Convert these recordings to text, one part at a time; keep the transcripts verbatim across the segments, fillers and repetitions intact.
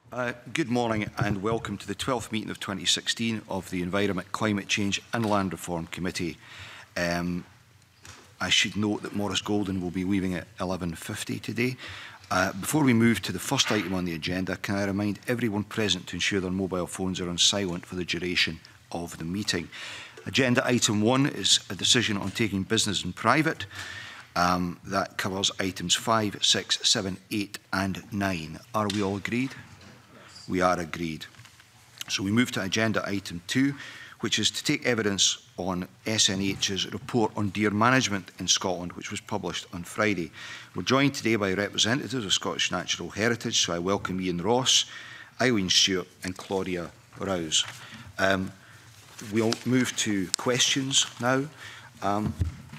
Uh, good morning and welcome to the twelfth meeting of twenty sixteen of the Environment, Climate Change and Land Reform Committee. Um, I should note that Maurice Golden will be leaving at eleven fifty today. Uh, before we move to the first item on the agenda, can I remind everyone present to ensure their mobile phones are on silent for the duration of the meeting. Agenda item one is a decision on taking business in private. Um, that covers items five, six, seven, eight and nine. Are we all agreed? We are agreed. So we move to agenda item two, which is to take evidence on S N H's report on deer management in Scotland, which was published on Friday. We're joined today by representatives of Scottish Natural Heritage, so I welcome Ian Ross, Eileen, Stuart and Claudia Rowse. Um, we'll move to questions now. Um,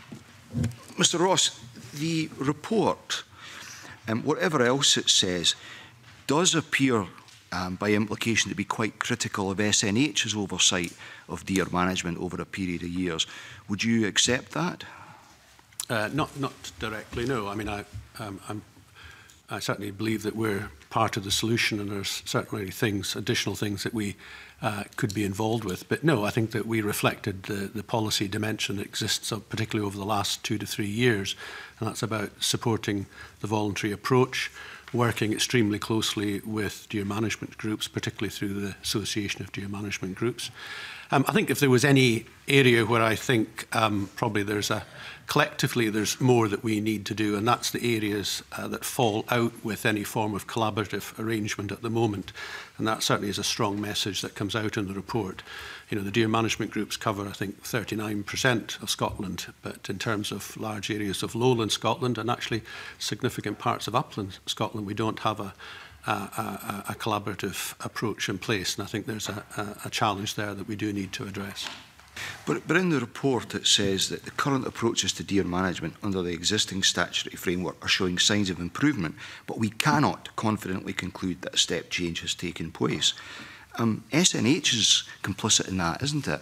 Mr Ross, the report, um, whatever else it says, does appear Um, by implication to be quite critical of S N H's oversight of deer management over a period of years. Would you accept that? Uh, not, not directly, no. I mean, I, um, I'm, I certainly believe that we're part of the solution, and there's certainly things, additional things that we uh, could be involved with. But no, I think that we reflected the, the policy dimension that exists, uh, particularly over the last two to three years, and that's about supporting the voluntary approach, working extremely closely with deer management groups, particularly through the Association of Deer Management Groups. Um, I think if there was any area where I think um, probably there's a, collectively there's more that we need to do, and that's the areas uh, that fall out with any form of collaborative arrangement at the moment. And that certainly is a strong message that comes out in the report. You know, the deer management groups cover, I think, thirty-nine percent of Scotland, but in terms of large areas of lowland Scotland and actually significant parts of upland Scotland, we don't have a, a, a, a collaborative approach in place. And I think there's a, a, a challenge there that we do need to address. But, but in the report it says that the current approaches to deer management under the existing statutory framework are showing signs of improvement, but we cannot confidently conclude that a step change has taken place. Um, S N H is complicit in that, isn't it?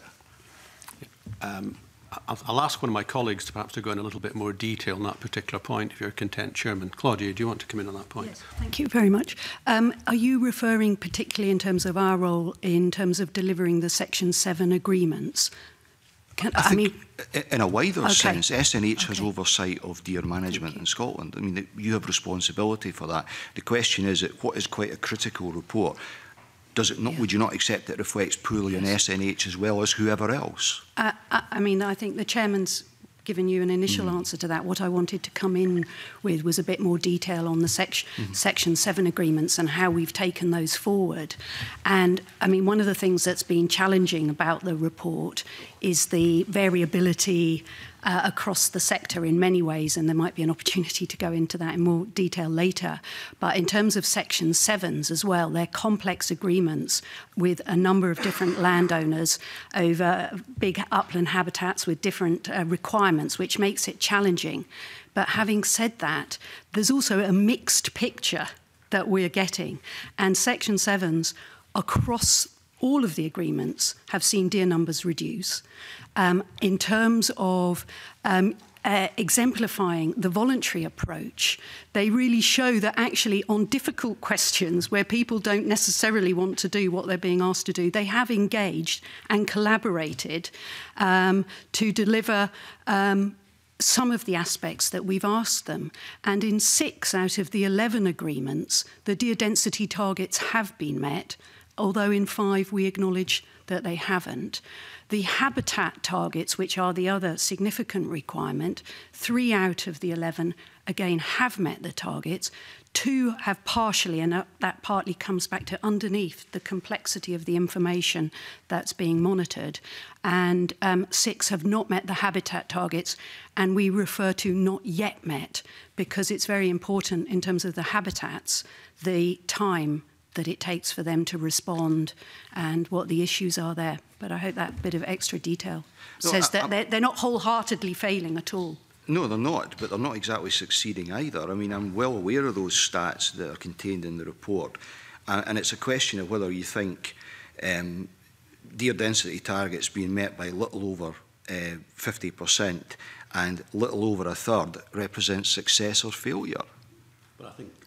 Um, I'll, I'll ask one of my colleagues to perhaps to go in a little bit more detail on that particular point, if you're content, Chairman. Claudia, do you want to come in on that point? Yes, thank you very much. Um, are you referring particularly in terms of our role in terms of delivering the Section seven agreements? Can, I, I think mean, in a wider okay. sense, S N H okay. has oversight of deer management in Scotland. I mean, you have responsibility for that. The question is, that what is quite a critical report, does it not? Yeah. Would you not accept it reflects poorly yes. on S N H as well as whoever else? Uh, I, I mean, I think the Chairman's given you an initial mm. answer to that. What I wanted to come in with was a bit more detail on the sec mm. Section seven agreements and how we've taken those forward. And, I mean, one of the things that's been challenging about the report is the variability Uh, across the sector in many ways, and there might be an opportunity to go into that in more detail later. But in terms of Section sevens as well, they're complex agreements with a number of different landowners over big upland habitats with different uh, requirements, which makes it challenging. But having said that, there's also a mixed picture that we're getting, and Section sevens across all of the agreements have seen deer numbers reduce. Um, in terms of um, uh, exemplifying the voluntary approach, they really show that actually on difficult questions where people don't necessarily want to do what they're being asked to do, they have engaged and collaborated um, to deliver um, some of the aspects that we've asked them. And in six out of the eleven agreements, the deer density targets have been met, although in five we acknowledge that they haven't. The habitat targets, which are the other significant requirement, three out of the eleven, again, have met the targets. Two have partially, and that partly comes back to underneath the complexity of the information that's being monitored. And um, six have not met the habitat targets, and we refer to not yet met, because it's very important in terms of the habitats, the time that it takes for them to respond and what the issues are there. But I hope that bit of extra detail no, says I, that they're, they're not wholeheartedly failing at all. No, they're not, but they're not exactly succeeding either. I mean, I'm well aware of those stats that are contained in the report. Uh, and it's a question of whether you think um, deer density targets being met by little over uh, fifty percent and little over a third represents success or failure. But I think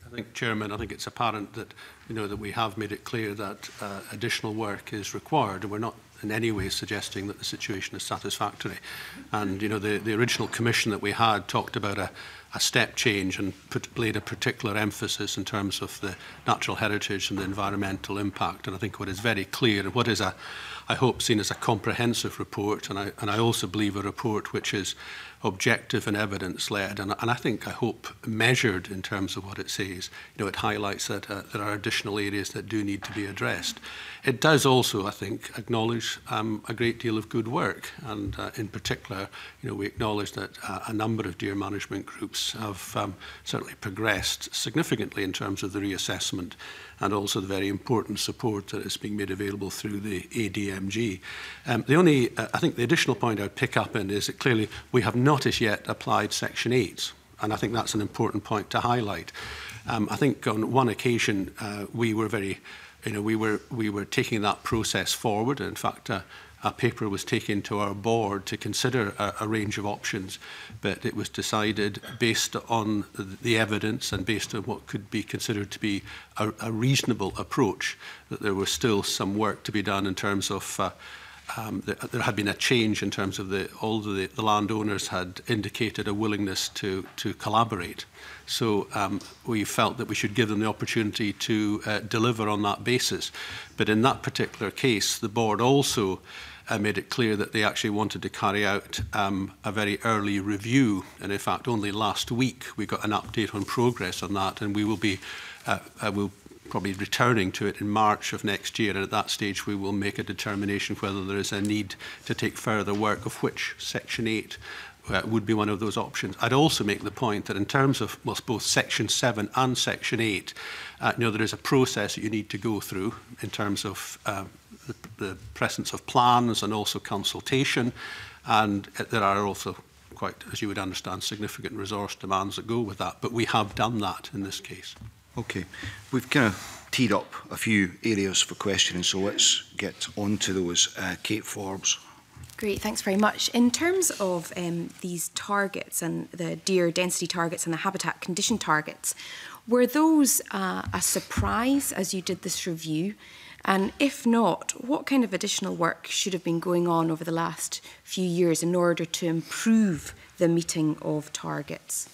I think, Chairman, I think it's apparent that, you know, that we have made it clear that uh, additional work is required, and we're not in any way suggesting that the situation is satisfactory. And, you know, the, the original commission that we had talked about a, a step change and put, laid a particular emphasis in terms of the natural heritage and the environmental impact. And I think what is very clear, and what is, a, I hope, seen as a comprehensive report, and I, and I also believe a report which is objective and evidence-led, and, and I think, I hope, measured in terms of what it says. You know, it highlights that uh, there are additional areas that do need to be addressed. It does also, I think, acknowledge um, a great deal of good work, and uh, in particular, you know, we acknowledge that uh, a number of deer management groups have um, certainly progressed significantly in terms of the reassessment, and also the very important support that is being made available through the A D M G. Um, the only, uh, I think the additional point I'd pick up in is that clearly we have not as yet applied Section eight, and I think that's an important point to highlight. Um, I think on one occasion uh, we were very, you know, we were, we were taking that process forward. In fact, uh, a paper was taken to our board to consider a, a range of options, but it was decided based on the evidence and based on what could be considered to be a, a reasonable approach, that there was still some work to be done in terms of uh, um, the, there had been a change in terms of the all the, the landowners had indicated a willingness to to collaborate. So um, we felt that we should give them the opportunity to uh, deliver on that basis. But in that particular case, the board also uh, made it clear that they actually wanted to carry out um, a very early review. And in fact, only last week we got an update on progress on that, and we will be uh, uh, we'll probably returning to it in March of next year. And at that stage, we will make a determination whether there is a need to take further work, of which Section eight Uh, would be one of those options. I'd also make the point that in terms of well, both Section seven and Section eight, uh, you know, there is a process that you need to go through in terms of uh, the, the presence of plans and also consultation, and uh, there are also quite, as you would understand, significant resource demands that go with that, but we have done that in this case. Okay, we've kind of teed up a few areas for questioning, so let's get on to those. Uh, Kate Forbes. Great, thanks very much. In terms of um, these targets and the deer density targets and the habitat condition targets, were those uh, a surprise as you did this review? And if not, what kind of additional work should have been going on over the last few years in order to improve the meeting of targets?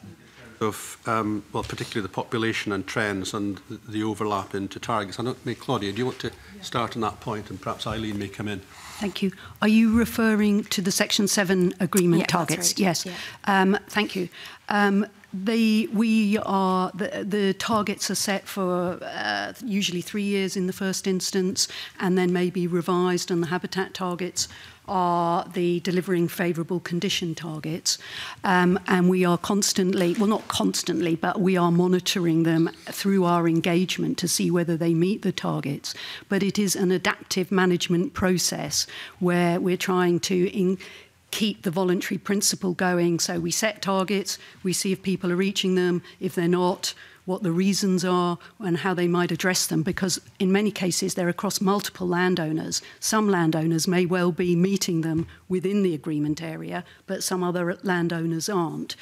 Of, um, well, particularly the population and trends and the overlap into targets. I don't, Claudia, do you want to start on that point, and perhaps Eileen may come in? Thank you. Are you referring to the Section seven agreement yeah, targets? That's right. Yes. Yeah. Um, thank you. Um, the, we are, the, the targets are set for uh, usually three years in the first instance, and then may be revised, and the habitat targets are the delivering favourable condition targets. Um, and we are constantly, well not constantly, but we are monitoring them through our engagement to see whether they meet the targets. But it is an adaptive management process where we're trying to in keep the voluntary principle going. So we set targets, we see if people are reaching them, if they're not, what the reasons are and how they might address them, because in many cases they're across multiple landowners. Some landowners may well be meeting them within the agreement area, but some other landowners aren't.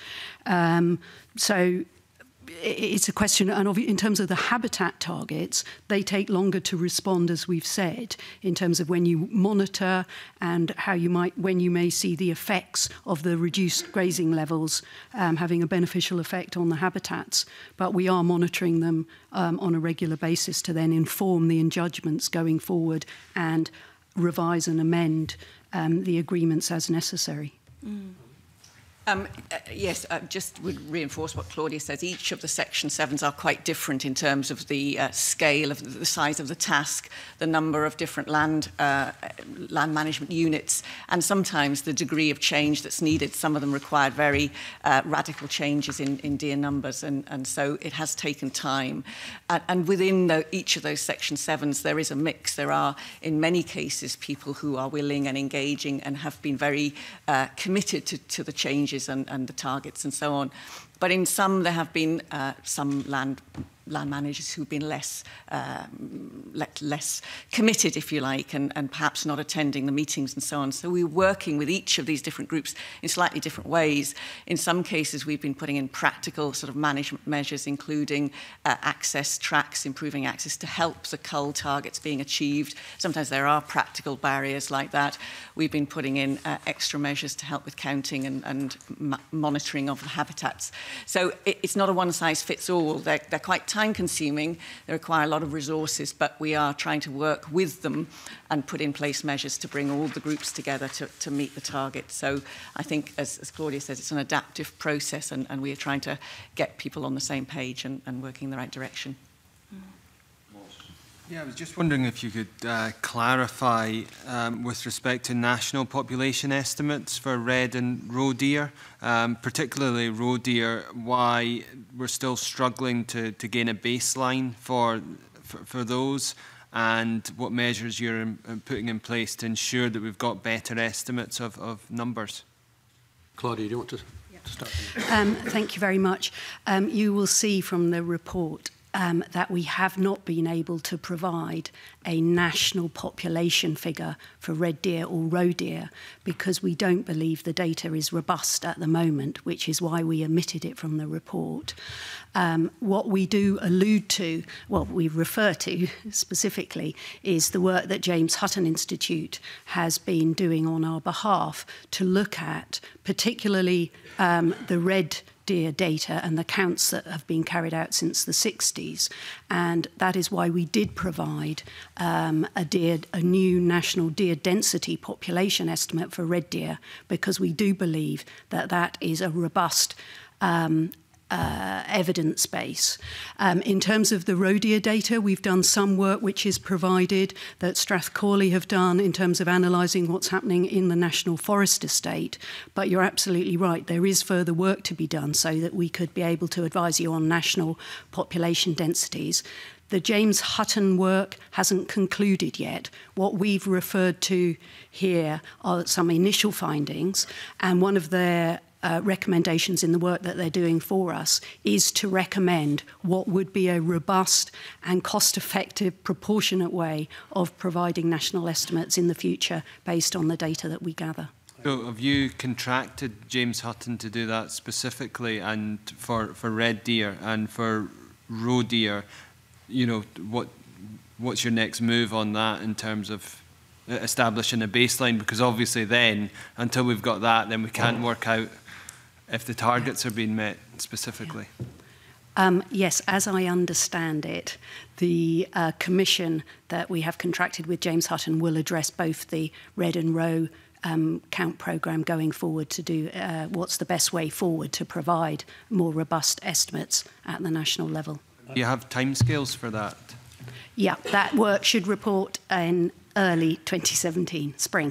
Um, so it's a question, and in terms of the habitat targets, they take longer to respond, as we've said, in terms of when you monitor and how you might, when you may see the effects of the reduced grazing levels um, having a beneficial effect on the habitats. But we are monitoring them um, on a regular basis to then inform the judgments going forward and revise and amend um, the agreements as necessary. Mm. Um, uh, yes, I just would reinforce what Claudia says. Each of the Section sevens are quite different in terms of the uh, scale of the, the size of the task, the number of different land uh, land management units, and sometimes the degree of change that's needed. Some of them required very uh, radical changes in, in deer numbers, and, and so it has taken time. And, and within the, each of those Section sevens, there is a mix. There are, in many cases, people who are willing and engaging and have been very uh, committed to, to the changes And, and the targets and so on. But in some, there have been uh, some land land managers who've been less, um, let, less committed, if you like, and, and perhaps not attending the meetings and so on. So we're working with each of these different groups in slightly different ways. In some cases, we've been putting in practical sort of management measures, including uh, access tracks, improving access to help the cull targets being achieved. Sometimes there are practical barriers like that. We've been putting in uh, extra measures to help with counting and, and ma monitoring of the habitats. So it, it's not a one-size-fits-all. They're, they're quite time-consuming. They require a lot of resources, but we are trying to work with them and put in place measures to bring all the groups together to, to meet the target. So I think, as, as Claudia says, it's an adaptive process, and, and we are trying to get people on the same page and, and working in the right direction. Yeah, I was just wondering if you could uh, clarify um, with respect to national population estimates for red and roe deer, um, particularly roe deer, why we're still struggling to, to gain a baseline for, for, for those, and what measures you're in, uh, putting in place to ensure that we've got better estimates of, of numbers. Claudia, do you want to start? Um, thank you very much. Um, you will see from the report Um, that we have not been able to provide a national population figure for red deer or roe deer because we don't believe the data is robust at the moment, which is why we omitted it from the report. Um, what we do allude to, what we refer to specifically, is the work that James Hutton Institute has been doing on our behalf to look at particularly um, the red deer data and the counts that have been carried out since the sixties, and that is why we did provide um, a, deer, a new national deer density population estimate for red deer, because we do believe that that is a robust um, Uh, evidence base. Um, in terms of the roe deer data, we've done some work which is provided that Strathcawley have done in terms of analysing what's happening in the National Forest Estate. But you're absolutely right, there is further work to be done so that we could be able to advise you on national population densities. The James Hutton work hasn't concluded yet. What we've referred to here are some initial findings, and one of their Uh, recommendations in the work that they're doing for us is to recommend what would be a robust and cost-effective, proportionate way of providing national estimates in the future based on the data that we gather. So have you contracted James Hutton to do that specifically, and for, for red deer and for roe deer, you know, what what's your next move on that in terms of establishing a baseline? Because obviously then, until we've got that, then we can't work out if the targets are being met specifically. Um, yes, as I understand it, the uh, commission that we have contracted with James Hutton will address both the red and roe um, count programme going forward to do uh, what's the best way forward to provide more robust estimates at the national level. Do you have timescales for that? Yeah, that work should report in early twenty seventeen, spring.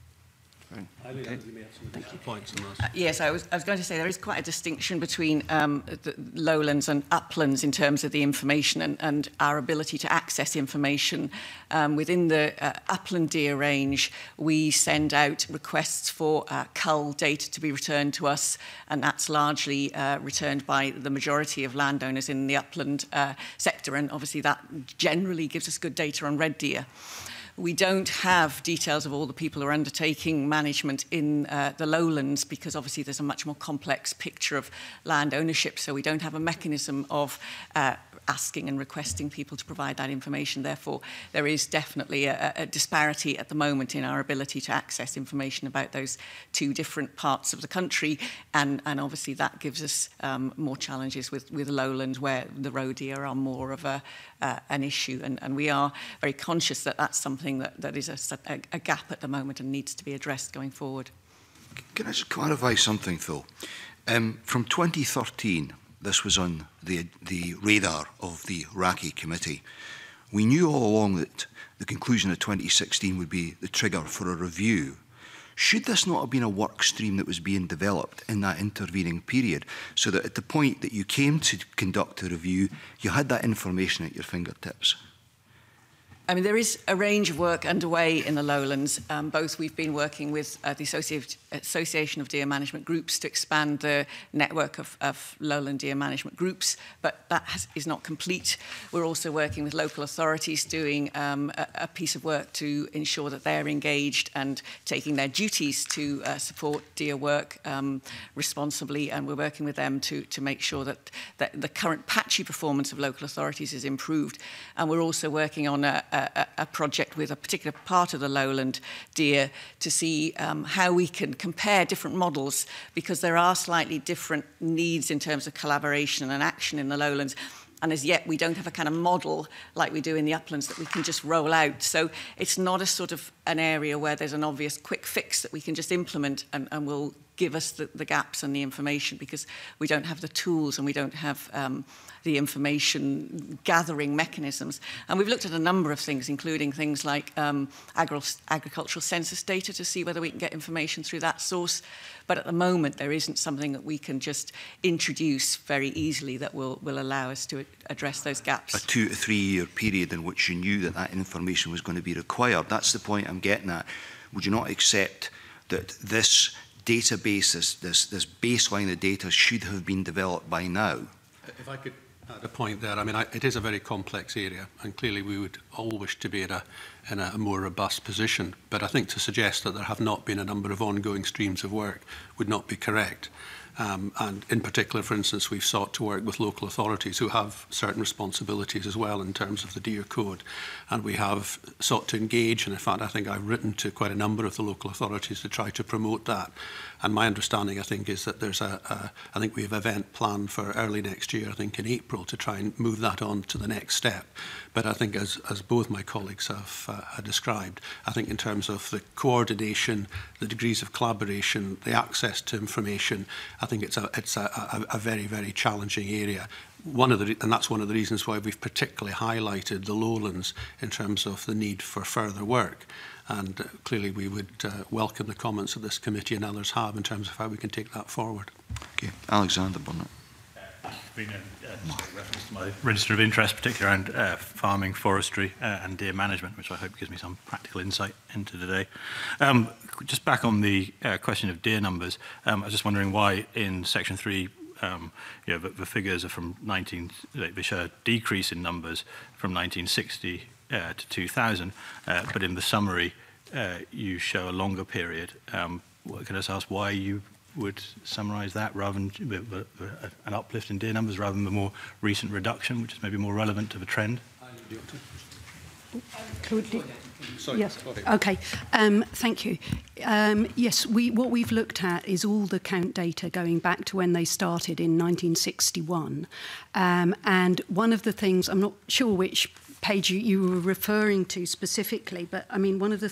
Eileen, okay. You may have some additional points on this. Uh, yes, I was, I was going to say there is quite a distinction between um, the lowlands and uplands in terms of the information and, and our ability to access information. Um, within the uh, upland deer range, we send out requests for uh, cull data to be returned to us, and that's largely uh, returned by the majority of landowners in the upland uh, sector, and obviously that generally gives us good data on red deer. We don't have details of all the people who are undertaking management in uh, the lowlands, because obviously there's a much more complex picture of land ownership, so we don't have a mechanism of uh, asking and requesting people to provide that information. Therefore, there is definitely a, a disparity at the moment in our ability to access information about those two different parts of the country, and, and obviously that gives us um, more challenges with, with lowland, where the roe deer are more of a, uh, an issue, and, and we are very conscious that that's something that, that is a, a, a gap at the moment and needs to be addressed going forward. Can I just clarify something, though? Um, from twenty thirteen, this was on the, the radar of the R A C I committee. We knew all along that the conclusion of twenty sixteen would be the trigger for a review. Should this not have been a work stream that was being developed in that intervening period, so that at the point that you came to conduct a review, you had that information at your fingertips? I mean, there is a range of work underway in the lowlands. Um, both we've been working with uh, the Associ Association of Deer Management Groups to expand the network of, of lowland deer management groups, but that has, is not complete. We're also working with local authorities doing um, a, a piece of work to ensure that they're engaged and taking their duties to uh, support deer work um, responsibly, and we're working with them to, to make sure that, that the current patchy performance of local authorities is improved. And we're also working on a, a, a project with a particular part of the lowland deer to see um, how we can compare different models, because there are slightly different needs in terms of collaboration and action in the lowlands. And as yet, we don't have a kind of model like we do in the uplands that we can just roll out. So it's not a sort of an area where there's an obvious quick fix that we can just implement and, and will give us the, the gaps and the information, because we don't have the tools and we don't have um, the information gathering mechanisms. And we've looked at a number of things, including things like um, agri agricultural census data to see whether we can get information through that source. But at the moment, there isn't something that we can just introduce very easily that will, will allow us to address those gaps. A two to three year period in which you knew that that information was going to be required. That's the point I'm getting at. Would you not accept that this database, this, this, this baseline of data should have been developed by now? If I could add a point there, I mean, I, it is a very complex area, and clearly we would all wish to be in a, in a more robust position. But I think to suggest that there have not been a number of ongoing streams of work would not be correct. Um, and in particular, for instance, we've sought to work with local authorities who have certain responsibilities as well in terms of the Deer Code. And we have sought to engage, and in fact, I think I've written to quite a number of the local authorities to try to promote that. And my understanding, I think, is that there's a, a I think we have an event planned for early next year, I think in April, to try and move that on to the next step. But I think, as, as both my colleagues have uh, described, I think in terms of the coordination, the degrees of collaboration, the access to information, I think it's a, it's a, a, a very, very challenging area. One of the, and that's one of the reasons why we've particularly highlighted the lowlands in terms of the need for further work. And uh, clearly we would uh, welcome the comments that this committee and others have in terms of how we can take that forward. Okay, Alexander Burnett. Been a, uh, reference to my register of interest, particularly around uh, farming, forestry uh, and deer management, which I hope gives me some practical insight into today. Um, just back on the uh, question of deer numbers, um, I was just wondering why in section three, um, you know, the, the figures are from nineteen, they show a decrease in numbers from nineteen sixty uh, to two thousand, uh, but in the summary uh, you show a longer period. Um, what, can I just ask why you would summarise that rather than uh, uh, an uplift in deer numbers rather than the more recent reduction, which is maybe more relevant to the trend? Claudia. Yes. Okay. Um, thank you. Um, yes, we, what we've looked at is all the count data going back to when they started in nineteen sixty-one. Um, and one of the things, I'm not sure which page you, you were referring to specifically, but I mean, one of the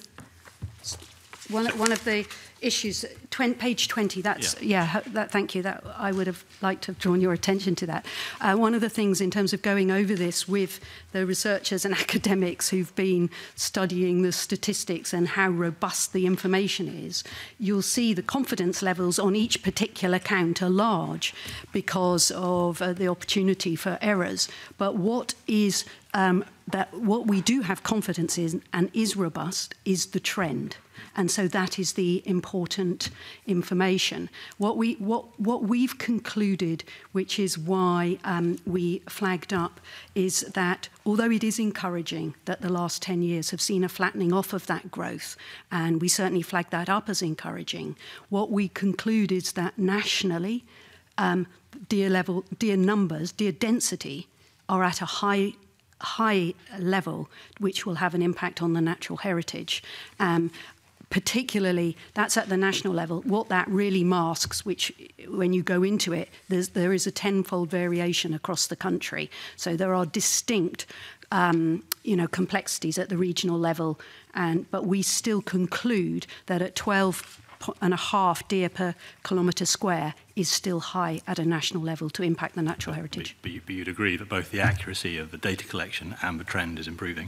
one, one of the issues, twenty, page twenty, that's, yeah, yeah that, thank you, that I would have liked to have drawn your attention to that. Uh, one of the things in terms of going over this with the researchers and academics who've been studying the statistics and how robust the information is, you'll see the confidence levels on each particular count are large because of uh, the opportunity for errors. But what is, um, that what we do have confidence in and is robust is the trend. And so that is the important information. What, we, what, what we've concluded, which is why um, we flagged up, is that although it is encouraging that the last ten years have seen a flattening off of that growth, and we certainly flagged that up as encouraging, what we conclude is that nationally, um, deer level, deer numbers, deer density are at a high high level, which will have an impact on the natural heritage. Um, particularly, that's at the national level. What that really masks, which when you go into it, there's, there is a tenfold variation across the country. So there are distinct um, you know, complexities at the regional level, and but we still conclude that at twelve and a half deer per kilometre square is still high at a national level to impact the natural heritage. But, but you'd agree that both the accuracy of the data collection and the trend is improving?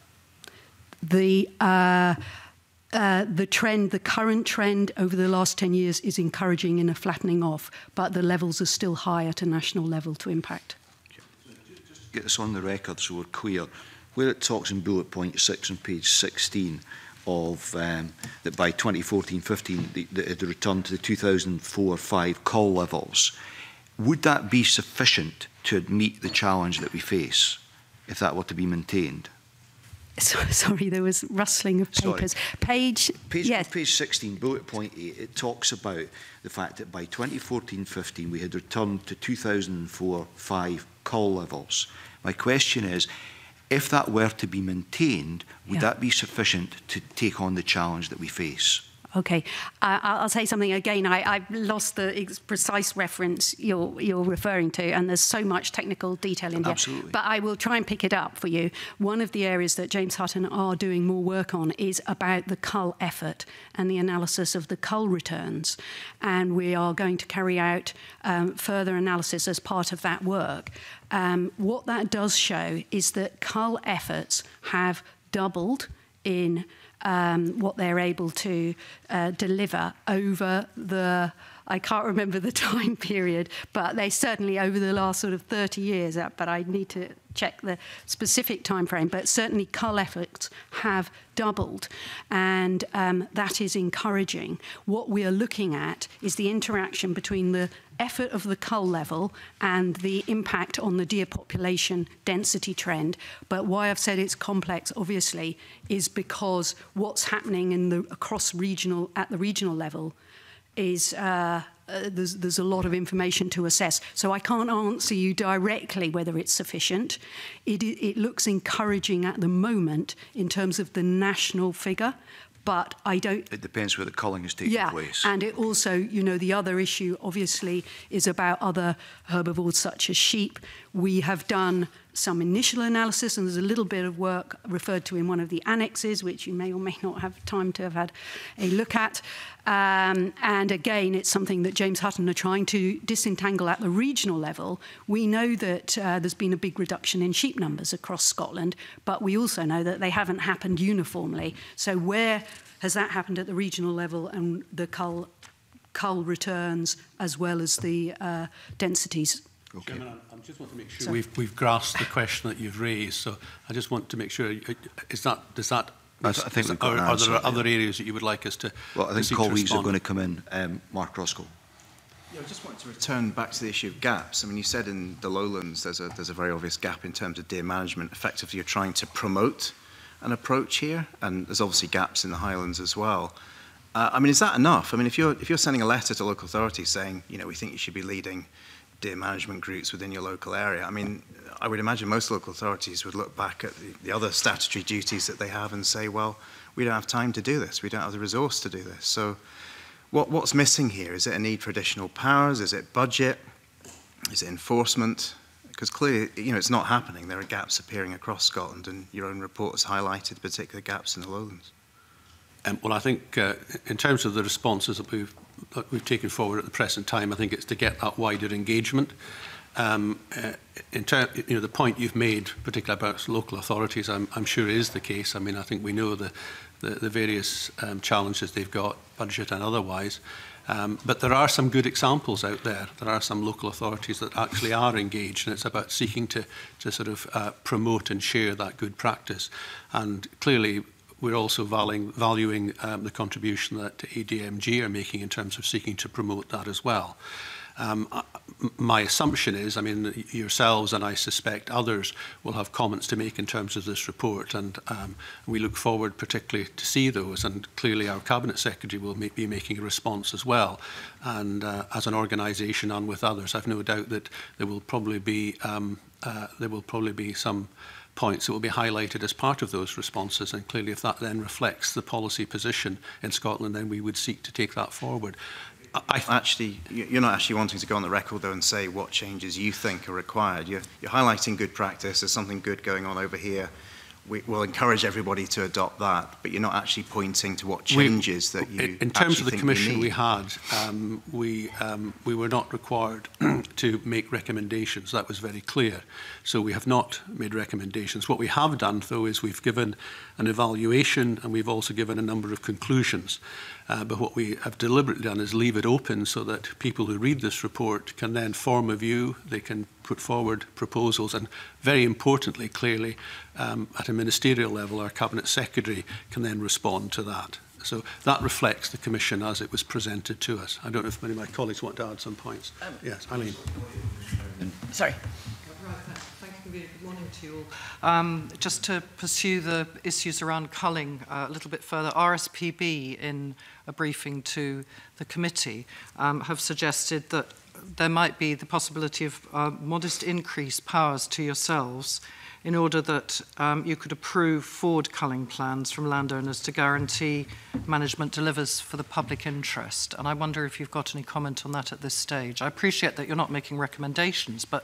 The, uh, uh, the trend, the current trend over the last ten years is encouraging in a flattening off, but the levels are still high at a national level to impact. Just to get this on the record so we're clear, where it talks in bullet point six on page sixteen of um, that by twenty fourteen fifteen the, the, the return to the two thousand four five call levels, would that be sufficient to meet the challenge that we face if that were to be maintained? So, sorry, there was rustling of papers. Sorry. Page, page, yes. page sixteen, bullet point eight, it talks about the fact that by twenty fourteen fifteen we had returned to two thousand four five call levels. My question is, if that were to be maintained, would yeah. that be sufficient to take on the challenge that we face? Okay, uh, I'll say something again. I, I've lost the ex precise reference you're, you're referring to, and there's so much technical detail in there. Absolutely. But I will try and pick it up for you. One of the areas that James Hutton are doing more work on is about the cull effort and the analysis of the cull returns. And we are going to carry out um, further analysis as part of that work. Um, what that does show is that cull efforts have doubled in Um, what they're able to uh, deliver over the, I can't remember the time period, but they certainly over the last sort of thirty years, uh, but I need to check the specific time frame, but certainly cull efforts have doubled, and um, that is encouraging. What we are looking at is the interaction between the effort of the cull level and the impact on the deer population density trend. But why I've said it's complex, obviously, is because what's happening in the across regional at the regional level is uh, uh, there's, there's a lot of information to assess. So I can't answer you directly whether it's sufficient. It, it looks encouraging at the moment in terms of the national figure, but I don't... It depends where the culling is taking yeah, place. And it also, you know, the other issue, obviously, is about other herbivores such as sheep. We have done some initial analysis, and there's a little bit of work referred to in one of the annexes, which you may or may not have time to have had a look at. Um, and again, it's something that James Hutton are trying to disentangle at the regional level. We know that uh, there's been a big reduction in sheep numbers across Scotland, but we also know that they haven't happened uniformly. So where has that happened at the regional level, and the cull, cull returns as well as the uh, densities? Okay. Chairman, I just want to make sure we've, we've grasped the question that you've raised. So I just want to make sure, is that, does that, I think we've got are, an are answer, there yeah. other areas that you would like us to Well, I think to colleagues to are going to come in. Um, Mark Roscoe. Yeah, I just want to return back to the issue of gaps. I mean, you said in the lowlands there's a, there's a very obvious gap in terms of deer management. Effectively, you're trying to promote an approach here, and there's obviously gaps in the highlands as well. Uh, I mean, is that enough? I mean, if you're, if you're sending a letter to local authorities saying, you know, we think you should be leading deer management groups within your local area, I mean, I would imagine most local authorities would look back at the, the other statutory duties that they have and say, well, we don't have time to do this. We don't have the resource to do this. So what, what's missing here? Is it a need for additional powers? Is it budget? Is it enforcement? Because clearly, you know, it's not happening. There are gaps appearing across Scotland, and your own report has highlighted particular gaps in the lowlands. Um, well, I think uh, in terms of the responses that we've, that we've taken forward at the present time, I think it's to get that wider engagement. Um, uh, in ter you know, the point you've made, particularly about local authorities, I'm, I'm sure is the case. I mean, I think we know the, the, the various um, challenges they've got, budget and otherwise. Um, but there are some good examples out there. There are some local authorities that actually are engaged, and it's about seeking to, to sort of uh, promote and share that good practice. And clearly, we're also valuing, valuing um, the contribution that A D M G are making in terms of seeking to promote that as well. Um, my assumption is, I mean, yourselves and I suspect others will have comments to make in terms of this report, and um, we look forward particularly to see those, and clearly our Cabinet Secretary will make, be making a response as well. And uh, as an organisation and with others, I've no doubt that there will probably be, um, uh, there will probably be some points that will be highlighted as part of those responses, and clearly if that then reflects the policy position in Scotland, then we would seek to take that forward. I actually, you're not actually wanting to go on the record though and say what changes you think are required. You're, you're highlighting good practice. There's something good going on over here. We will encourage everybody to adopt that, but you're not actually pointing to what changes we, that you in terms of the commission we had, um, we um, we were not required to make recommendations. That was very clear. So we have not made recommendations. What we have done, though, is we've given an evaluation, and we've also given a number of conclusions. Uh, but what we have deliberately done is leave it open so that people who read this report can then form a view, they can put forward proposals, and very importantly, clearly, um, at a ministerial level, our Cabinet Secretary can then respond to that. So that reflects the Commission as it was presented to us. I don't know if many of my colleagues want to add some points. Um, yes, Eileen. Sorry. Thank you, Convener. Good morning to you all. Um, just to pursue the issues around culling uh, a little bit further, R S P B, in a briefing to the committee, um, have suggested that there might be the possibility of uh, modest increased powers to yourselves in order that um, you could approve forward culling plans from landowners to guarantee management delivers for the public interest. And I wonder if you've got any comment on that at this stage. I appreciate that you're not making recommendations, but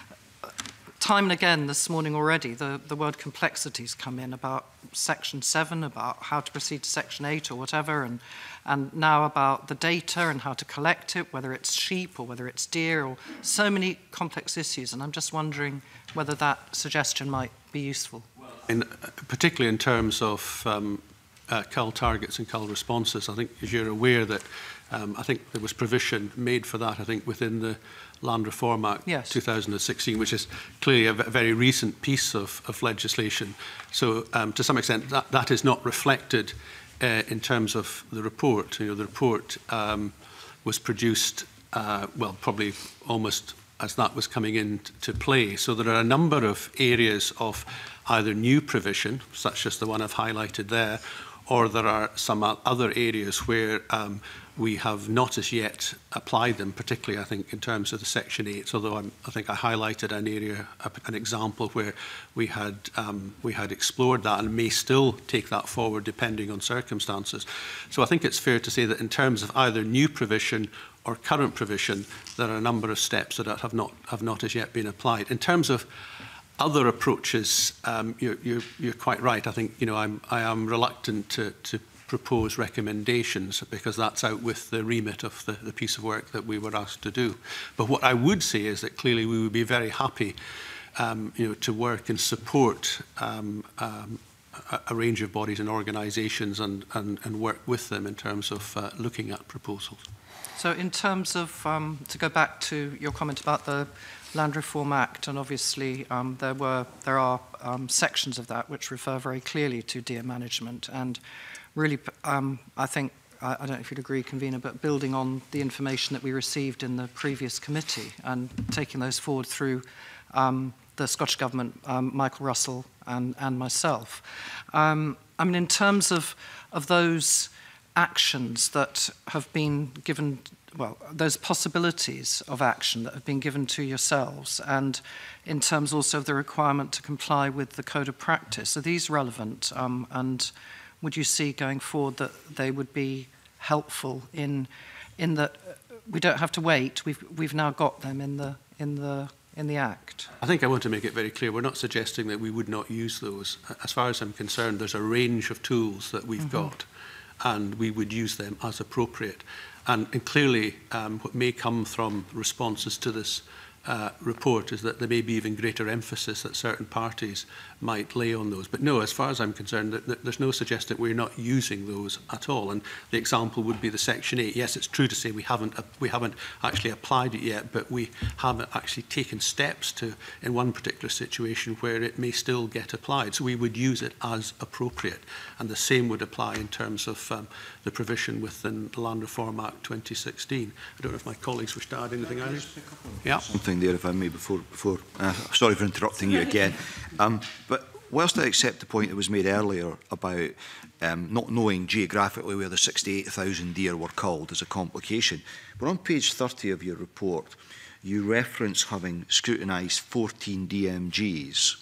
time and again this morning already, the, the word complexities come in about Section seven, about how to proceed to Section eight or whatever, and, and now about the data and how to collect it, whether it's sheep or whether it's deer, or so many complex issues. And I'm just wondering whether that suggestion might be useful. In, particularly in terms of um, uh, cull targets and cull responses, I think, as you're aware, that um, I think there was provision made for that, I think, within the Land Reform Act yes. two thousand sixteen, which is clearly a very recent piece of, of legislation. So um, to some extent, that, that is not reflected uh, in terms of the report. You know, the report um, was produced, uh, well, probably almost as that was coming into play. So there are a number of areas of either new provision, such as the one I've highlighted there, or there are some other areas where um, we have not as yet applied them, particularly, I think, in terms of the Section eight, although I'm, I think I highlighted an area, an example where we had, um, we had explored that and may still take that forward depending on circumstances. So I think it's fair to say that in terms of either new provision or current provision, there are a number of steps that have not, have not as yet been applied. In terms of other approaches, um, you're, you're, you're quite right. I think, you know, I'm, I am reluctant to, to propose recommendations because that's out with the remit of the, the piece of work that we were asked to do. But what I would say is that clearly we would be very happy um, you know, to work and support um, um, a, a range of bodies and organisations and, and, and work with them in terms of uh, looking at proposals. So in terms of, um, to go back to your comment about the Land Reform Act, and obviously um, there were there are um, sections of that which refer very clearly to deer management, and really um, I think, I, I don't know if you'd agree, Convener, but building on the information that we received in the previous committee and taking those forward through um, the Scottish Government, um, Michael Russell and, and myself. Um, I mean, in terms of, of those actions that have been given, well, those possibilities of action that have been given to yourselves, and in terms also of the requirement to comply with the Code of Practice, are these relevant? Um, and would you see going forward that they would be helpful in, in that we don't have to wait? We've we've now got them in the in the in the Act. I think I want to make it very clear. We're not suggesting that we would not use those. As far as I'm concerned, there's a range of tools that we've mm-hmm. got, and we would use them as appropriate. And, and clearly, um, what may come from responses to this uh, report is that there may be even greater emphasis that certain parties might lay on those. But no, as far as I'm concerned, th th there's no suggestion that we're not using those at all. And the example would be the Section eight. Yes, it's true to say we haven't, uh, we haven't actually applied it yet, but we haven't actually taken steps to, in one particular situation, where it may still get applied. So we would use it as appropriate. And the same would apply in terms of um, the provision within the Land Reform Act twenty sixteen. I don't know if my colleagues wish to add anything. Yeah. Something there, if I may, before, before uh, sorry for interrupting you again. Um, but whilst I accept the point that was made earlier about um, not knowing geographically where the sixty-eight thousand deer were culled as a complication, but on page thirty of your report, you reference having scrutinised fourteen D M Gs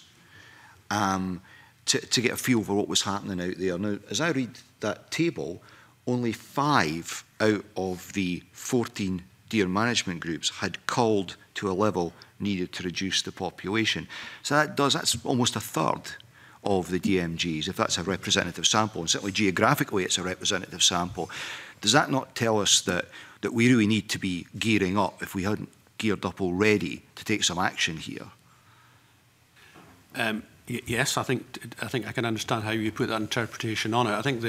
um, to, to get a feel for what was happening out there. Now, as I read that table, only five out of the fourteen deer management groups had culled to a level needed to reduce the population. So that does, that's almost a third of the D M Gs, if that's a representative sample, and certainly geographically it's a representative sample. Does that not tell us that, that we really need to be gearing up, if we hadn't geared up already, to take some action here? Um, Yes, I think I think I can understand how you put that interpretation on it. I think the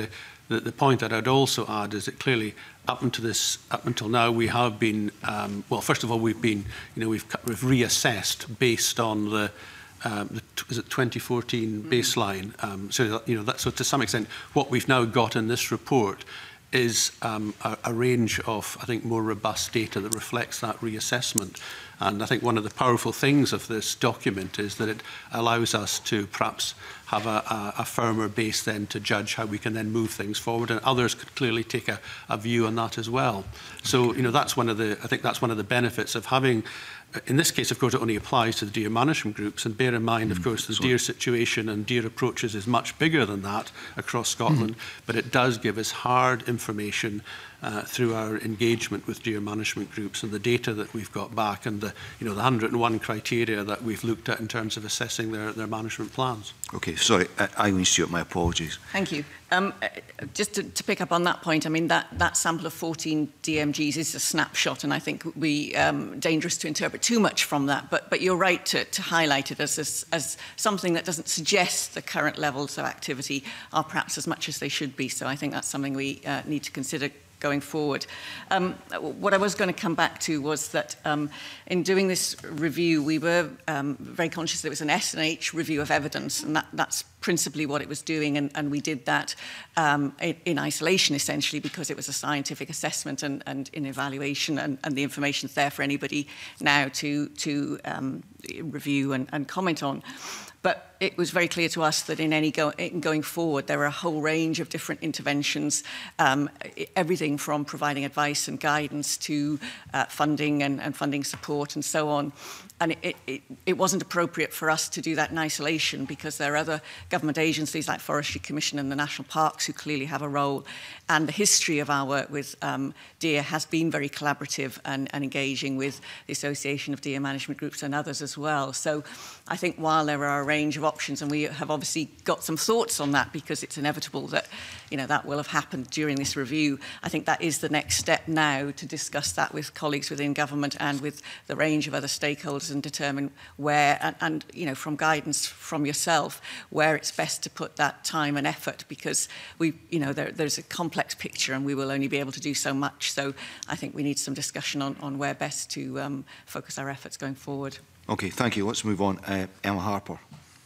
the, the point that I'd also add is that clearly up until this, up until now, we have been, um, well, first of all, we've been, you know, we've, we've reassessed based on the, um, the is it twenty fourteen baseline. Um, so, you know, that, so to some extent, what we've now got in this report is um, a, a range of, I think, more robust data that reflects that reassessment. And I think one of the powerful things of this document is that it allows us to perhaps have a, a, a firmer base then to judge how we can then move things forward, and others could clearly take a, a view on that as well. So, you know, that's one of the, I think that's one of the benefits of having, in this case, of course, it only applies to the deer management groups, and bear in mind, of course, the deer situation and deer approaches is much bigger than that across Scotland, mm-hmm. but it does give us hard information uh, through our engagement with deer management groups and the data that we've got back, and the, you know, the one hundred and one criteria that we've looked at in terms of assessing their, their management plans. Okay, sorry, uh, Eileen Stuart, my apologies. Thank you. Um, just to, to pick up on that point, I mean, that, that sample of fourteen D M Gs is a snapshot, and I think it would be um, dangerous to interpret too much from that. But, but you're right to, to highlight it as, as, as something that doesn't suggest the current levels of activity are perhaps as much as they should be. So I think that's something we uh, need to consider going forward. Um, what I was going to come back to was that um, in doing this review, we were um, very conscious that it was an S and H review of evidence, and that, that's principally what it was doing, and, and we did that um, in, in isolation, essentially, because it was a scientific assessment and, and in evaluation, and, and the information's there for anybody now to, to um, review and, and comment on. But it was very clear to us that in any go in going forward, there are a whole range of different interventions, um, everything from providing advice and guidance to uh, funding and, and funding support and so on. And it, it, it wasn't appropriate for us to do that in isolation, because there are other government agencies like Forestry Commission and the National Parks who clearly have a role. And the history of our work with um, deer has been very collaborative and, and engaging with the Association of Deer Management Groups and others as well. So I think while there are a range of options, and we have obviously got some thoughts on that because it's inevitable that, you know, that will have happened during this review, I think that is the next step now, to discuss that with colleagues within government and with the range of other stakeholders, and determine where, and, and you know, from guidance from yourself, where it's best to put that time and effort, because we, you know, there, there's a complex picture and we will only be able to do so much. So I think we need some discussion on, on where best to um, focus our efforts going forward. Okay, thank you. Let's move on. Uh, Emma Harper.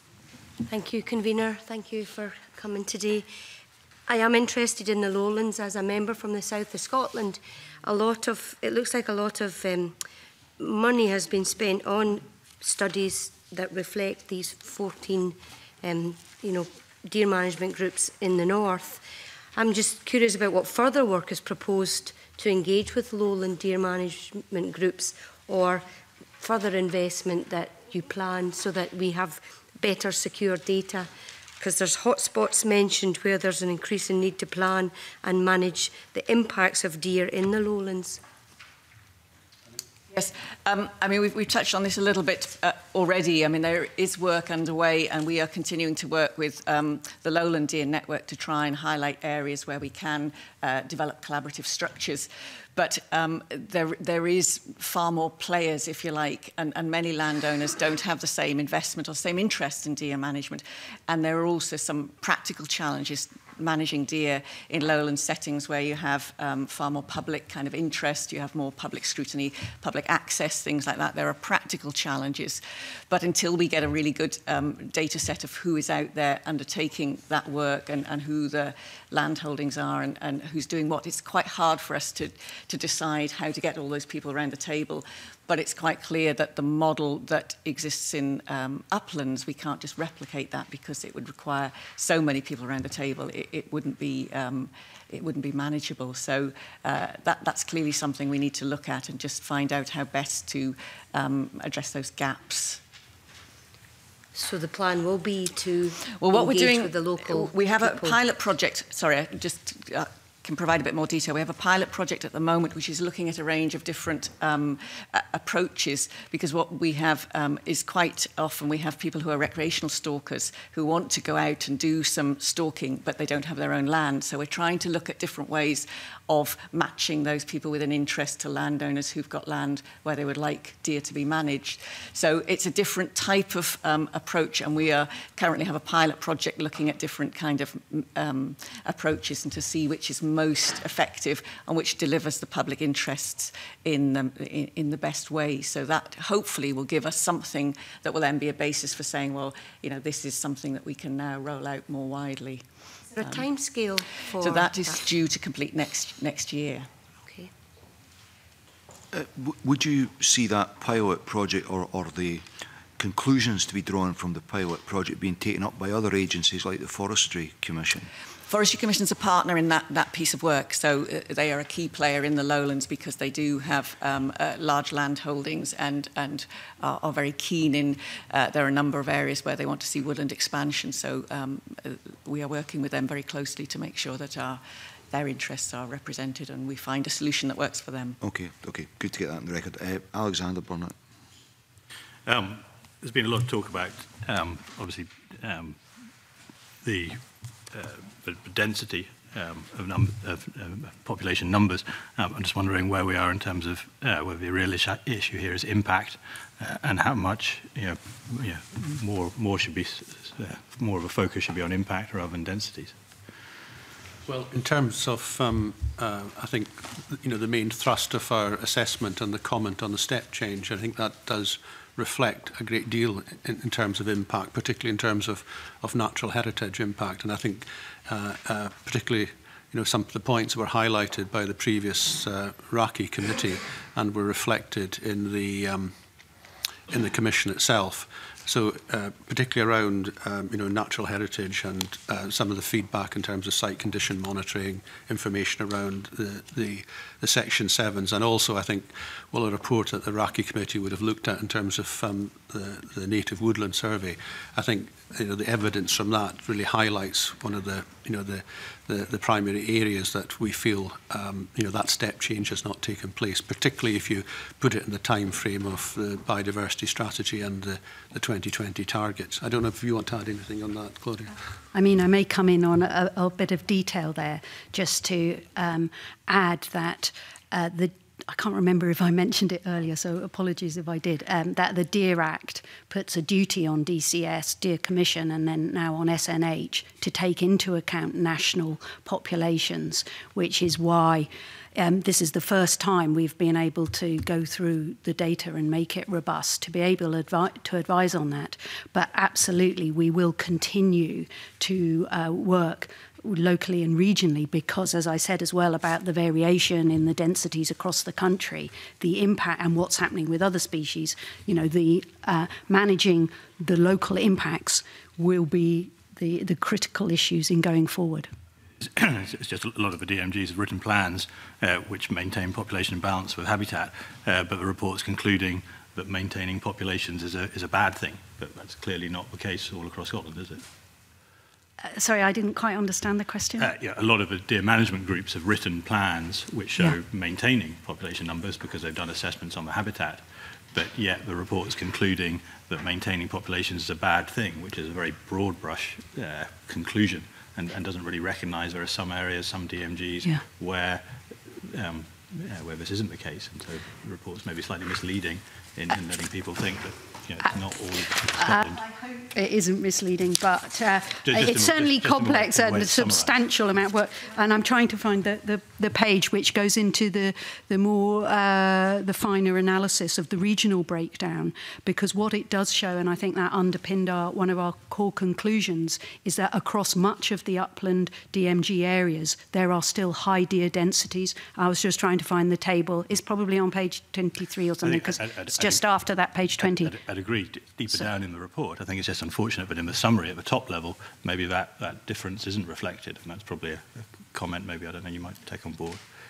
Thank you, Convener. Thank you for coming today. I am interested in the lowlands as a member from the south of Scotland. A lot of, it looks like a lot of um, money has been spent on studies that reflect these fourteen, um, you know, deer management groups in the north. I'm just curious about what further work is proposed to engage with lowland deer management groups, or further investment that you plan so that we have better secure data, because there's hotspots mentioned where there's an increasing need to plan and manage the impacts of deer in the lowlands. Yes, um, I mean, we've, we've touched on this a little bit uh, already. I mean, there is work underway, and we are continuing to work with um, the Lowland Deer Network to try and highlight areas where we can uh, develop collaborative structures. But um, there, there is far more players, if you like, and, and many landowners don't have the same investment or same interest in deer management. And there are also some practical challenges managing deer in lowland settings where you have um, far more public kind of interest, you have more public scrutiny, public access, things like that. There are practical challenges. But until we get a really good um, data set of who is out there undertaking that work, and, and who the land holdings are, and, and who's doing what, it's quite hard for us to, to decide how to get all those people around the table. But it's quite clear that the model that exists in um, uplands, we can't just replicate that, because it would require so many people around the table. It, it wouldn't be um, it wouldn't be manageable. So uh, that that's clearly something we need to look at and just find out how best to um, address those gaps. So the plan will be to well, what we're doing with the local we have people. a pilot project. Sorry, just. Uh, can provide a bit more detail. We have a pilot project at the moment which is looking at a range of different um, uh, approaches, because what we have um, is quite often we have people who are recreational stalkers who want to go out and do some stalking but they don't have their own land. So we're trying to look at different ways of matching those people with an interest to landowners who've got land where they would like deer to be managed. So it's a different type of um, approach, and we are currently have a pilot project looking at different kind of um, approaches and to see which is most effective and which delivers the public interests in, um, in, in the best way. So that hopefully will give us something that will then be a basis for saying, well, you know, this is something that we can now roll out more widely. Is there a time scale for So that is that? due to complete next next year. Okay. Uh, w would you see that pilot project or, or the conclusions to be drawn from the pilot project being taken up by other agencies like the Forestry Commission? Forestry Commission is a partner in that, that piece of work, so uh, they are a key player in the lowlands because they do have um, uh, large land holdings and, and are, are very keen in, uh, there are a number of areas where they want to see woodland expansion, so um, uh, we are working with them very closely to make sure that our, their interests are represented and we find a solution that works for them. Okay, okay, good to get that on the record. Uh, Alexander Burnett. Um, there's been a lot of talk about, um, obviously, um, the Uh, the density um, of, num of um, population numbers. Um, I'm just wondering where we are in terms of uh, whether the real issue, issue here is impact uh, and how much you know, you know, more more should be uh, more of a focus should be on impact rather than densities. Well, in terms of, um, uh, I think, you know, the main thrust of our assessment and the comment on the step change, I think that does reflect a great deal in, in terms of impact, particularly in terms of, of natural heritage impact. And I think uh, uh, particularly, you know, some of the points were highlighted by the previous uh, R A C I committee and were reflected in the, um, in the commission itself. So uh, particularly around um, you know, natural heritage and uh, some of the feedback in terms of site condition monitoring, information around the, the, the Section sevens, and also I think well a report that the R A C I committee would have looked at in terms of um, the, the native woodland survey. I think you know, the evidence from that really highlights one of the you know the the, the primary areas that we feel um, you know that step change has not taken place, particularly if you put it in the time frame of the biodiversity strategy and the, the twenty twenty targets. I don't know if you want to add anything on that, Claudia. I mean, I may come in on a, a bit of detail there, just to um, add that uh, the I can't remember if I mentioned it earlier, so apologies if I did, um, that the Deer Act puts a duty on D C S, Deer Commission, and then now on S N H to take into account national populations, which is why um, this is the first time we've been able to go through the data and make it robust to be able advi to advise on that. But absolutely, we will continue to uh, work locally and regionally, because, as I said as well, about the variation in the densities across the country, the impact and what's happening with other species, you know, the uh, managing the local impacts will be the, the critical issues in going forward. It's just a lot of the D M Gs have written plans uh, which maintain population balance with habitat, uh, but the report's concluding that maintaining populations is a, is a bad thing. But that's clearly not the case all across Scotland, is it? Uh, sorry, I didn't quite understand the question. Uh, yeah, a lot of the deer management groups have written plans which show Yeah. maintaining population numbers because they've done assessments on the habitat, but yet the report is concluding that maintaining populations is a bad thing, which is a very broad brush uh, conclusion, and, and doesn't really recognise there are some areas, some D M Gs, Yeah. where um, yeah, where this isn't the case, and so the report's maybe slightly misleading in, in letting people think that you know, it's not all of Scotland. Uh, I hope it isn't misleading, but uh, Just- just it's a- certainly just- just a more complex way and to a summarise. substantial amount of work. And I'm trying to find the, the, the page which goes into the, the more, uh, the finer analysis of the regional breakdown, because what it does show, and I think that underpinned our, one of our core conclusions, is that across much of the upland D M G areas, there are still high deer densities. I was just trying to find the table. It's probably on page twenty-three or something, think because I'd- I'd- it's I'd- just after that page twenty. I'd, I'd agree. D- Deeper So- down in the report, I think it's just unfortunate, but in the summary at the top level, maybe that, that difference isn't reflected, and that's probably a, a comment maybe, I don't know, you might take on board.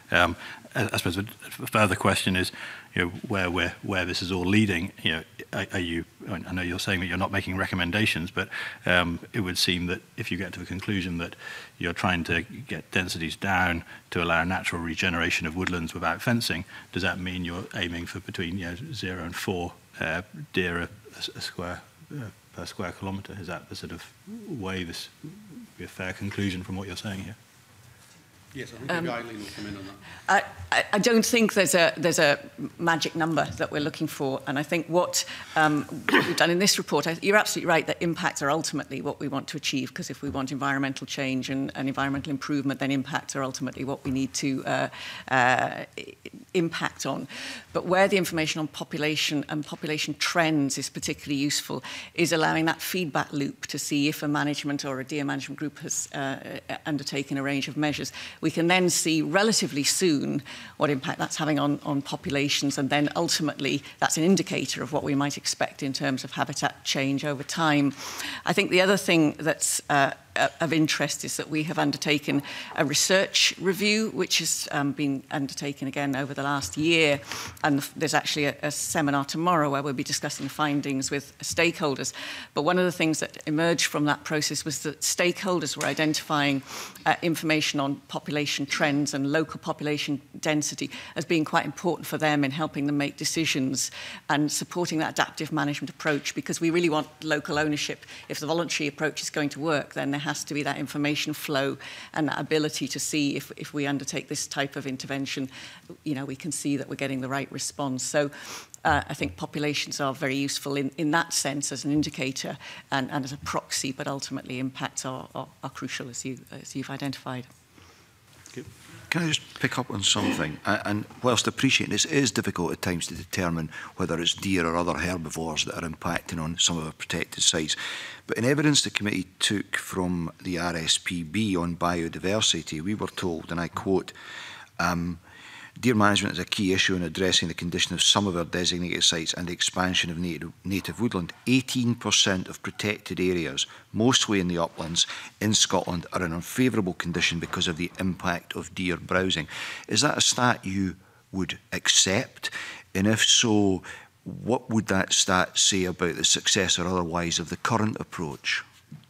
Um, I, I suppose a further question is, you know, where where where this is all leading. You know, are, are you? I know you're saying that you're not making recommendations, but um, it would seem that if you get to the conclusion that you're trying to get densities down to allow natural regeneration of woodlands without fencing, does that mean you're aiming for between, you know, zero and four uh, deer a, a square uh, per square kilometre? Is that the sort of way this would be a fair conclusion from what you're saying here? Yes, I think Um, Eileen will come in on that. I, I, I don't think there's a there's a magic number that we're looking for, and I think what um, we've done in this report, I, you're absolutely right that impacts are ultimately what we want to achieve, because if we want environmental change and, and environmental improvement, then impacts are ultimately what we need to uh, uh, impact on. But where the information on population and population trends is particularly useful is allowing that feedback loop to see if a management or a deer management group has uh, undertaken a range of measures. We can then see relatively soon what impact that's having on, on populations, and then ultimately that's an indicator of what we might expect in terms of habitat change over time. I think the other thing that's uh, of interest is that we have undertaken a research review, which has um, been undertaken again over the last year, and there's actually a, a seminar tomorrow where we'll be discussing the findings with stakeholders. But one of the things that emerged from that process was that stakeholders were identifying uh, information on population trends and local population density as being quite important for them in helping them make decisions and supporting that adaptive management approach, because we really want local ownership. If the voluntary approach is going to work, then there has to be that information flow and that ability to see if, if we undertake this type of intervention, you know, we can see that we're getting the right response. So uh, I think populations are very useful in, in that sense as an indicator and, and as a proxy, but ultimately impacts are, are, are crucial, as, you, as you've identified. Can I just pick up on something? And whilst appreciating this, it is difficult at times to determine whether it's deer or other herbivores that are impacting on some of our protected sites. But in evidence the committee took from the R S P B on biodiversity, we were told, and I quote, um, deer management is a key issue in addressing the condition of some of our designated sites and the expansion of native, native woodland. eighteen percent of protected areas, mostly in the uplands in Scotland, are in unfavourable condition because of the impact of deer browsing. Is that a stat you would accept? And if so, what would that stat say about the success or otherwise of the current approach?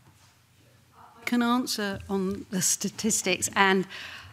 I can answer on the statistics, and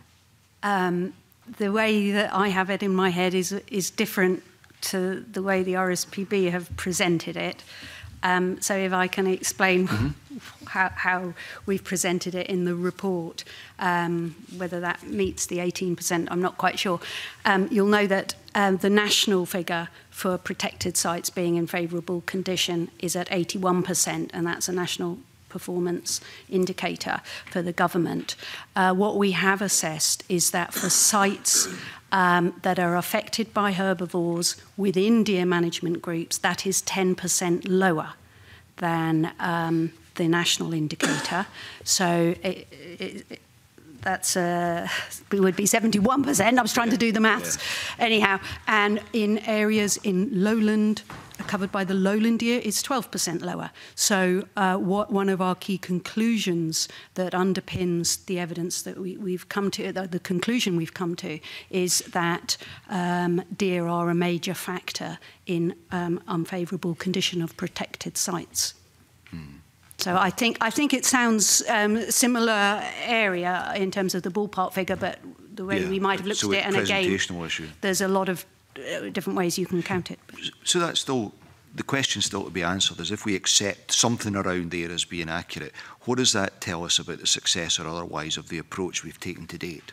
um, the way that I have it in my head is, is different to the way the R S P B have presented it. Um, so if I can explain mm-hmm. how, how we've presented it in the report, um, whether that meets the eighteen percent, I'm not quite sure. Um, you'll know that um, the national figure for protected sites being in favourable condition is at eighty-one percent, and that's a national performance indicator for the government. Uh, what we have assessed is that for sites um, that are affected by herbivores within deer management groups, that is ten percent lower than um, the national indicator. So it, it, it, that's uh, it would be seventy-one percent. I was trying to do the maths. Yeah. Anyhow, and in areas in lowland, covered by the lowland deer, is twelve percent lower. So uh, what one of our key conclusions that underpins the evidence that we, we've come to, the, the conclusion we've come to, is that um, deer are a major factor in um, unfavourable condition of protected sites. Hmm. So I think I think it sounds um, similar area in terms of the ballpark figure, but the way yeah, we might have looked so at it, and again, issue. there's a lot of uh, different ways you can count it. So that's still, the question still to be answered is, if we accept something around there as being accurate, what does that tell us about the success or otherwise of the approach we've taken to date?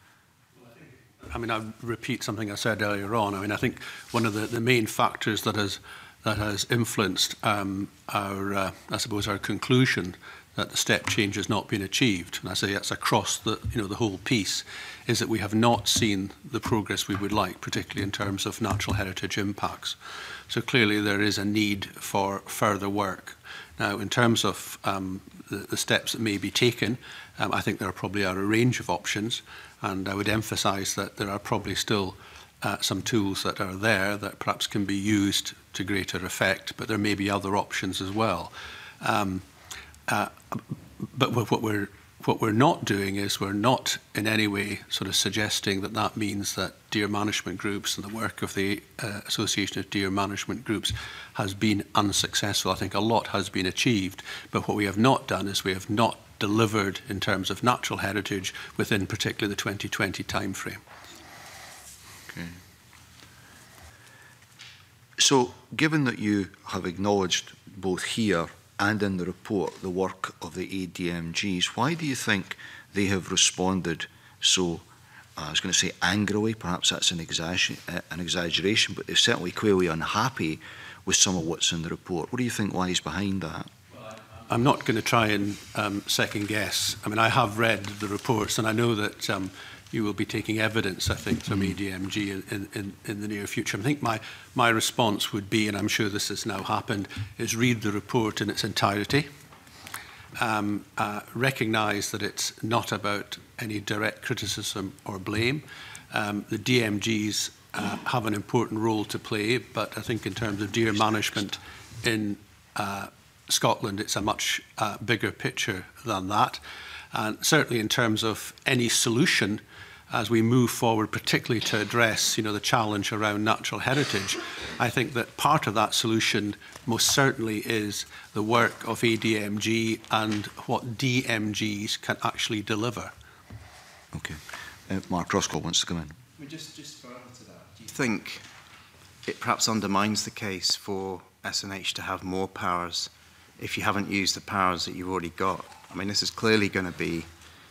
I mean, I'll repeat something I said earlier on. I mean, I think one of the, the main factors that has that has influenced um, our, uh, I suppose, our conclusion that the step change has not been achieved, and I say that's across the, you know, the whole piece, is that we have not seen the progress we would like, particularly in terms of natural heritage impacts. So clearly there is a need for further work. Now, in terms of um, the, the steps that may be taken, um, I think there are probably are a range of options, and I would emphasise that there are probably still Uh, some tools that are there that perhaps can be used to greater effect, but there may be other options as well. Um, uh, but what we're what we're not doing is we're not in any way sort of suggesting that that means that deer management groups and the work of the uh, Association of Deer Management Groups has been unsuccessful. I think a lot has been achieved, but what we have not done is we have not delivered in terms of natural heritage within particularly the twenty twenty timeframe. Okay. So, given that you have acknowledged both here and in the report the work of the A D M Gs, why do you think they have responded so, uh, I was going to say angrily, perhaps that's an, exagger uh, an exaggeration, but they're certainly clearly unhappy with some of what's in the report? What do you think lies behind that? I'm not going to try and um, second guess. I mean, I have read the reports, and I know that um, you will be taking evidence, I think, from A D M G in, in, in the near future. I think my, my response would be, and I'm sure this has now happened, is read the report in its entirety. Um, uh, recognise that it's not about any direct criticism or blame. Um, the D M Gs uh, have an important role to play, but I think in terms of deer management in uh, Scotland, it's a much uh, bigger picture than that. And certainly in terms of any solution, as we move forward, particularly to address, you know, the challenge around natural heritage, I think that part of that solution most certainly is the work of A D M G and what D M Gs can actually deliver. Okay. Uh, Mark Roscoe wants to come in. I mean, just, just further to that, do you think it perhaps undermines the case for S N H to have more powers if you haven't used the powers that you've already got? I mean, this is clearly going to be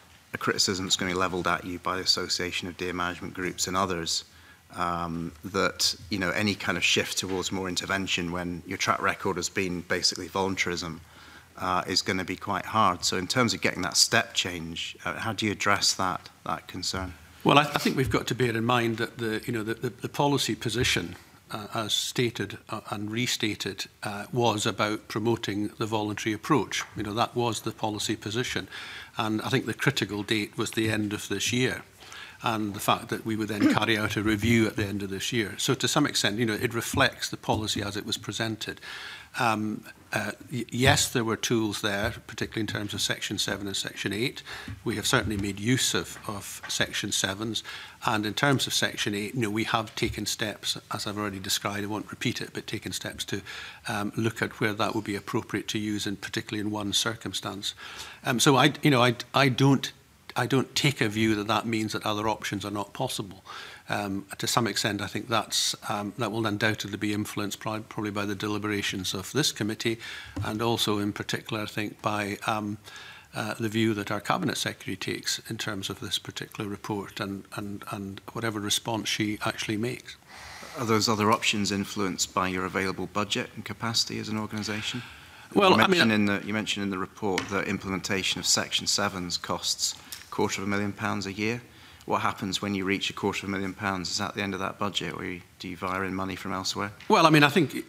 a criticism that's going to be levelled at you by the Association of Deer Management Groups and others, um, that, you know, any kind of shift towards more intervention when your track record has been basically voluntarism uh, is going to be quite hard. So in terms of getting that step change, uh, how do you address that, that concern? Well, I, I think we've got to bear in mind that the, you know, the, the, the policy position, Uh, as stated uh, and restated, uh, was about promoting the voluntary approach. You know, that was the policy position. And I think the critical date was the end of this year. And the fact that we would then carry out a review at the end of this year. So to some extent, you know, it reflects the policy as it was presented. Um, uh, yes, there were tools there, particularly in terms of Section seven and Section eight. We have certainly made use of, of Section sevens. And in terms of Section eight, you know, we have taken steps, as I've already described, I won't repeat it, but taken steps to um, look at where that would be appropriate to use, and particularly in one circumstance. Um, so I, you know, I, I don't I don't take a view that that means that other options are not possible. Um, to some extent, I think that's, um, that will undoubtedly be influenced probably by the deliberations of this committee, and also in particular, I think, by um, uh, the view that our Cabinet Secretary takes in terms of this particular report, and, and, and whatever response she actually makes. Are those other options influenced by your available budget and capacity as an organisation? Well, you mentioned, I mean, in the, you mentioned in the report that implementation of Section sevens costs a quarter of a million pounds a year. What happens when you reach a quarter of a million pounds? Is that the end of that budget, or do you vire in money from elsewhere? Well, I mean, I think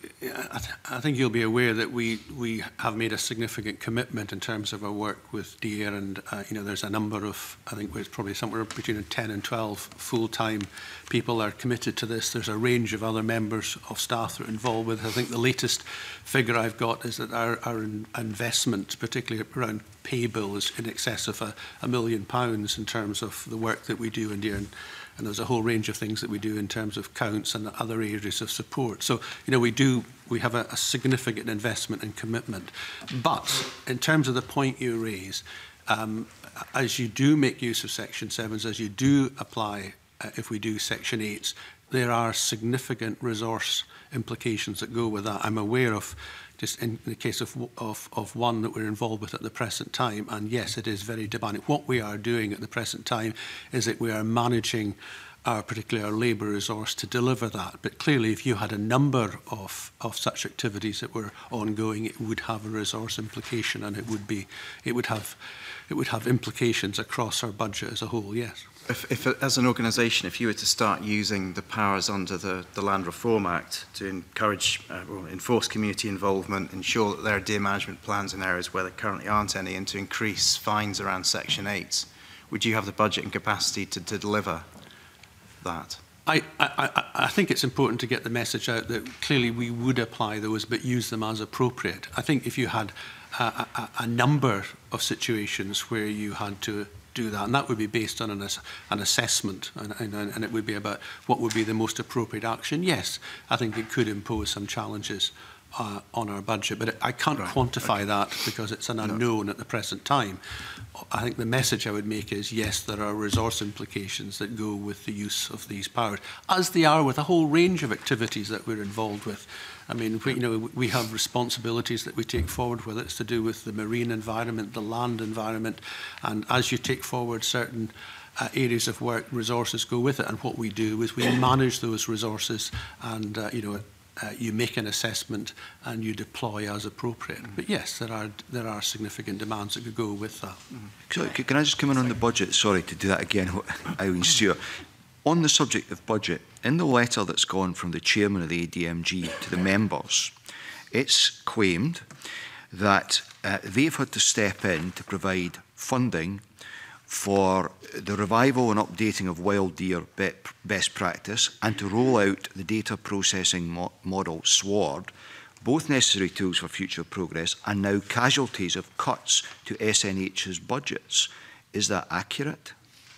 I think you'll be aware that we we have made a significant commitment in terms of our work with deer, and uh, you know, there's a number of, I think there's probably somewhere between ten and twelve full-time people are committed to this. There's a range of other members of staff that are involved with it. I think the latest figure I've got is that our, our investment, particularly around pay bill, is in excess of a, a million pounds in terms of the work that we do in deer, and, and there's a whole range of things that we do in terms of counts and other areas of support. So, you know, we do, we have a, a significant investment and commitment. But in terms of the point you raise, um, as you do make use of Section sevens, as you do apply, uh, if we do Section eights, there are significant resource implications that go with that. I'm aware of, just in the case of, of, of one that we're involved with at the present time, and yes, it is very demanding. What we are doing at the present time is that we are managing our, particularly our labour resource, to deliver that. But clearly, if you had a number of, of such activities that were ongoing, it would have a resource implication, and it would be, it would have, it would have implications across our budget as a whole. Yes. If, if, as an organisation, if you were to start using the powers under the, the Land Reform Act to encourage uh, or enforce community involvement, ensure that there are deer management plans in areas where there currently aren't any, and to increase fines around Section eights, would you have the budget and capacity to, to deliver that? I, I, I think it's important to get the message out that clearly we would apply those, but use them as appropriate. I think if you had a, a, a number of situations where you had to do that, and that would be based on an, an assessment, and, and, and it would be about what would be the most appropriate action. Yes, I think it could impose some challenges uh, on our budget, but I can't right. quantify okay. that because it's an unknown no. at the present time. I think the message I would make is, yes, there are resource implications that go with the use of these powers, as they are with a whole range of activities that we're involved with. I mean, we, you know, we have responsibilities that we take forward, whether it's to do with the marine environment, the land environment, and as you take forward certain uh, areas of work, resources go with it. And what we do is we manage those resources, and uh, you know, uh, you make an assessment and you deploy as appropriate. But yes, there are there are significant demands that could go with that. So, can I just come in on the budget? Sorry to do that again, Eileen, Stuart. On the subject of budget, in the letter that's gone from the chairman of the A D M G to the members, it's claimed that uh, they've had to step in to provide funding for the revival and updating of wild deer be best practice and to roll out the data processing mo model SWORD, both necessary tools for future progress, and now casualties of cuts to S N H's budgets. Is that accurate?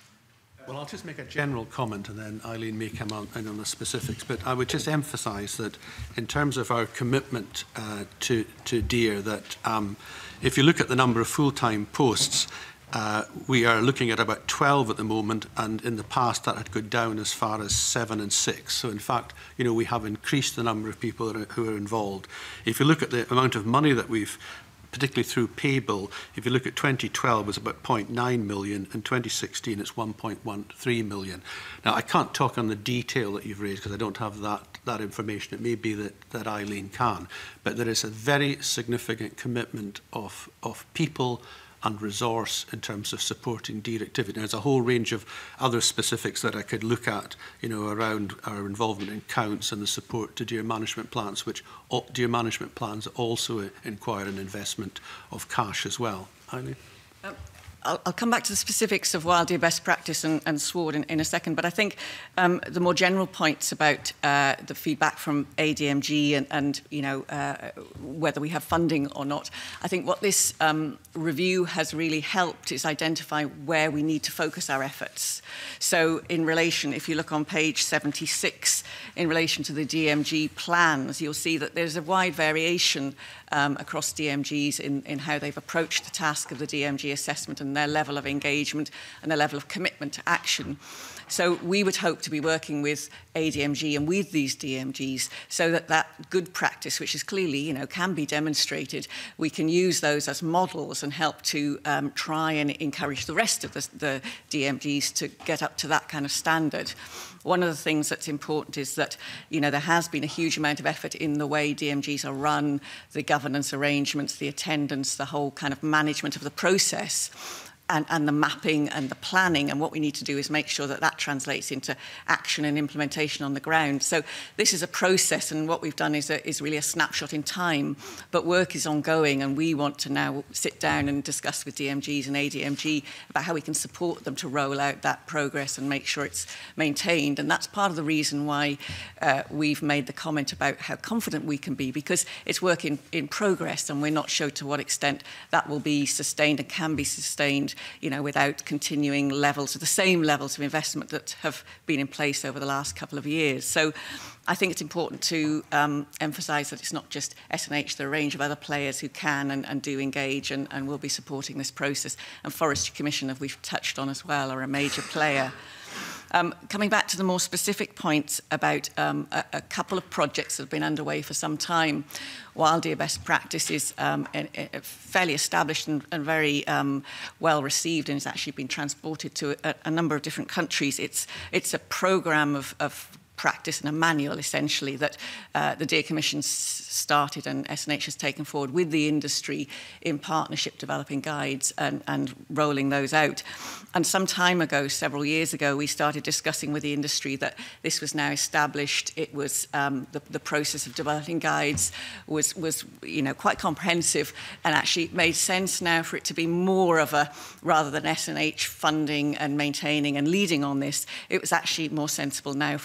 Well, I'll just make a general comment and then Eileen may come on, in on the specifics, but I would just emphasise that in terms of our commitment uh, to, to deer, that um, if you look at the number of full-time posts, uh, we are looking at about twelve at the moment, and in the past that had gone down as far as seven and six. So in fact, you know, we have increased the number of people that are, who are involved. If you look at the amount of money that we've particularly through pay bill, if you look at twenty twelve, it was about zero point nine million, and twenty sixteen it's one point one three million. Now, I can't talk on the detail that you've raised because I don't have that, that information. It may be that, that Eileen can, but there is a very significant commitment of, of people and resource in terms of supporting deer activity. There's a whole range of other specifics that I could look at, you know, around our involvement in counts and the support to deer management plans, which all, deer management plans also require an investment of cash as well. Eileen? Um, I'll, I'll come back to the specifics of wild deer best practice and, and SWORD in, in a second, but I think um, the more general points about uh, the feedback from A D M G and, and you know, uh, whether we have funding or not, I think what this um, review has really helped is identify where we need to focus our efforts. So in relation, if you look on page seventy-six, in relation to the D M G plans, you'll see that there's a wide variation um, across D M Gs in, in how they've approached the task of the D M G assessment and their level of engagement and their level of commitment to action. So we would hope to be working with A D M G and with these D M Gs so that that good practice, which is clearly, you know, can be demonstrated, we can use those as models and help to um, try and encourage the rest of the, the D M Gs to get up to that kind of standard. One of the things that's important is that, you know, there has been a huge amount of effort in the way D M Gs are run, the governance arrangements, the attendance, the whole kind of management of the process. And, and the mapping and the planning, and what we need to do is make sure that that translates into action and implementation on the ground. So this is a process, and what we've done is, a, is really a snapshot in time, but work is ongoing, and we want to now sit down and discuss with D M Gs and A D M G about how we can support them to roll out that progress and make sure it's maintained. And that's part of the reason why uh, we've made the comment about how confident we can be, because it's work in, in progress, and we're not sure to what extent that will be sustained and can be sustained, you know, without continuing levels, the same levels of investment that have been in place over the last couple of years. So I think it's important to um, emphasise that it's not just S N H, there are a range of other players who can and, and do engage and, and will be supporting this process. And Forestry Commission, as we've touched on as well, are a major player. Um, coming back to the more specific points about um, a, a couple of projects that have been underway for some time. Wild deer best practice is um, a, a fairly established and, and very um, well received, and it's actually been transported to a, a number of different countries. It's, it's a programme of, of practice and a manual, essentially, that uh, the Deer Commission started and S N H has taken forward with the industry in partnership, developing guides and, and rolling those out. And some time ago, several years ago, we started discussing with the industry that this was now established. It was um, the, the process of developing guides was, was, you know, quite comprehensive, and actually it made sense now for it to be more of a, rather than S N H funding and maintaining and leading on this, it was actually more sensible now for it to be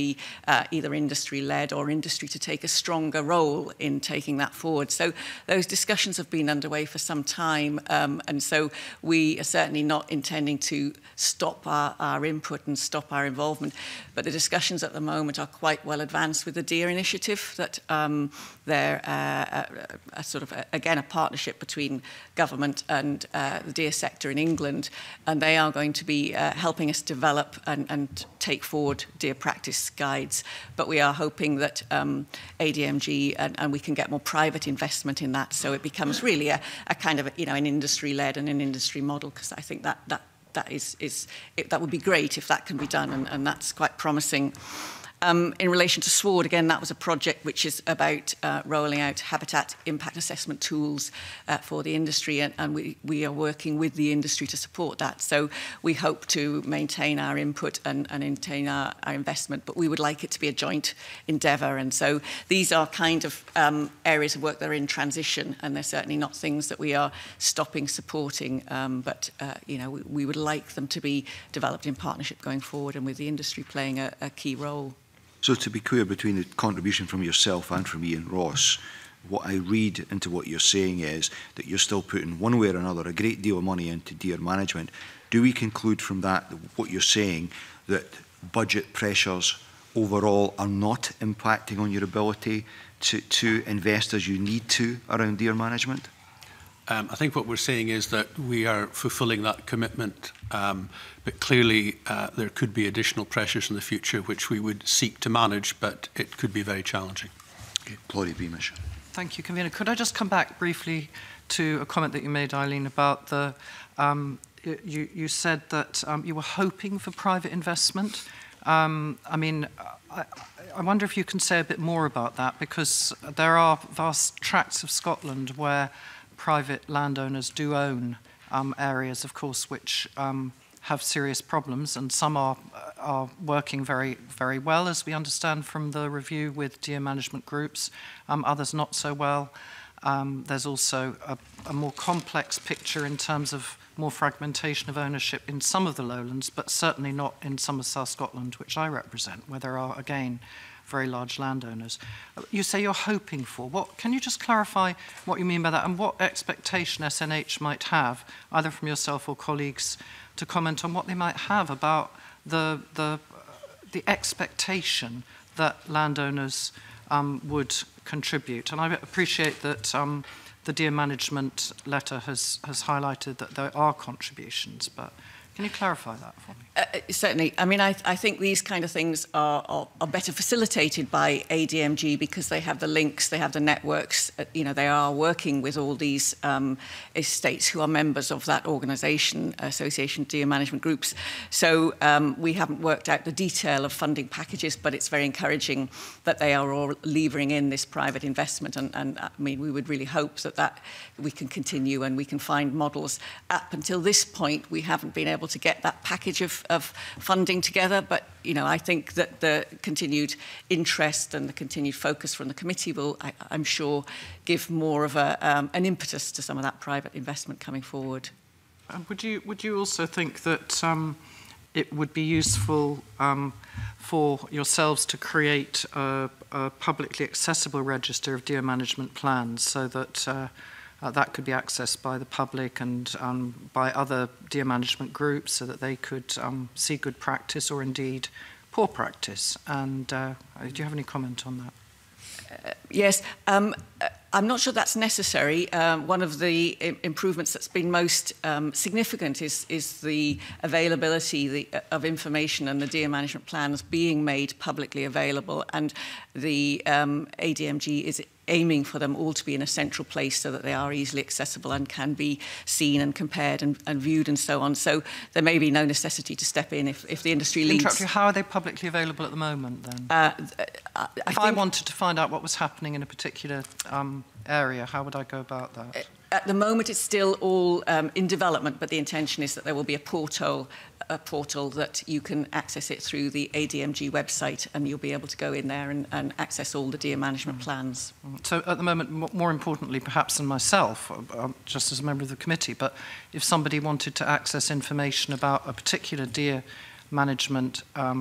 be uh, either industry-led or industry to take a stronger role in taking that forward. So those discussions have been underway for some time, um, and so we are certainly not intending to stop our, our input and stop our involvement. But the discussions at the moment are quite well advanced with the Deer Initiative, that um, they're uh, a, a sort of, a, again, a partnership between government and uh, the deer sector in England, and they are going to be uh, helping us develop and, and take forward deer practice guides. But we are hoping that um, A D M G and, and we can get more private investment in that, so it becomes really a, a kind of, a, you know, an industry-led and an industry model, because I think that that that is is it, that would be great if that can be done, and, and that's quite promising. Um, in relation to Sword, again, that was a project which is about uh, rolling out habitat impact assessment tools uh, for the industry, and, and we, we are working with the industry to support that. So we hope to maintain our input and, and maintain our, our investment, but we would like it to be a joint endeavour. And so these are kind of um, areas of work that are in transition, and they're certainly not things that we are stopping supporting, um, but uh, you know, we, we would like them to be developed in partnership going forward, and with the industry playing a, a key role. So to be clear, between the contribution from yourself and from Ian Ross, what I read into what you're saying is that you're still putting one way or another a great deal of money into deer management. Do we conclude from that, what you're saying, that budget pressures overall are not impacting on your ability to, to invest as you need to around deer management? Um, I think what we're saying is that we are fulfilling that commitment, um, but clearly uh, there could be additional pressures in the future which we would seek to manage, but it could be very challenging. Okay. Claudia Beamish. Thank you, Convener. Could I just come back briefly to a comment that you made, Eileen, about the, um, you, you said that um, you were hoping for private investment. Um, I mean, I, I wonder if you can say a bit more about that, because there are vast tracts of Scotland where private landowners do own um, areas, of course, which um, have serious problems, and some are are working very, very well, as we understand from the review with deer management groups, um, others not so well. Um, there's also a, a more complex picture in terms of more fragmentation of ownership in some of the lowlands, but certainly not in some of South Scotland, which I represent, where there are, again, very large landowners. You say you're hoping for. What, can you just clarify what you mean by that, and what expectation S N H might have, either from yourself or colleagues, to comment on what they might have about the, the, the expectation that landowners um, would contribute? And I appreciate that um, the deer management letter has, has highlighted that there are contributions, but can you clarify that for me? Uh, certainly. I mean, I, I think these kind of things are, are, are better facilitated by A D M G because they have the links, they have the networks. Uh, you know, they are working with all these um, estates who are members of that organisation, Association Deer Management Groups. So um, we haven't worked out the detail of funding packages, but it's very encouraging that they are all levering in this private investment. And, and I mean, we would really hope that, that we can continue and we can find models. Up until this point, we haven't been able to get that package of of funding together, but you know, I think that the continued interest and the continued focus from the committee will, I, I'm sure, give more of a, um, an impetus to some of that private investment coming forward. And would you would you also think that um, it would be useful um, for yourselves to create a, a publicly accessible register of deer management plans, so that uh, Uh, that could be accessed by the public and um, by other deer management groups, so that they could um, see good practice or indeed poor practice? And uh, do you have any comment on that? Uh, yes. Um, I'm not sure that's necessary. Um, one of the improvements that's been most um, significant is, is the availability the, of information and the deer management plans being made publicly available. And the um, A D M G is aiming for them all to be in a central place so that they are easily accessible and can be seen and compared and, and viewed and so on. So there may be no necessity to step in if, if the industry leads. Interrupt you, how are they publicly available at the moment then? Uh, I, I if I wanted to find out what was happening in a particular um, area, how would I go about that? At the moment, it's still all um, in development, but the intention is that there will be a portal, a portal that you can access it through the A D M G website, and you'll be able to go in there and, and access all the deer management plans. So at the moment, more importantly perhaps than myself, just as a member of the committee, but if somebody wanted to access information about a particular deer management um,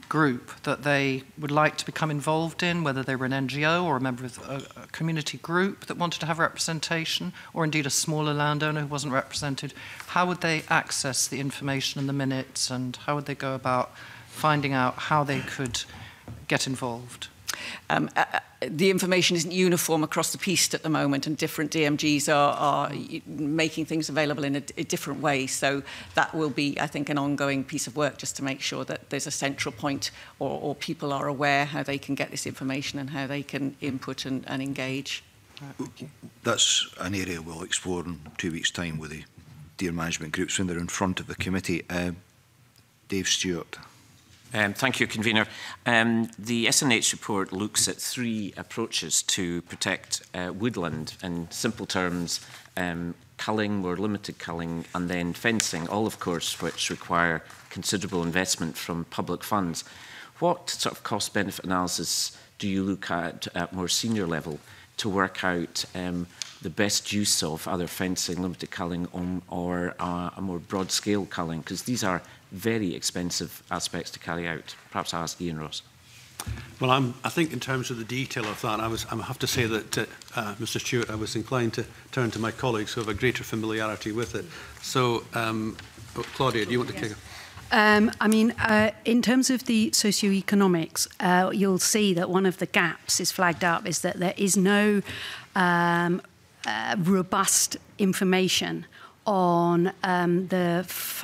group that they would like to become involved in, whether they were an N G O or a member of a, a community group that wanted to have representation, or indeed a smaller landowner who wasn't represented, how would they access the information and the minutes, and how would they go about finding out how they could get involved? Um, uh, the information isn't uniform across the piece at the moment, and different D M Gs are, are making things available in a, a different way. So that will be, I think, an ongoing piece of work just to make sure that there's a central point, or, or people are aware how they can get this information and how they can input and, and engage. That's an area we'll explore in two weeks' time with the deer management groups when they're in front of the committee. Uh, Dave Stuart. Um, thank you, Convener. Um, the S N H report looks at three approaches to protect uh, woodland. In simple terms, um, culling, more limited culling, and then fencing, all of course which require considerable investment from public funds. What sort of cost-benefit analysis do you look at at more senior level to work out um, the best use of either fencing, limited culling, on, or uh, a more broad-scale culling? Because these are very expensive aspects to carry out. Perhaps I'll ask Ian Ross. Well, I'm, I think in terms of the detail of that, I, was, I have to say that, uh, uh, Mister Stuart, I was inclined to turn to my colleagues who have a greater familiarity with it. So, um, oh, Claudia, do you want to kick off? Um, I mean, uh, in terms of the socioeconomics, uh, you'll see that one of the gaps is flagged up is that there is no um, uh, robust information on um, the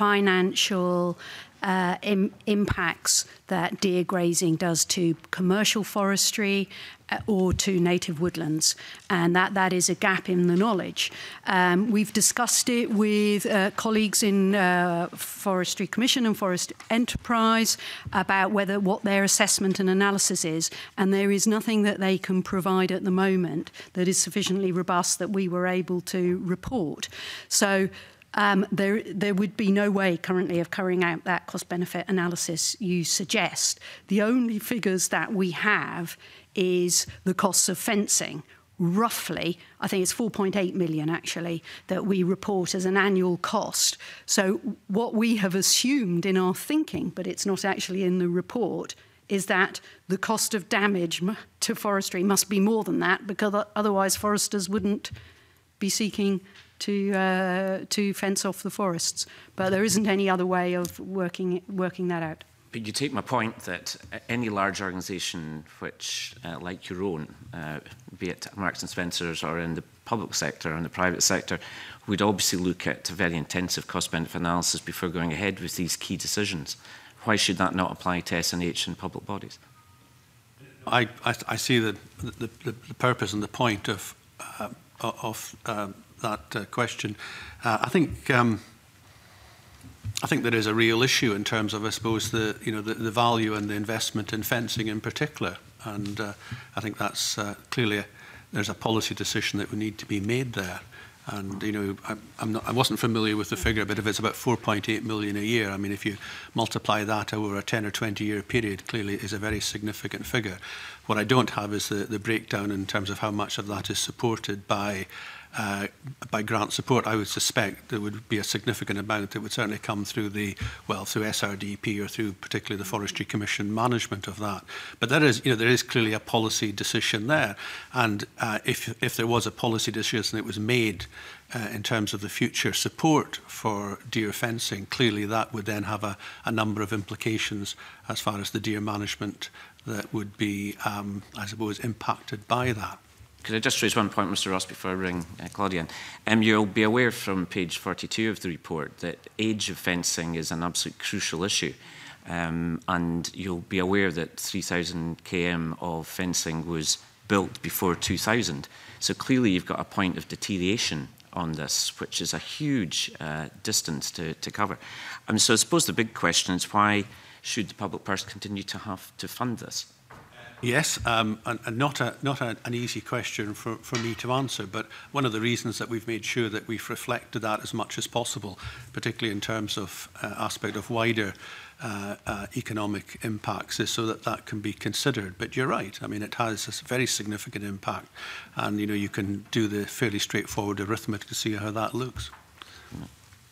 financial uh, im impacts that deer grazing does to commercial forestry uh, or to native woodlands, and that, that is a gap in the knowledge. Um, we've discussed it with uh, colleagues in uh, Forestry Commission and Forest Enterprise about whether what their assessment and analysis is, and there is nothing that they can provide at the moment that is sufficiently robust that we were able to report. So Um, there, there would be no way currently of carrying out that cost-benefit analysis you suggest. The only figures that we have is the costs of fencing. Roughly, I think it's four point eight million actually, that we report as an annual cost. So what we have assumed in our thinking, but it's not actually in the report, is that the cost of damage to forestry must be more than that, because otherwise foresters wouldn't be seeking to uh, to fence off the forests. But there isn't any other way of working working that out. But you take my point that any large organisation which, uh, like your own, uh, be it Marks and Spencers or in the public sector or in the private sector, would obviously look at a very intensive cost-benefit analysis before going ahead with these key decisions. Why should that not apply to S N H and public bodies? I, I, I see the, the, the purpose and the point of, uh, of uh, that uh, question. Uh, I think um, I think there is a real issue in terms of, I suppose, the you know the, the value and the investment in fencing in particular, and uh, I think that's uh, clearly a, there's a policy decision that would need to be made there. And you know, I, I'm not, I wasn't familiar with the figure, but if it's about four point eight million a year, I mean, if you multiply that over a ten or twenty year period, clearly it is a very significant figure. What I don't have is the, the breakdown in terms of how much of that is supported by Uh, by grant support. I would suspect there would be a significant amount that would certainly come through the, well, through S R D P or through particularly the Forestry Commission management of that. But there is, you know, there is clearly a policy decision there. And uh, if, if there was a policy decision that was made uh, in terms of the future support for deer fencing, clearly that would then have a, a number of implications as far as the deer management that would be, um, I suppose, impacted by that. Could I just raise one point, Mister Ross, before I bring uh, Claudia in? Um, you'll be aware from page forty-two of the report that age of fencing is an absolute crucial issue. Um, and you'll be aware that three thousand kilometres of fencing was built before two thousand. So clearly you've got a point of deterioration on this, which is a huge uh, distance to, to cover. Um, so I suppose the big question is, why should the public purse continue to have to fund this? Yes, um, and, and not, a, not a, an easy question for, for me to answer, but one of the reasons that we've made sure that we've reflected that as much as possible, particularly in terms of uh, aspect of wider uh, uh, economic impacts, is so that that can be considered. But you're right, I mean, it has a very significant impact, and you know, you can do the fairly straightforward arithmetic to see how that looks.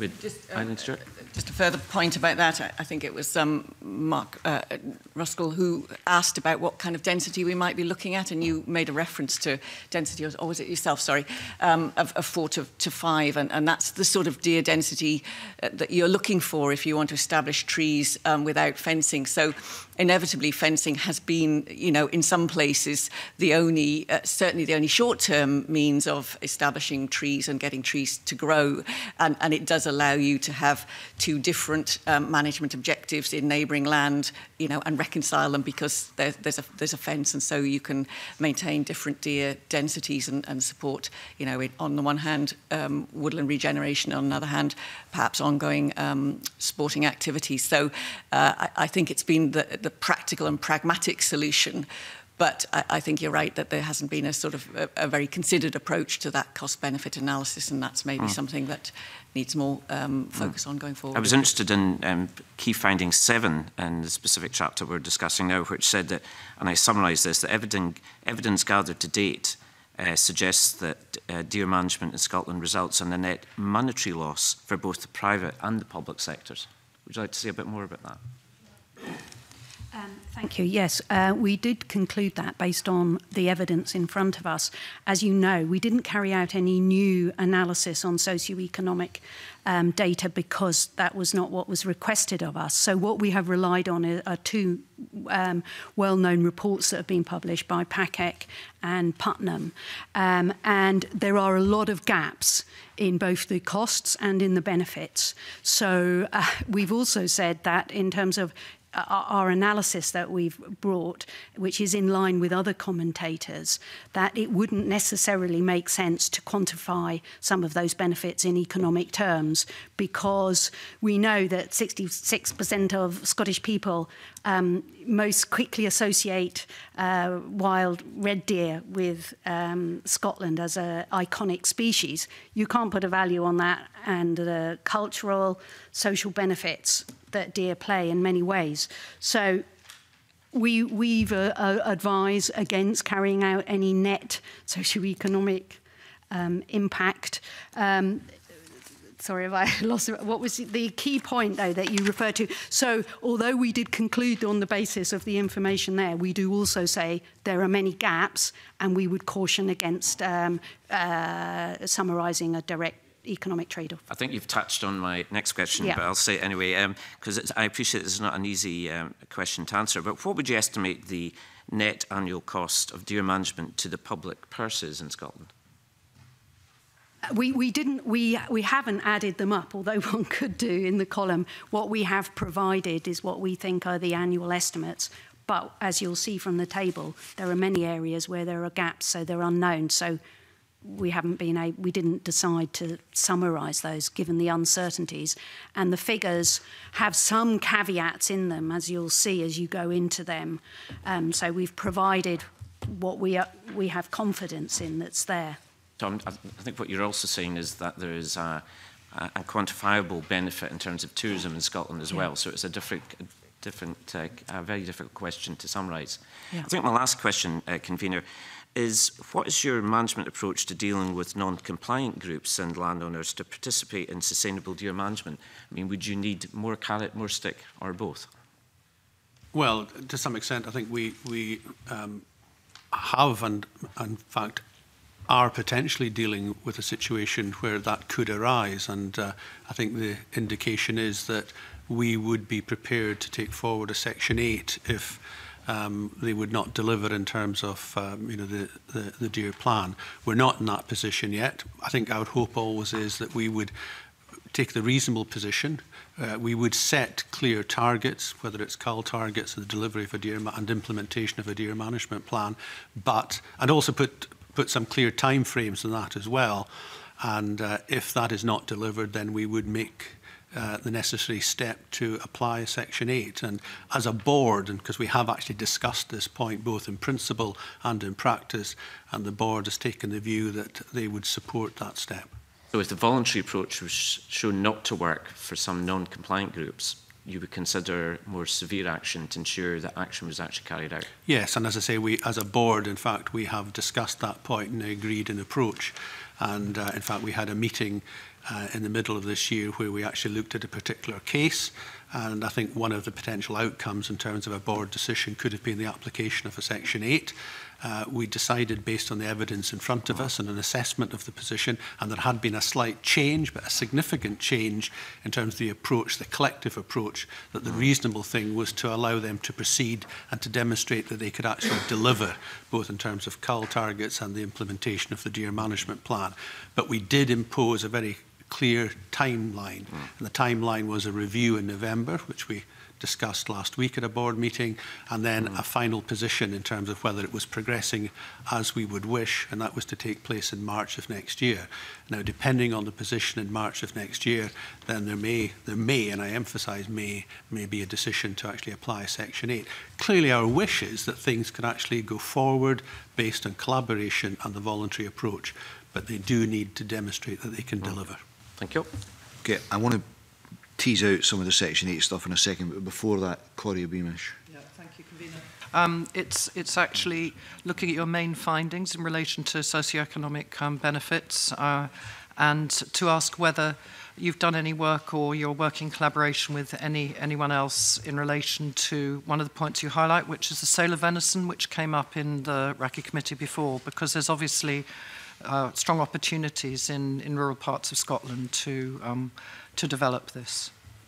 With just, uh, Eileen, Stuart? Just a further point about that. I, I think it was um, Mark uh, Ruskell who asked about what kind of density we might be looking at, and you made a reference to density, or was it yourself, sorry, um, of, of four to, to five, and, and that's the sort of deer density uh, that you're looking for if you want to establish trees um, without fencing. So inevitably fencing has been, you know, in some places the only, uh, certainly the only short-term means of establishing trees and getting trees to grow, and, and it does allow you to have two different um, management objectives in neighbouring land, you know, and reconcile them because there, there's a there's a fence, and so you can maintain different deer densities and, and support, you know, it, on the one hand um, woodland regeneration, on the other hand perhaps ongoing um, sporting activities. So uh, I, I think it's been the, the practical and pragmatic solution. But I, I think you're right that there hasn't been a sort of a, a very considered approach to that cost-benefit analysis, and that's maybe mm. something that needs more um, focus mm. on going forward. I was interested in um, key finding seven in the specific chapter we're discussing now, which said that, and I summarise this, that evidence, evidence gathered to date uh, suggests that uh, deer management in Scotland results in a net monetary loss for both the private and the public sectors. Would you like to say a bit more about that? Um, thank you. Yes, uh, we did conclude that based on the evidence in front of us. As you know, we didn't carry out any new analysis on socioeconomic um, data because that was not what was requested of us. So what we have relied on are, are two um, well-known reports that have been published by Packek and Putnam. Um, and there are a lot of gaps in both the costs and in the benefits. So uh, we've also said that in terms of our analysis that we've brought, which is in line with other commentators, that it wouldn't necessarily make sense to quantify some of those benefits in economic terms, because we know that sixty-six percent of Scottish people um, most quickly associate uh, wild red deer with um, Scotland as an iconic species. You can't put a value on that, and the cultural, social benefits that deer play in many ways. So we, we've uh, uh, advised against carrying out any net socioeconomic um, impact. Um, sorry if I lost it. What was the key point, though, that you referred to? So although we did conclude on the basis of the information there, we do also say there are many gaps, and we would caution against um, uh, summarising a direct economic trade-off. I think you've touched on my next question, yeah. but I'll say it anyway, because um, I appreciate this is not an easy um, question to answer, but what would you estimate the net annual cost of deer management to the public purses in Scotland? We, we didn't, we, we haven't added them up, although one could do in the column. What we have provided is what we think are the annual estimates. But as you'll see from the table, there are many areas where there are gaps, so they're unknown. So we haven't been able, we didn't decide to summarise those given the uncertainties. And the figures have some caveats in them, as you'll see as you go into them. Um, so we've provided what we, are, we have confidence in that's there. Tom, I think what you're also saying is that there is a, a quantifiable benefit in terms of tourism in Scotland as yeah. well. So it's a different, a different, uh, a very difficult question to summarise. Yeah. I think my last question, uh, convener, is what is your management approach to dealing with non-compliant groups and landowners to participate in sustainable deer management? I mean, would you need more carrot, more stick, or both? Well, to some extent, I think we we um, have and, and in fact, are potentially dealing with a situation where that could arise. And uh, I think the indication is that we would be prepared to take forward a Section eight if Um, they would not deliver in terms of um, you know, the, the, the deer plan. We're not in that position yet. I think our hope always is that we would take the reasonable position. Uh, we would set clear targets, whether it's cull targets, the delivery of a deer and implementation of a deer management plan, but and also put put some clear time frames on that as well. And uh, if that is not delivered, then we would make Uh, the necessary step to apply Section eight. And as a board, and because we have actually discussed this point both in principle and in practice, and the board has taken the view that they would support that step. So if the voluntary approach was shown not to work for some non-compliant groups, you would consider more severe action to ensure that action was actually carried out? Yes, and as I say, we, as a board, in fact, we have discussed that point and agreed an approach. And uh, in fact, we had a meeting uh, in the middle of this year where we actually looked at a particular case. And I think one of the potential outcomes in terms of a board decision could have been the application of a Section eight. Uh, we decided based on the evidence in front of us and an assessment of the position, and there had been a slight change, but a significant change in terms of the approach, the collective approach, that the reasonable thing was to allow them to proceed and to demonstrate that they could actually deliver, both in terms of cull targets and the implementation of the deer management plan. But we did impose a very clear timeline, mm. and the timeline was a review in November, which we discussed last week at a board meeting, and then mm. a final position in terms of whether it was progressing as we would wish, and that was to take place in March of next year. Now, depending on the position in March of next year, then there may, there may, and I emphasise may, may be a decision to actually apply Section eight. Clearly, our wish is that things can actually go forward based on collaboration and the voluntary approach, but they do need to demonstrate that they can mm. deliver. Thank you. Okay, I want to tease out some of the Section eight stuff in a second, but before that, Claudia Beamish. Yeah, thank you, Convener. Um, it's, it's actually looking at your main findings in relation to socioeconomic um, benefits uh, and to ask whether you've done any work or you're working in collaboration with any, anyone else in relation to one of the points you highlight, which is the sale of venison, which came up in the R A C I committee before, because there's obviously uh, strong opportunities in, in rural parts of Scotland to um, to develop this.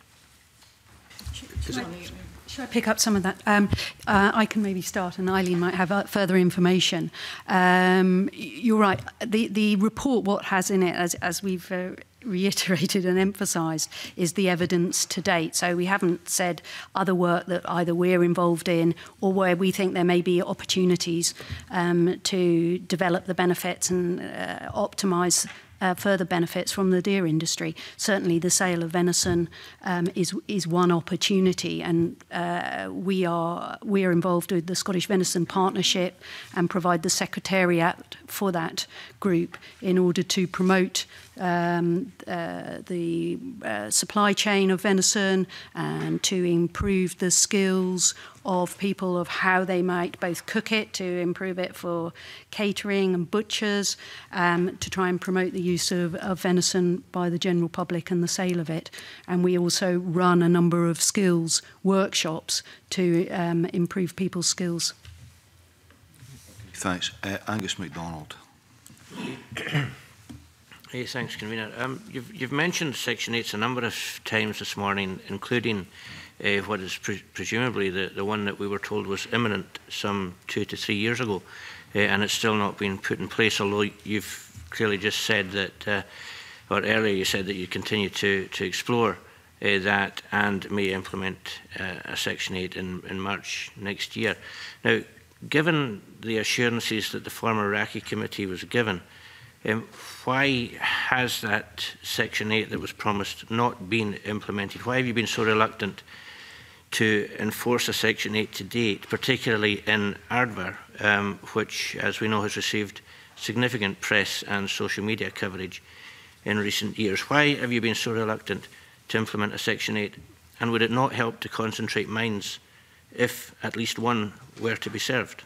Should I, should I pick up some of that? Um, uh, I can maybe start, and Eileen might have uh, further information. Um, you're right. The the report, what has in it, as as we've uh, reiterated and emphasised, is the evidence to date. So we haven't said other work that either we're involved in or where we think there may be opportunities um, to develop the benefits and uh, optimise Uh, further benefits from the deer industry. Certainly the sale of venison um, is is one opportunity, and uh, we are we are involved with the Scottish Venison Partnership and provide the secretariat for that group in order to promote um, uh, the uh, supply chain of venison and to improve the skills of people of how they might both cook it, to improve it for catering and butchers, um, to try and promote the use of, of venison by the general public and the sale of it. And we also run a number of skills workshops to um, improve people's skills. Thanks. Uh, Angus MacDonald. Hey, thanks, Convener. Um, you've, you've mentioned Section eight a number of times this morning, including Uh, what is pre presumably the, the one that we were told was imminent some two to three years ago, uh, and it's still not been put in place, although you've clearly just said that, uh, or earlier you said that you continue to, to explore uh, that and may implement uh, a Section eight in, in March next year. Now, given the assurances that the former R A C I committee was given, um, why has that Section eight that was promised not been implemented? Why have you been so reluctant to enforce a Section eight to date, particularly in Ardmore, um, which, as we know, has received significant press and social media coverage in recent years? Why have you been so reluctant to implement a Section eight? And would it not help to concentrate minds if at least one were to be served?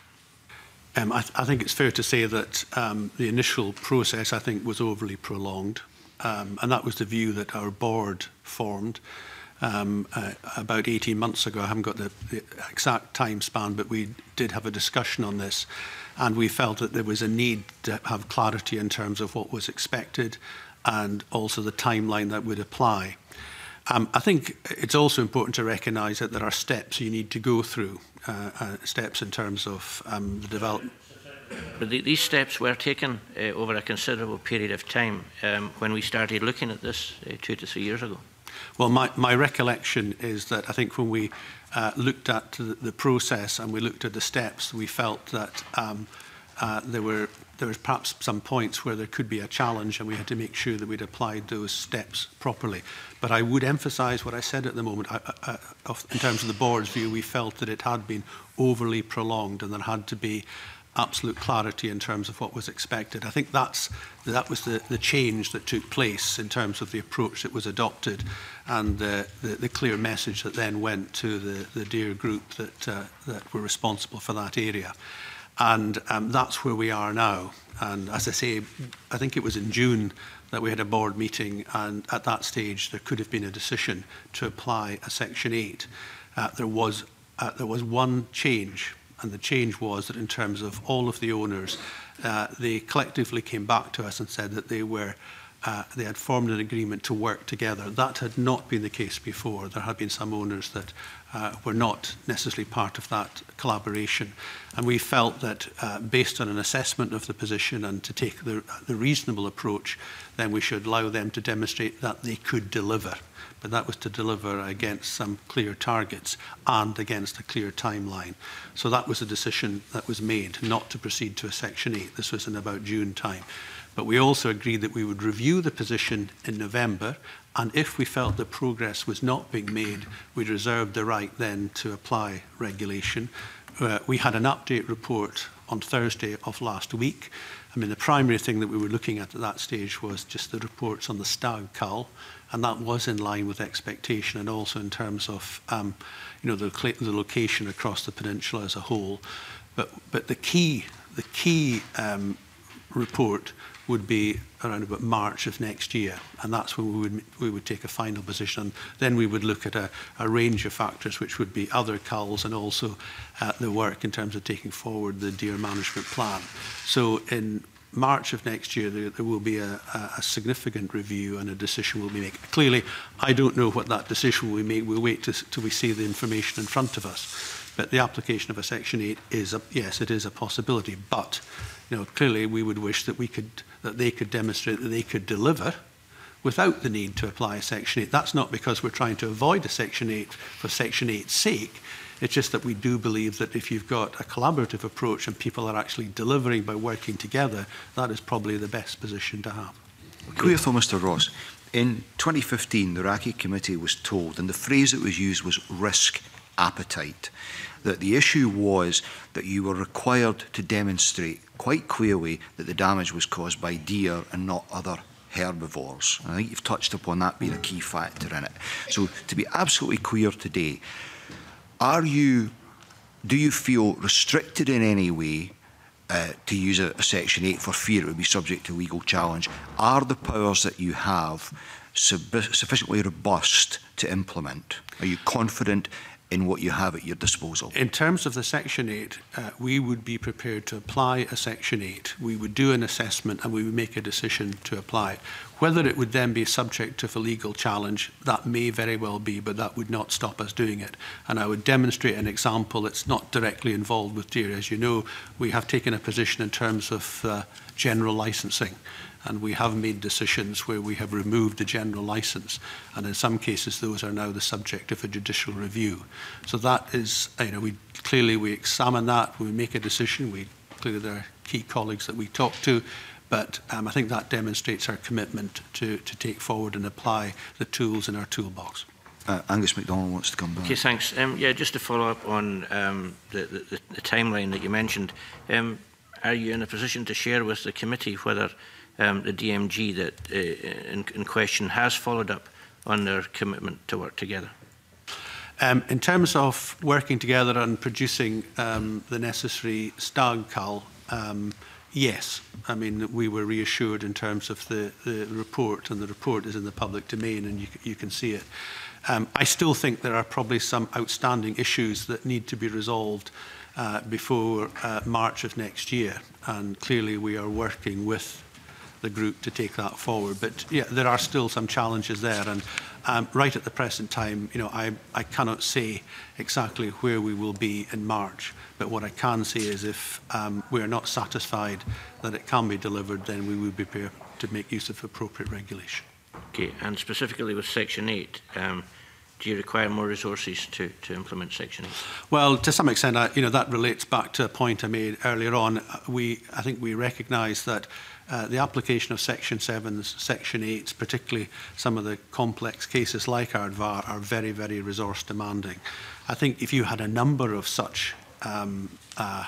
Um, I, th I think it's fair to say that um, the initial process, I think, was overly prolonged, um, and that was the view that our board formed um, uh, about eighteen months ago. I haven't got the, the exact time span, but we did have a discussion on this, and we felt that there was a need to have clarity in terms of what was expected and also the timeline that would apply. Um, I think it's also important to recognise that there are steps you need to go through, uh, uh, steps in terms of um, the development. But the, these steps were taken uh, over a considerable period of time um, when we started looking at this uh, two to three years ago. Well, my, my recollection is that I think when we uh, looked at the, the process and we looked at the steps, we felt that um, uh, there were there was perhaps some points where there could be a challenge, and we had to make sure that we'd applied those steps properly. But I would emphasise what I said at the moment. I, I, of, in terms of the board's view, we felt that it had been overly prolonged and there had to be absolute clarity in terms of what was expected. I think that's, that was the, the change that took place in terms of the approach that was adopted and the, the, the clear message that then went to the, the deer group that, uh, that were responsible for that area. And um, that's where we are now. And as I say, I think it was in June that we had a board meeting, and at that stage there could have been a decision to apply a Section eight. Uh, there was uh, there was one change, and the change was that in terms of all of the owners, uh, they collectively came back to us and said that they were uh, they had formed an agreement to work together. That had not been the case before. There had been some owners that uh, were not necessarily part of that collaboration, and we felt that uh, based on an assessment of the position and to take the, the reasonable approach, then we should allow them to demonstrate that they could deliver. But that was to deliver against some clear targets and against a clear timeline. So that was a decision that was made, not to proceed to a Section eight. This was in about June time. But we also agreed that we would review the position in November, and if we felt that progress was not being made, we reserved the right then to apply regulation. Uh, we had an update report on Thursday of last week. I mean, the primary thing that we were looking at at that stage was just the reports on the stag cull, and that was in line with expectation, and also in terms of um, you know, the, the location across the peninsula as a whole. But, but the key, the key um, report would be around about March of next year, and that's when we would we would take a final position. Then we would look at a, a range of factors, which would be other culls and also uh, the work in terms of taking forward the deer management plan. So in March of next year, there, there will be a, a significant review and a decision will be made. Clearly, I don't know what that decision will be made. We'll wait till we see the information in front of us. But the application of a Section eight is, a, yes, it is a possibility. But you know, clearly, we would wish that we could that they could demonstrate that they could deliver without the need to apply a Section eight. That's not because we're trying to avoid a Section eight for Section eight's sake. It's just that we do believe that if you've got a collaborative approach and people are actually delivering by working together, that is probably the best position to have. Clear though, Mr Ross. In twenty fifteen, the Iraqi committee was told, and the phrase that was used was risk appetite, that the issue was that you were required to demonstrate quite clearly that the damage was caused by deer and not other herbivores. And I think you've touched upon that being a key factor in it. So to be absolutely clear today, are you, do you feel restricted in any way uh, to use a, a Section eight for fear it would be subject to legal challenge? Are the powers that you have sufficiently robust to implement? Are you confident in what you have at your disposal? In terms of the Section eight, uh, we would be prepared to apply a Section eight. We would do an assessment and we would make a decision to apply it. Whether it would then be subject to a legal challenge, that may very well be, but that would not stop us doing it. And I would demonstrate an example that's not directly involved with deer. As you know, we have taken a position in terms of uh, general licensing. And we have made decisions where we have removed the general licence, and in some cases those are now the subject of a judicial review. So that is, you know, we clearly we examine that, we make a decision. We clearly there are key colleagues that we talk to, but um, I think that demonstrates our commitment to to take forward and apply the tools in our toolbox. Uh, Angus MacDonald wants to come back. Okay, thanks. Um, yeah, just to follow up on um, the, the, the timeline that you mentioned, um, are you in a position to share with the committee whether Um, the D M G that uh, in, in question has followed up on their commitment to work together? Um, in terms of working together and producing um, the necessary stag cull, um, yes. I mean, we were reassured in terms of the, the report, and the report is in the public domain and you, you can see it. Um, I still think there are probably some outstanding issues that need to be resolved uh, before uh, March of next year, and clearly we are working with the group to take that forward. But yeah, there are still some challenges there, and um, right at the present time, you know, I, I cannot say exactly where we will be in March, but what I can say is if um, we are not satisfied that it can be delivered, then we would be prepared to make use of appropriate regulation. Okay, and specifically with Section eight, um, do you require more resources to, to implement Section eight? Well, to some extent, I, you know, that relates back to a point I made earlier on. We, I think we recognise that Uh, the application of Section sevens, Section eights, particularly some of the complex cases like Ardvar, are very, very resource demanding. I think if you had a number of such um, uh,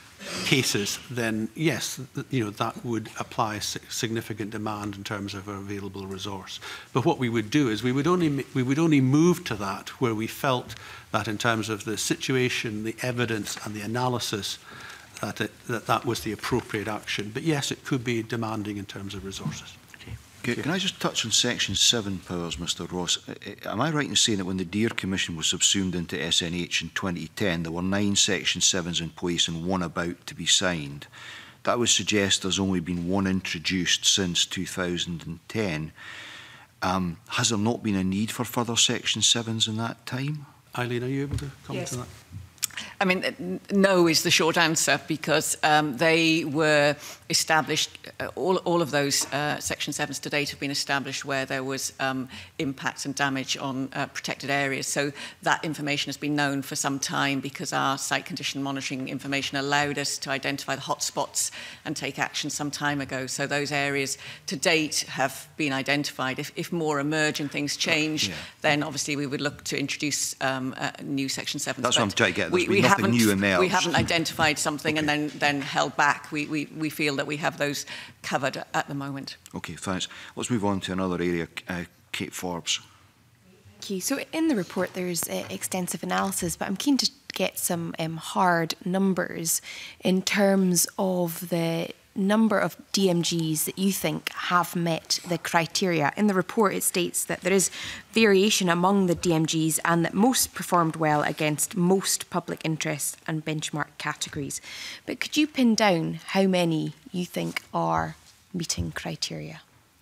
cases, then yes, you know, that would apply significant demand in terms of our available resource. But what we would do is we would only we would only move to that where we felt that in terms of the situation, the evidence, and the analysis, that, it, that that was the appropriate action. But yes, it could be demanding in terms of resources. Okay. Okay, can I just touch on Section seven powers, Mister Ross? Am I right in saying that when the Deer Commission was subsumed into S N H in twenty ten, there were nine Section sevens in place and one about to be signed? That would suggest there's only been one introduced since two thousand ten. Um, has there not been a need for further Section sevens in that time? Eileen, are you able to comment Yes. on that? I mean, no is the short answer, because um, they were established, uh, all, all of those uh, Section sevens to date have been established where there was um, impact and damage on uh, protected areas. So that information has been known for some time, because our site condition monitoring information allowed us to identify the hotspots and take action some time ago. So those areas to date have been identified. If, if more emerge and things change, yeah. then obviously we would look to introduce um, a new Section sevens. That's but what I'm trying to get. We, we, nothing haven't, new emerged. we haven't identified something okay. and then, then held back. We, we, we feel that we have those covered at the moment. Okay, thanks. Let's move on to another area. Uh, Kate Forbes. Thank you. So in the report there's uh, extensive analysis, but I'm keen to get some um, hard numbers in terms of the number of D M Gs that you think have met the criteria. In the report it states that there is variation among the D M Gs and that most performed well against most public interest and benchmark categories. But could you pin down how many you think are meeting criteria?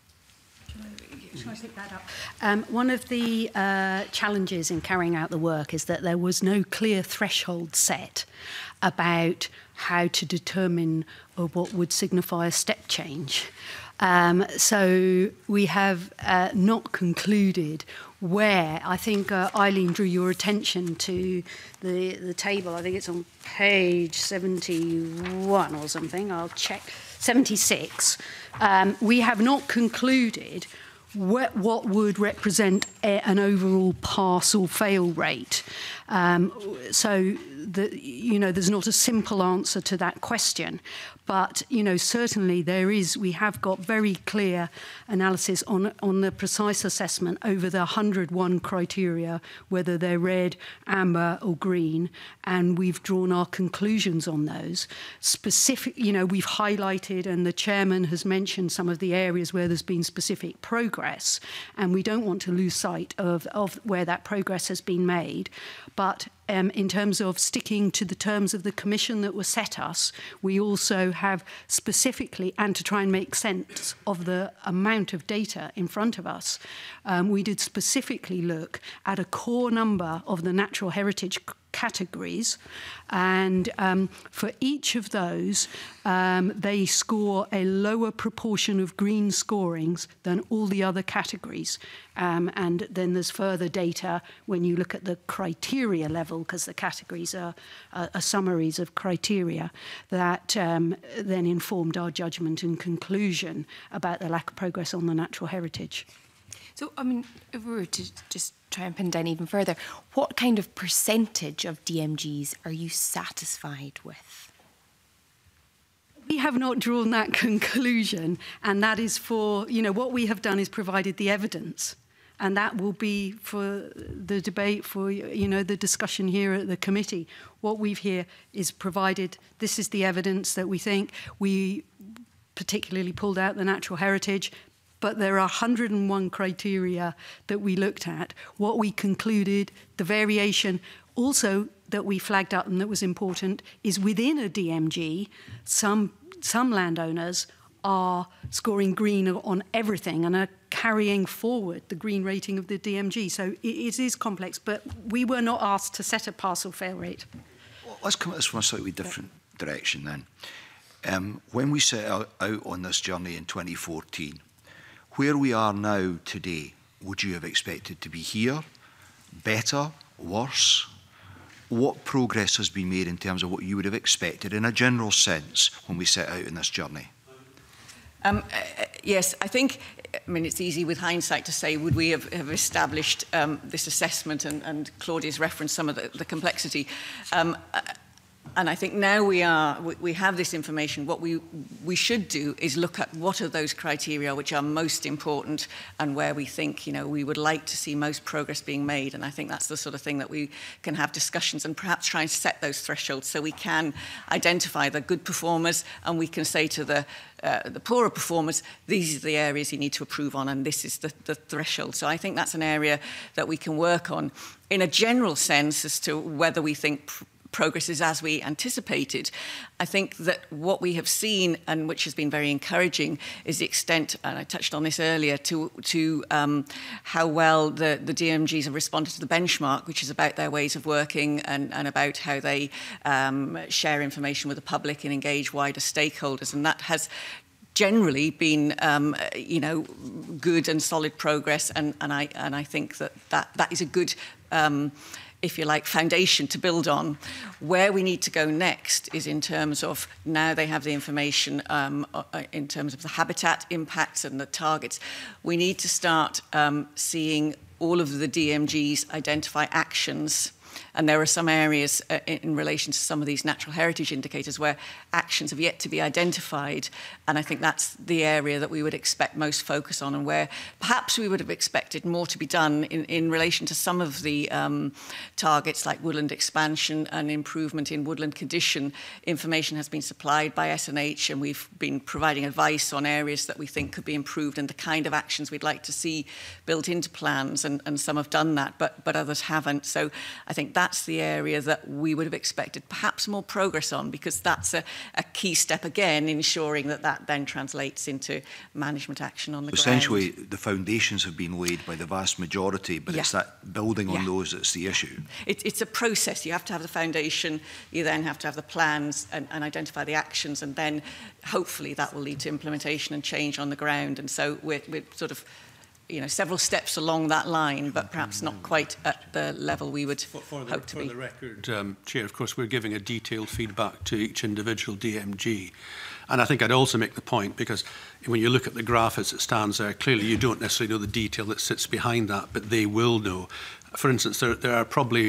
Shall I pick that up? Um, one of the uh, challenges in carrying out the work is that there was no clear threshold set about how to determine uh, what would signify a step change. Um, so we have uh, not concluded where. I think uh, Eileen drew your attention to the, the table. I think it's on page seventy-one or something. I'll check. seventy-six. Um, we have not concluded what, what would represent a, an overall pass or fail rate. Um, so, the, you know, there's not a simple answer to that question. But, you know, certainly there is, we have got very clear analysis on, on the precise assessment over the one hundred one criteria, whether they're red, amber or green, and we've drawn our conclusions on those. Specific, you know, we've highlighted, and the chairman has mentioned some of the areas where there's been specific progress, and we don't want to lose sight of, of where that progress has been made. But um, in terms of sticking to the terms of the commission that were set us, we also have specifically, and to try and make sense of the amount of data in front of us, um, we did specifically look at a core number of the natural heritage categories, and um, for each of those um, they score a lower proportion of green scorings than all the other categories, um, and then there's further data when you look at the criteria level, because the categories are, are, are summaries of criteria that um, then informed our judgment and conclusion about the lack of progress on the natural heritage. So, I mean, if we were to just try and pin down even further, what kind of percentage of D M Gs are you satisfied with? We have not drawn that conclusion, and that is for, you know, what we have done is provided the evidence, and that will be for the debate, for, you know, the discussion here at the committee. What we've here is provided, this is the evidence that we think. We particularly pulled out the natural heritage, but there are one hundred and one criteria that we looked at. What we concluded, the variation also that we flagged up and that was important, is within a D M G, some, some landowners are scoring green on everything and are carrying forward the green rating of the D M G. So it, it is complex, but we were not asked to set a pass or fail rate. Well, let's come at this from a slightly different yeah. direction then. Um, when we set out, out on this journey in twenty fourteen, where we are now today, would you have expected to be here? Better? Worse? What progress has been made in terms of what you would have expected in a general sense when we set out in this journey? Um, uh, yes, I think, I mean, it's easy with hindsight to say, would we have, have established um, this assessment, and, and Claudia's referenced some of the, the complexity. Um, uh, and I think now we are, we, we have this information. What we, we should do is look at what are those criteria which are most important and where we think, you know, we would like to see most progress being made. And I think that's the sort of thing that we can have discussions and perhaps try and set those thresholds so we can identify the good performers and we can say to the Uh, the poorer performers, these are the areas you need to improve on, and this is the, the threshold. So I think that's an area that we can work on in a general sense as to whether we think pr progress is as we anticipated. I think that what we have seen, and which has been very encouraging, is the extent, and I touched on this earlier, to, to um, how well the, the D M Gs have responded to the benchmark, which is about their ways of working and, and about how they um, share information with the public and engage wider stakeholders. And that has generally been, um, you know, good and solid progress. And, and, I, and I think that, that that is a good um, if you like, foundation to build on. Where we need to go next is in terms of, now they have the information um, in terms of the habitat impacts and the targets. We need to start um, seeing all of the D M Gs identify actions. And there are some areas uh, in relation to some of these natural heritage indicators where actions have yet to be identified. And I think that's the area that we would expect most focus on, and where perhaps we would have expected more to be done in, in relation to some of the um, targets like woodland expansion and improvement in woodland condition. Information has been supplied by S N H, and we've been providing advice on areas that we think could be improved and the kind of actions we'd like to see built into plans. And, and some have done that, but, but others haven't. So I think that's the area that we would have expected perhaps more progress on, because that's a, a key step again, ensuring that that then translates into management action on the Essentially, ground. the foundations have been laid by the vast majority, but yeah. it's that building on yeah. those that's the issue. It, it's a process. You have to have the foundation, you then have to have the plans and, and identify the actions, and then hopefully that will lead to implementation and change on the ground. And so we're, we're sort of you know, several steps along that line, but perhaps not quite at the level we would for, for the, hope to for be. For the record, um, Chair, of course, we're giving a detailed feedback to each individual D M G. And I think I'd also make the point, because when you look at the graph as it stands there, clearly you don't necessarily know the detail that sits behind that, but they will know. For instance, there, there are probably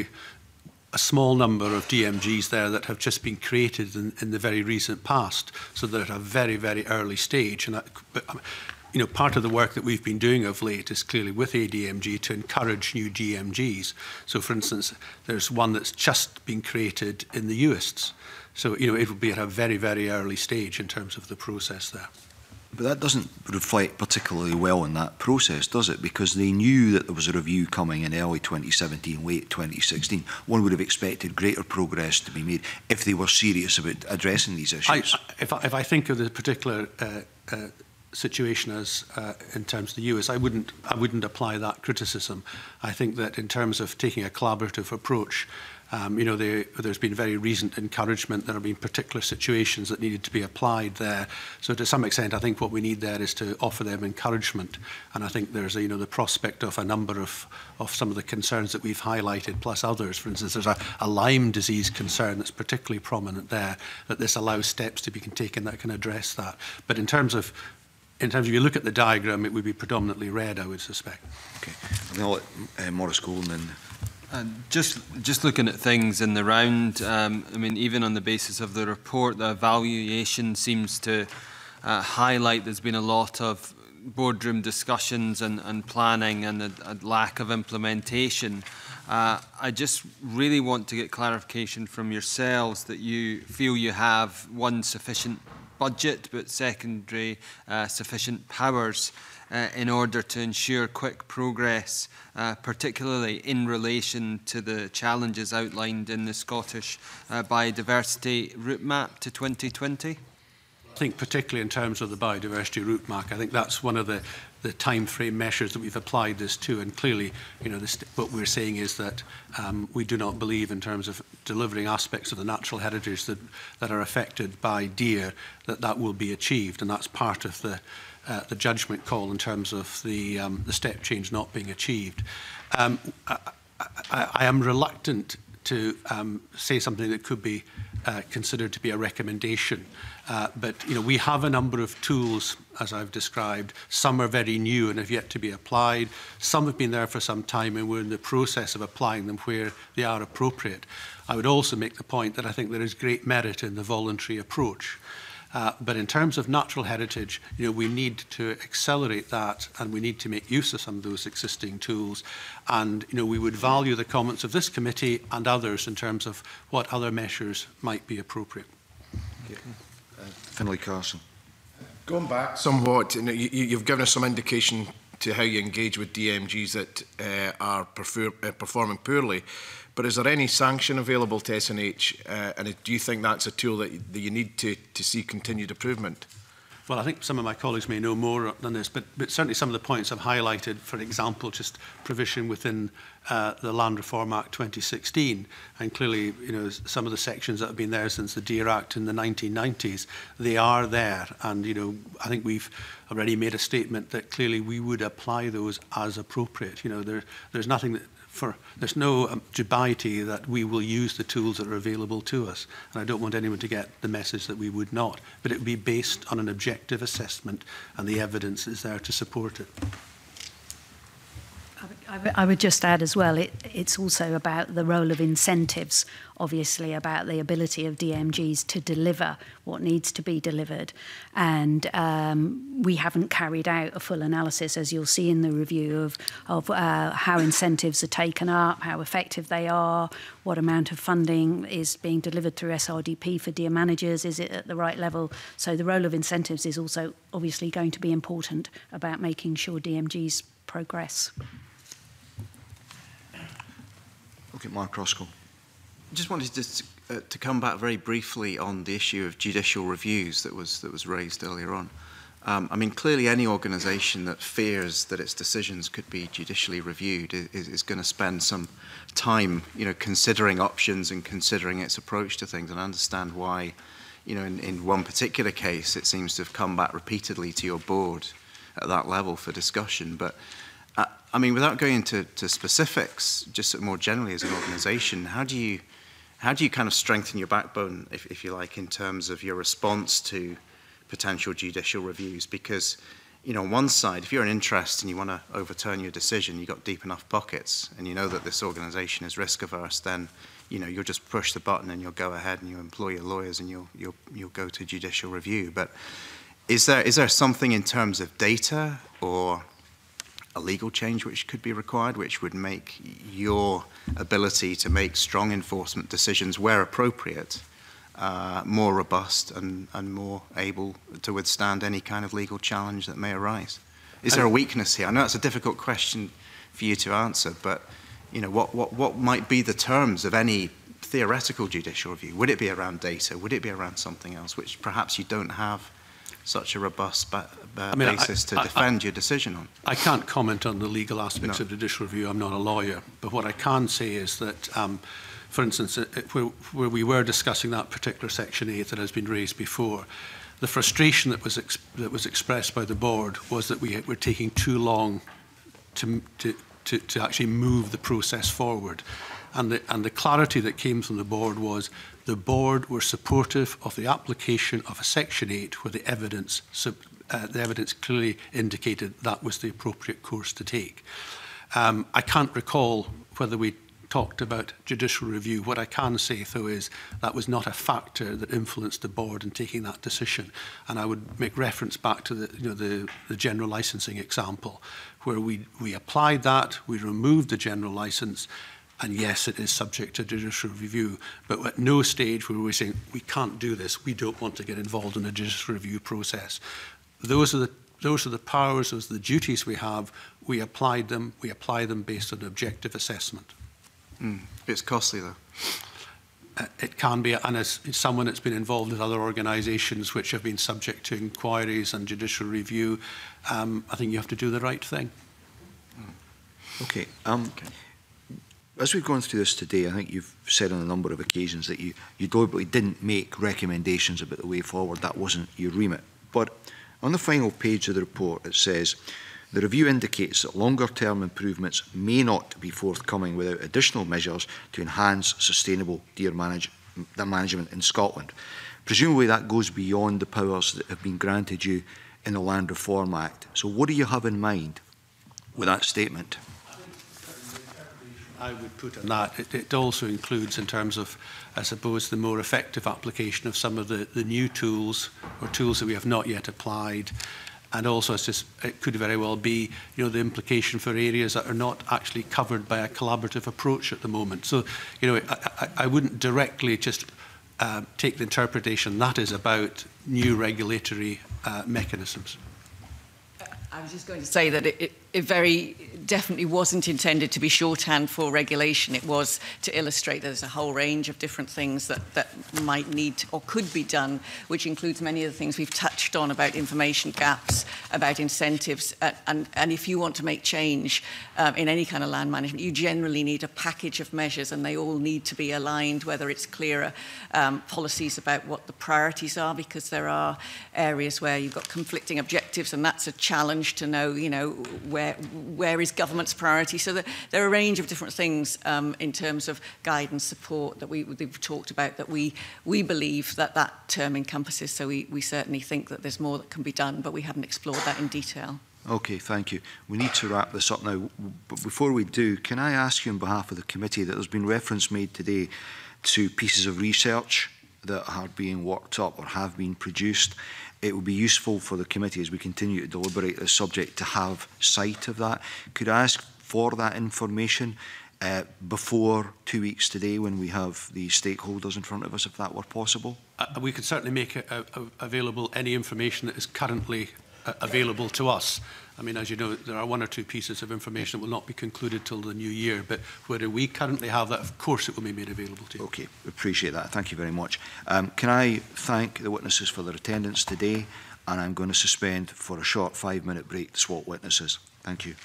a small number of D M Gs there that have just been created in, in the very recent past, so they're at a very, very early stage. And that, but, you know, part of the work that we've been doing of late is clearly with A D M G to encourage new D M Gs. So, for instance, there's one that's just been created in the Uists. So, you know, it will be at a very, very early stage in terms of the process there. But that doesn't reflect particularly well in that process, does it? Because they knew that there was a review coming in early twenty seventeen, late twenty sixteen. One would have expected greater progress to be made if they were serious about addressing these issues. I, if, I, if I think of the particular uh, uh, situation as uh, in terms of the U S, I wouldn't, I wouldn't apply that criticism. I think that in terms of taking a collaborative approach, Um, you know, there, there's been very recent encouragement. There have been particular situations that needed to be applied there. So to some extent, I think what we need there is to offer them encouragement. And I think there's, a, you know, the prospect of a number of, of some of the concerns that we've highlighted, plus others. For instance, there's a, a Lyme disease concern that's particularly prominent there, that this allows steps to be taken that can address that. But in terms of In terms of, if you look at the diagram, it would be predominantly red, I would suspect. Okay. I'm going to let uh, Maurice Golden and Uh, just, just looking at things in the round, um, I mean, even on the basis of the report, the evaluation seems to uh, highlight there's been a lot of boardroom discussions and, and planning and a, a lack of implementation. Uh, I just really want to get clarification from yourselves that you feel you have, one, sufficient budget, but secondary, uh, sufficient powers Uh, in order to ensure quick progress, uh, particularly in relation to the challenges outlined in the Scottish uh, biodiversity route map to twenty twenty? I think particularly in terms of the biodiversity route map, I think that's one of the, the time frame measures that we've applied this to. And clearly, you know, this, what we're saying is that um, we do not believe in terms of delivering aspects of the natural heritage that, that are affected by deer, that that will be achieved. And that's part of the Uh, the judgment call in terms of the, um, the step change not being achieved. Um, I, I, I am reluctant to um, say something that could be uh, considered to be a recommendation. Uh, but you know, we have a number of tools, as I've described. Some are very new and have yet to be applied. Some have been there for some time, and we're in the process of applying them where they are appropriate. I would also make the point that I think there is great merit in the voluntary approach. Uh, but in terms of natural heritage, you know, we need to accelerate that, and we need to make use of some of those existing tools. And you know, we would value the comments of this committee and others in terms of what other measures might be appropriate. Okay. Uh, Finlay Carson. Going back somewhat, you know, you, you've given us some indication to how you engage with D M Gs that uh, are prefer, uh, performing poorly. But is there any sanction available to S N H, uh, and do you think that's a tool that you, that you need to, to see continued improvement? Well, I think some of my colleagues may know more than this, but, but certainly some of the points I've highlighted, for example, just provision within uh, the Land Reform Act twenty sixteen, and clearly, you know, some of the sections that have been there since the Deer Act in the nineteen nineties, they are there, and you know, I think we've already made a statement that clearly we would apply those as appropriate. You know, there, there's nothing that For, there's no um, dubiety that we will use the tools that are available to us. And I don't want anyone to get the message that we would not. But it would be based on an objective assessment, and the evidence is there to support it. I would, I would just add as well, it, it's also about the role of incentives, obviously, about the ability of D M Gs to deliver what needs to be delivered. And um, we haven't carried out a full analysis, as you'll see in the review, of, of uh, how incentives are taken up, how effective they are, what amount of funding is being delivered through S R D P for deer managers, is it at the right level? So the role of incentives is also obviously going to be important about making sure D M Gs progress. Okay, Mark Roscoe. Just wanted to, uh, to come back very briefly on the issue of judicial reviews that was, that was raised earlier on. Um, I mean, clearly any organisation that fears that its decisions could be judicially reviewed is, is going to spend some time, you know, considering options and considering its approach to things, and I understand why, you know, in, in one particular case, it seems to have come back repeatedly to your board at that level for discussion. But uh, I mean, without going into to specifics, just more generally as an organisation, how do you how do you kind of strengthen your backbone, if, if you like, in terms of your response to potential judicial reviews? Because, you know, on one side, if you're an interest and you want to overturn your decision, you've got deep enough pockets, and you know that this organisation is risk averse, then, you know, you'll just push the button and you'll go ahead and you'll employ your lawyers and you'll you'll you'll go to judicial review. But is there is there something in terms of data or a legal change which could be required, which would make your ability to make strong enforcement decisions where appropriate uh, more robust and, and more able to withstand any kind of legal challenge that may arise? Is there a weakness here? I know that's a difficult question for you to answer, but you know, what, what, what might be the terms of any theoretical judicial review? Would it be around data? Would it be around something else, which perhaps you don't have such a robust ba uh, I mean, basis I, to I, defend I, your decision on? I can't comment on the legal aspects no. of judicial review. I'm not a lawyer. But what I can say is that, um, for instance, it, where, where we were discussing that particular Section eight that has been raised before, the frustration that was, ex that was expressed by the board was that we were taking too long to, to, to, to actually move the process forward. And the, and the clarity that came from the board was the board were supportive of the application of a Section eight where the evidence, uh, the evidence clearly indicated that was the appropriate course to take. Um, I can't recall whether we talked about judicial review. What I can say, though, is that was not a factor that influenced the board in taking that decision. And I would make reference back to the, you know, the, the general licensing example, where we, we applied that, we removed the general license, and yes, it is subject to judicial review, but at no stage were we saying, we can't do this, we don't want to get involved in a judicial review process. Those are the, those are the powers, those are the duties we have. We applied them, we apply them based on objective assessment. Mm. It's costly, though. Uh, it can be, and as someone that's been involved with other organisations which have been subject to inquiries and judicial review, um, I think you have to do the right thing. Mm. Okay. Um, okay. As we've gone through this today, I think you've said on a number of occasions that you, you deliberately didn't make recommendations about the way forward. That wasn't your remit. But on the final page of the report, it says, the review indicates that longer-term improvements may not be forthcoming without additional measures to enhance sustainable deer manage the management in Scotland. Presumably that goes beyond the powers that have been granted you in the Land Reform Act. So what do you have in mind with that statement? I would put on that, it, it also includes in terms of, I suppose, the more effective application of some of the, the new tools or tools that we have not yet applied. And also, it's just, it could very well be, you know, the implication for areas that are not actually covered by a collaborative approach at the moment. So, you know, I, I, I wouldn't directly just uh, take the interpretation that is about new regulatory uh, mechanisms. I was just going to say that it, it, it very definitely wasn't intended to be shorthand for regulation. It was to illustrate that there's a whole range of different things that, that might need or could be done, which includes many of the things we've touched on about information gaps, about incentives. Uh, and, and if you want to make change um, in any kind of land management, you generally need a package of measures, and they all need to be aligned, whether it's clearer um, policies about what the priorities are, because there are areas where you've got conflicting objectives, and that's a challenge to know, you know, where where is government's priority. So the, there are a range of different things um, in terms of guidance, support that we, we've talked about that we we believe that that term encompasses. So we, we certainly think that there's more that can be done, but we haven't explored that in detail. Okay, thank you. We need to wrap this up now. But before we do, can I ask you on behalf of the committee that there's been reference made today to pieces of research that are being worked up or have been produced. It would be useful for the committee as we continue to deliberate this subject to have sight of that. Could I ask for that information uh, before two weeks today when we have the stakeholders in front of us, if that were possible? Uh, we could certainly make a, a, available any information that is currently uh, available to us. I mean, as you know, there are one or two pieces of information that will not be concluded till the new year, but whether we currently have that, of course it will be made available to you. Okay, appreciate that. Thank you very much. Um, can I thank the witnesses for their attendance today, and I'm going to suspend for a short five-minute break to swap witnesses. Thank you.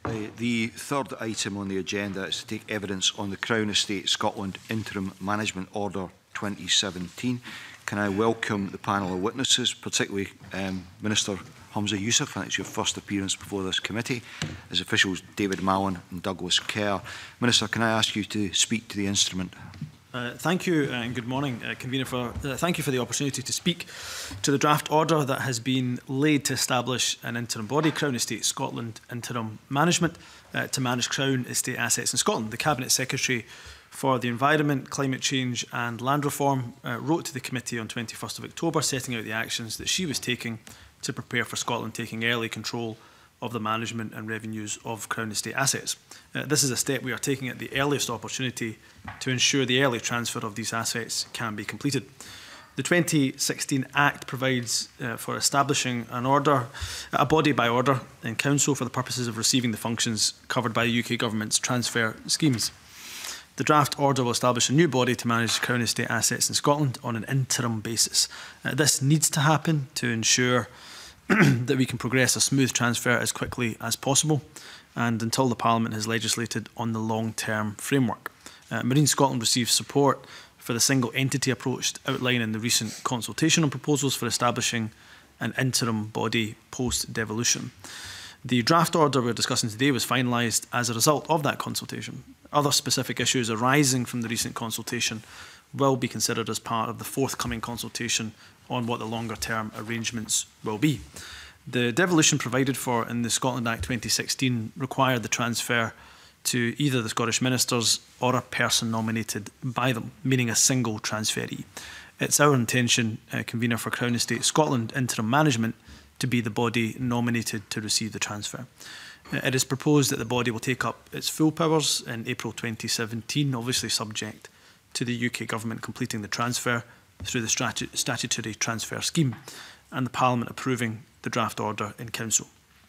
Uh, the third item on the agenda is to take evidence on the Crown Estate Scotland Interim Management Order twenty seventeen. Can I welcome the panel of witnesses, particularly um, Minister Humza Yousaf, and it's your first appearance before this committee, as officials David Mallon and Douglas Kerr. Minister, can I ask you to speak to the instrument? Uh, thank you and good morning, uh, Convener. For, uh, thank you for the opportunity to speak to the draft order that has been laid to establish an interim body, Crown Estate Scotland Interim Management, uh, to manage Crown Estate assets in Scotland. The Cabinet Secretary for the Environment, Climate Change and Land Reform uh, wrote to the committee on twenty-first of October setting out the actions that she was taking to prepare for Scotland taking early control of the management and revenues of Crown Estate assets. Uh, this is a step we are taking at the earliest opportunity to ensure the early transfer of these assets can be completed. The twenty sixteen Act provides uh, for establishing an order, a body by order in Council for the purposes of receiving the functions covered by the U K Government's transfer schemes. The draft order will establish a new body to manage Crown Estate assets in Scotland on an interim basis. Uh, this needs to happen to ensure that we can progress a smooth transfer as quickly as possible and until the Parliament has legislated on the long-term framework. Uh, Marine Scotland receives support for the single entity approach outlined in the recent consultation on proposals for establishing an interim body post-devolution. The draft order we're discussing today was finalised as a result of that consultation. Other specific issues arising from the recent consultation will be considered as part of the forthcoming consultation on what the longer-term arrangements will be. The devolution provided for in the Scotland Act twenty sixteen required the transfer to either the Scottish Ministers or a person nominated by them, meaning a single transferee. It's our intention, uh, Convener, for Crown Estate Scotland Interim Management to be the body nominated to receive the transfer. Uh, it is proposed that the body will take up its full powers in April twenty seventeen, obviously subject to the U K Government completing the transfer through the statu statutory transfer scheme and the Parliament approving the draft order in Council.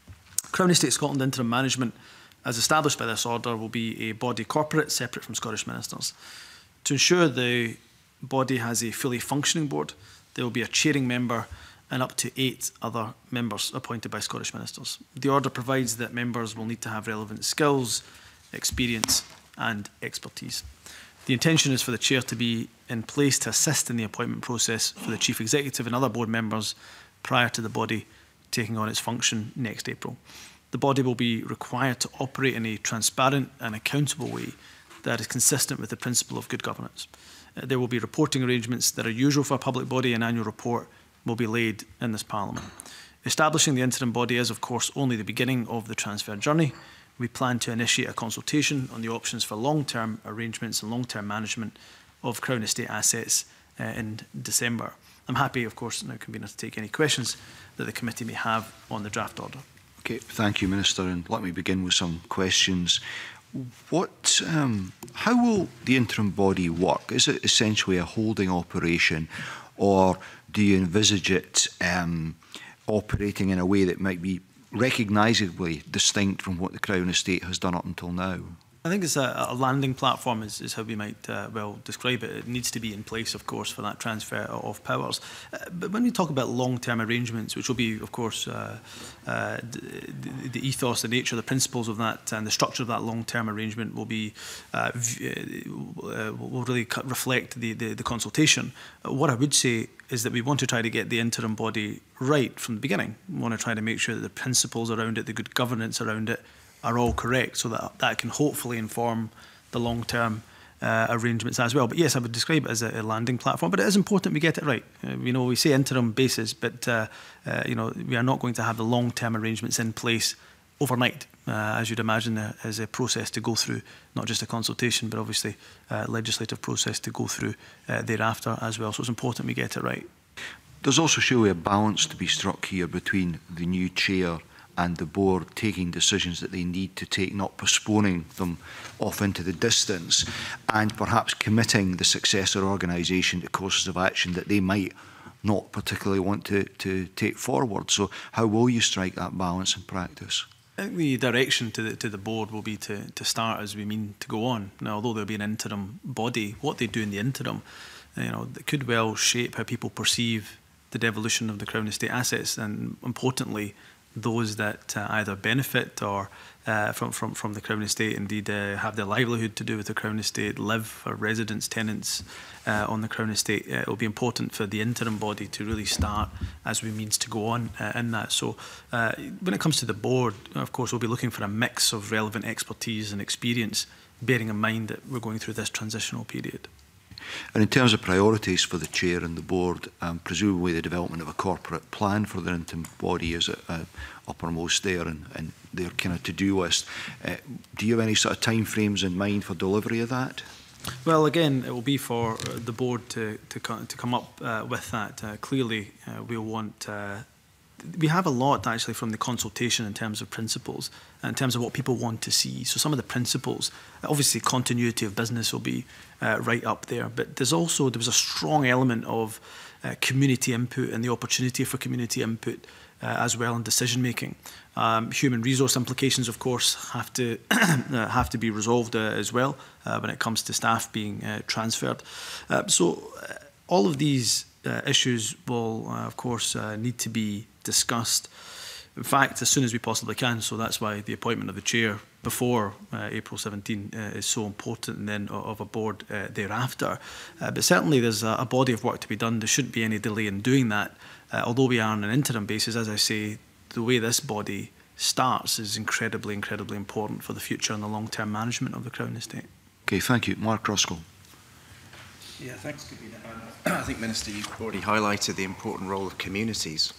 Crown Estate Scotland Interim Management, as established by this order, will be a body corporate separate from Scottish Ministers. To ensure the body has a fully functioning board, there will be a chairing member and up to eight other members appointed by Scottish Ministers. The order provides that members will need to have relevant skills, experience and expertise. The intention is for the chair to be in place to assist in the appointment process for the Chief Executive and other board members prior to the body taking on its function next April. The body will be required to operate in a transparent and accountable way that is consistent with the principle of good governance. Uh, there will be reporting arrangements that are usual for a public body, and annual report will be laid in this Parliament. Establishing the interim body is, of course, only the beginning of the transfer journey. We plan to initiate a consultation on the options for long-term arrangements and long-term management of Crown Estate assets uh, in December. I'm happy, of course, now, Convener, to take any questions that the committee may have on the draft order. Okay, thank you, Minister. And let me begin with some questions. What, um, how will the interim body work? Is it essentially a holding operation, or do you envisage it um, operating in a way that might be recognisably distinct from what the Crown Estate has done up until now? I think it's a, a landing platform is, is how we might uh, well describe it. It needs to be in place, of course, for that transfer of powers. Uh, but when we talk about long-term arrangements, which will be, of course, uh, uh, the, the ethos, the nature, the principles of that, and the structure of that long-term arrangement will be uh, uh, will really reflect the, the, the consultation. Uh, what I would say is that we want to try to get the interim body right from the beginning. We want to try to make sure that the principles around it, the good governance around it, are all correct, so that that can hopefully inform the long-term uh, arrangements as well. But yes, I would describe it as a, a landing platform, but it is important we get it right. Uh, you know, we say interim basis, but uh, uh, you know, we are not going to have the long-term arrangements in place overnight, uh, as you'd imagine, uh, as a process to go through, not just a consultation, but obviously a legislative process to go through uh, thereafter as well. So it's important we get it right. There's also surely a balance to be struck here between the new chair and the board taking decisions that they need to take, not postponing them off into the distance, and perhaps committing the successor organisation to courses of action that they might not particularly want to, to take forward. So how will you strike that balance in practice? I think the direction to the, to the board will be to, to start as we mean to go on. Now, although there'll be an interim body, what they do in the interim, you know, it could well shape how people perceive the devolution of the Crown Estate assets, and importantly, those that uh, either benefit or uh, from, from, from the Crown Estate, indeed uh, have their livelihood to do with the Crown Estate, live or residents, tenants uh, on the Crown Estate. Uh, it will be important for the interim body to really start as we means to go on uh, in that. So uh, when it comes to the board, of course, we'll be looking for a mix of relevant expertise and experience, bearing in mind that we're going through this transitional period. And in terms of priorities for the chair and the board, um, presumably the development of a corporate plan for the interim body is uh, uh, uppermost there and, and their kind of to-do list. Uh, do you have any sort of time frames in mind for delivery of that? Well, again, it will be for the board to, to, co to come up uh, with that. Uh, clearly, uh, we'll want... Uh, we have a lot, actually, from the consultation in terms of principles, in terms of what people want to see. So some of the principles, obviously continuity of business will be uh, right up there, but there's also, there was a strong element of uh, community input and the opportunity for community input uh, as well in decision making. Um, human resource implications, of course, have to uh, have to be resolved uh, as well uh, when it comes to staff being uh, transferred. Uh, so uh, all of these uh, issues will, uh, of course, uh, need to be discussed, in fact, as soon as we possibly can. So that's why the appointment of the chair before uh, April seventeenth uh, is so important, and then of a board uh, thereafter. Uh, but certainly there's a, a body of work to be done. There shouldn't be any delay in doing that. Uh, although we are on an interim basis, as I say, the way this body starts is incredibly, incredibly important for the future and the long-term management of the Crown Estate. Okay, thank you. Mark Ruskell. Yeah, thanks, Convener. I think, Minister, you've already highlighted the important role of communities.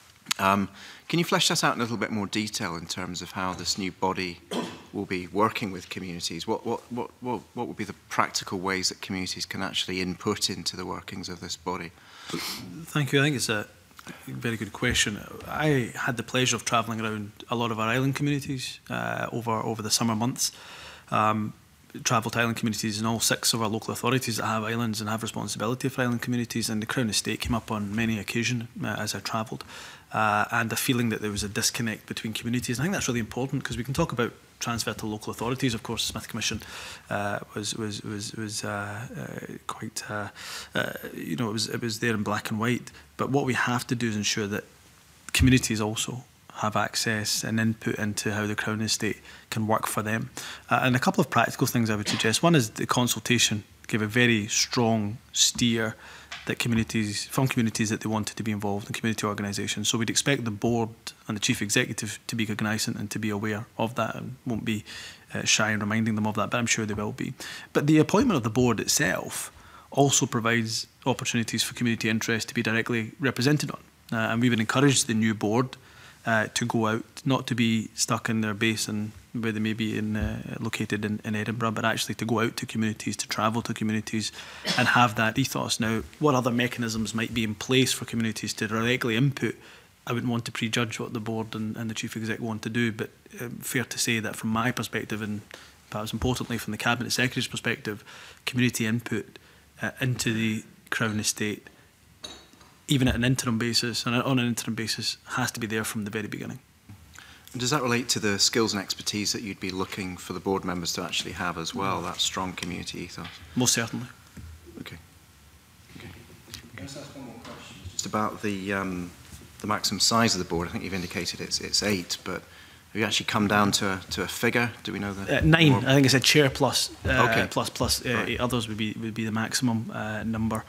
Um, can you flesh that out in a little bit more detail in terms of how this new body will be working with communities? What, what, what, what, what would be the practical ways that communities can actually input into the workings of this body? Thank you. I think it's a very good question. I had the pleasure of travelling around a lot of our island communities uh, over, over the summer months. Um, travelled to island communities in all six of our local authorities that have islands and have responsibility for island communities, and the Crown Estate came up on many occasions uh, as I travelled, uh, and the feeling that there was a disconnect between communities. And I think that's really important, because we can talk about transfer to local authorities. Of course, Smith Commission uh, was was was was uh, uh, quite uh, uh, you know it was it was there in black and white. But what we have to do is ensure that communities also have access and input into how the Crown Estate can work for them. Uh, and a couple of practical things I would suggest. One is the consultation gave a very strong steer that communities, from communities that they wanted to be involved in community organisations. So we'd expect the board and the chief executive to be cognisant and to be aware of that, and won't be uh, shy in reminding them of that, but I'm sure they will be. But the appointment of the board itself also provides opportunities for community interest to be directly represented on. Uh, and we would encourage the new board Uh, to go out, not to be stuck in their base and where they may be in, uh, located in, in Edinburgh, but actually to go out to communities, to travel to communities and have that ethos. Now, what other mechanisms might be in place for communities to directly input? I wouldn't want to prejudge what the board and, and the chief exec want to do, but um, fair to say that from my perspective, and perhaps importantly from the Cabinet Secretary's perspective, community input uh, into the Crown Estate, even at an interim basis, and on an interim basis, has to be there from the very beginning. And does that relate to the skills and expertise that you'd be looking for the board members to actually have as well, that strong community ethos? Most certainly. Okay. Okay. Can I just ask one more question? Just about the, um, the maximum size of the board. I think you've indicated it's, it's eight, but have you actually come down to a, to a figure? Do we know the uh, nine? More? I think it's a chair plus uh, okay. plus plus uh, right. eight others would be would be the maximum uh, number.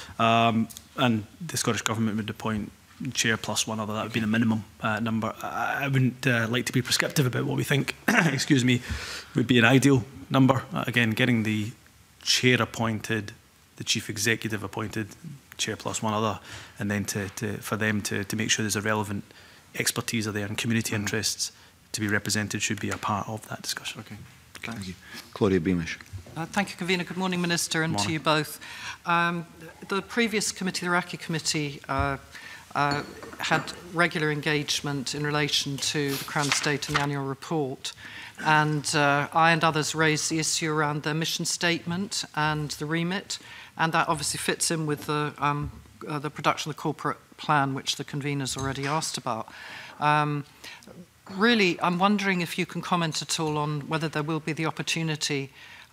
Um, and the Scottish Government would appoint chair plus one other. That would be the minimum uh, number. I, I wouldn't uh, like to be prescriptive about what we think, excuse me, would be an ideal number. Uh, again, getting the chair appointed, the chief executive appointed, chair plus one other, and then to, to for them to, to make sure there's a relevant expertise there and community mm-hmm. interests to be represented should be a part of that discussion. Okay. Thank you. Claudia Beamish. Uh, thank you, Convener. Good morning, Minister, and morning. to you both. Um, the previous committee, the Iraqi committee, uh, uh, had regular engagement in relation to the Crown Estate and the annual report. And uh, I and others raised the issue around their mission statement and the remit. And that obviously fits in with the, um, uh, the production of the corporate plan, which the convener's already asked about. Um, really, I'm wondering if you can comment at all on whether there will be the opportunity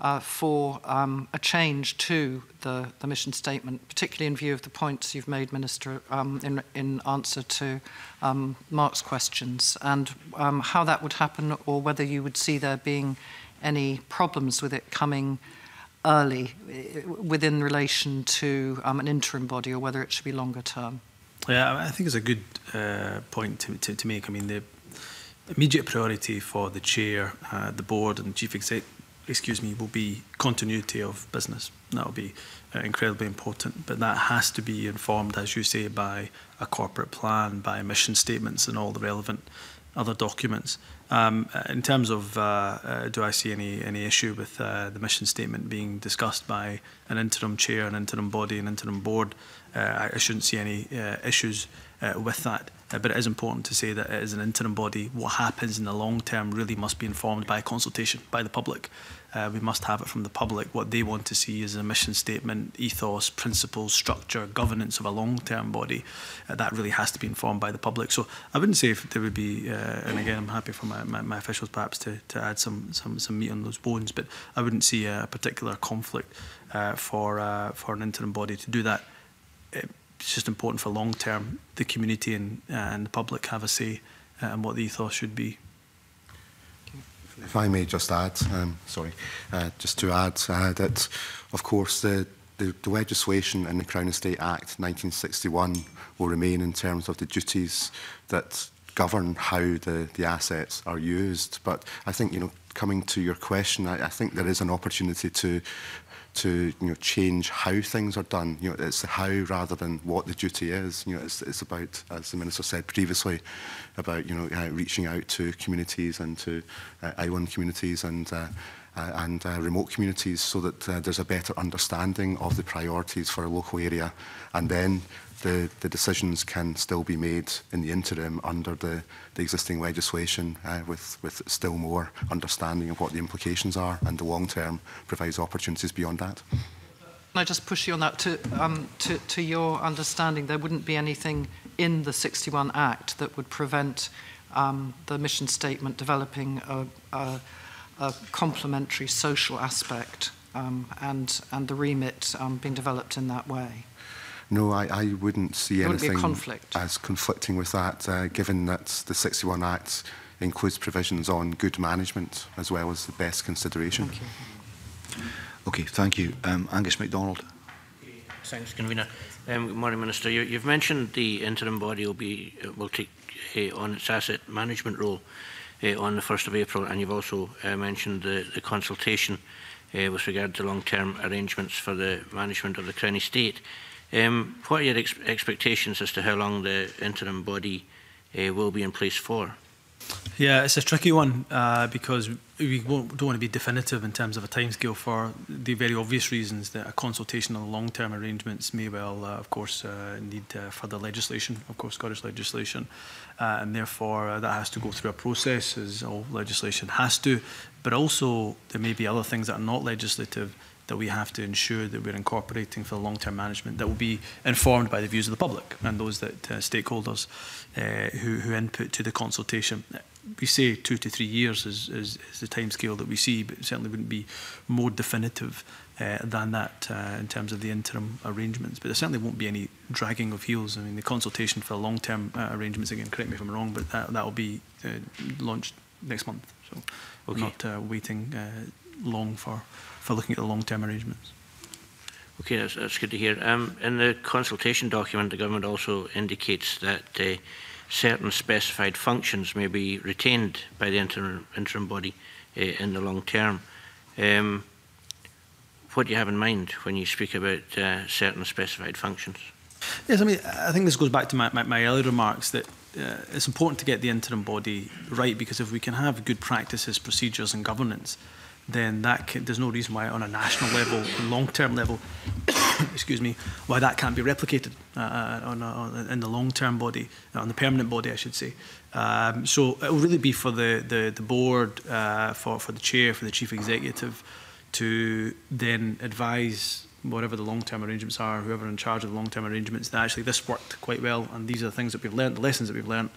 uh, for um, a change to the, the mission statement, particularly in view of the points you've made, Minister, um, in, in answer to um, Mark's questions, and um, how that would happen, or whether you would see there being any problems with it coming early within relation to um, an interim body, or whether it should be longer term. Yeah, I think it's a good uh, point to, to, to make. I mean, the immediate priority for the chair, uh, the board and chief exec, excuse me, will be continuity of business. That will be uh, incredibly important, but that has to be informed, as you say, by a corporate plan, by mission statements and all the relevant other documents. Um, in terms of, uh, uh, do I see any any issue with uh, the mission statement being discussed by an interim chair, an interim body, an interim board? Uh, I shouldn't see any uh, issues uh, with that. Uh, but it is important to say that it is an interim body. What happens in the long term really must be informed by consultation, by the public. Uh, we must have it from the public. What they want to see is a mission statement, ethos, principles, structure, governance of a long-term body. Uh, that really has to be informed by the public. So I wouldn't say if there would be, uh, and again, I'm happy for my, my, my officials perhaps to, to add some, some, some meat on those bones, but I wouldn't see a particular conflict uh, for, uh, for an interim body to do that. It's just important for long-term, the community and, uh, and the public have a say uh, in what the ethos should be. If I may just add, um, sorry, uh, just to add uh, that, of course, the, the, the legislation in the Crown Estate Act nineteen sixty-one will remain in terms of the duties that govern how the, the assets are used. But I think, you know, coming to your question, I, I think there is an opportunity to to you know change how things are done. You know, it's the how rather than what the duty is. You know, it's, it's about, as the Minister said previously, about you know uh, reaching out to communities and to uh, island communities and uh, uh, and uh, remote communities, so that uh, there's a better understanding of the priorities for a local area, and then the the decisions can still be made in the interim under the the existing legislation uh, with with still more understanding of what the implications are, and the long term provides opportunities beyond that. Can I just push you on that? To, um, to, to your understanding, there wouldn't be anything in the sixty-one Act that would prevent um, the mission statement developing a, a, a complementary social aspect um, and, and the remit um, being developed in that way? No, I, I wouldn't see there anything wouldn't be a conflict. as conflicting with that, uh, given that the sixty-one Act includes provisions on good management as well as the best consideration. Thank you. Okay, thank you. Um, Angus MacDonald. Thanks, Convener. Um, good morning, Minister. You, you've mentioned the interim body will be will take uh, on its asset management role uh, on the first of April, and you've also uh, mentioned the, the consultation uh, with regard to long-term arrangements for the management of the Crown Estate. Um, what are your ex expectations as to how long the interim body uh, will be in place for? Yeah, it's a tricky one uh, because we won't, don't want to be definitive in terms of a timescale for the very obvious reasons that a consultation on long-term arrangements may well, uh, of course, uh, need uh, further legislation, of course, Scottish legislation, uh, and therefore uh, that has to go through a process, as all legislation has to. But also there may be other things that are not legislative that we have to ensure that we're incorporating for the long-term management that will be informed by the views of the public and those that uh, stakeholders uh, who, who input to the consultation. We say two to three years is, is, is the timescale that we see, but it certainly wouldn't be more definitive uh, than that uh, in terms of the interim arrangements. But there certainly won't be any dragging of heels. I mean, the consultation for long-term uh, arrangements, again, correct me if I'm wrong, but that that will be uh, launched next month. So okay. We're not uh, waiting uh, long for. for looking at the long-term arrangements. Okay, that's, that's good to hear. Um, in the consultation document, the government also indicates that uh, certain specified functions may be retained by the interim, interim body uh, in the long term. Um, what do you have in mind when you speak about uh, certain specified functions? Yes, I mean, I think this goes back to my, my, my earlier remarks that uh, it's important to get the interim body right, because if we can have good practices, procedures and governance, then that can, there's no reason why on a national level, long-term level, excuse me, why that can't be replicated uh, on, a, in the long-term body, on the permanent body, I should say. Um, so it will really be for the, the, the board, uh, for, for the chair, for the chief executive, to then advise whatever the long-term arrangements are, whoever in charge of the long-term arrangements, that actually this worked quite well, and these are the things that we've learned, the lessons that we've learned.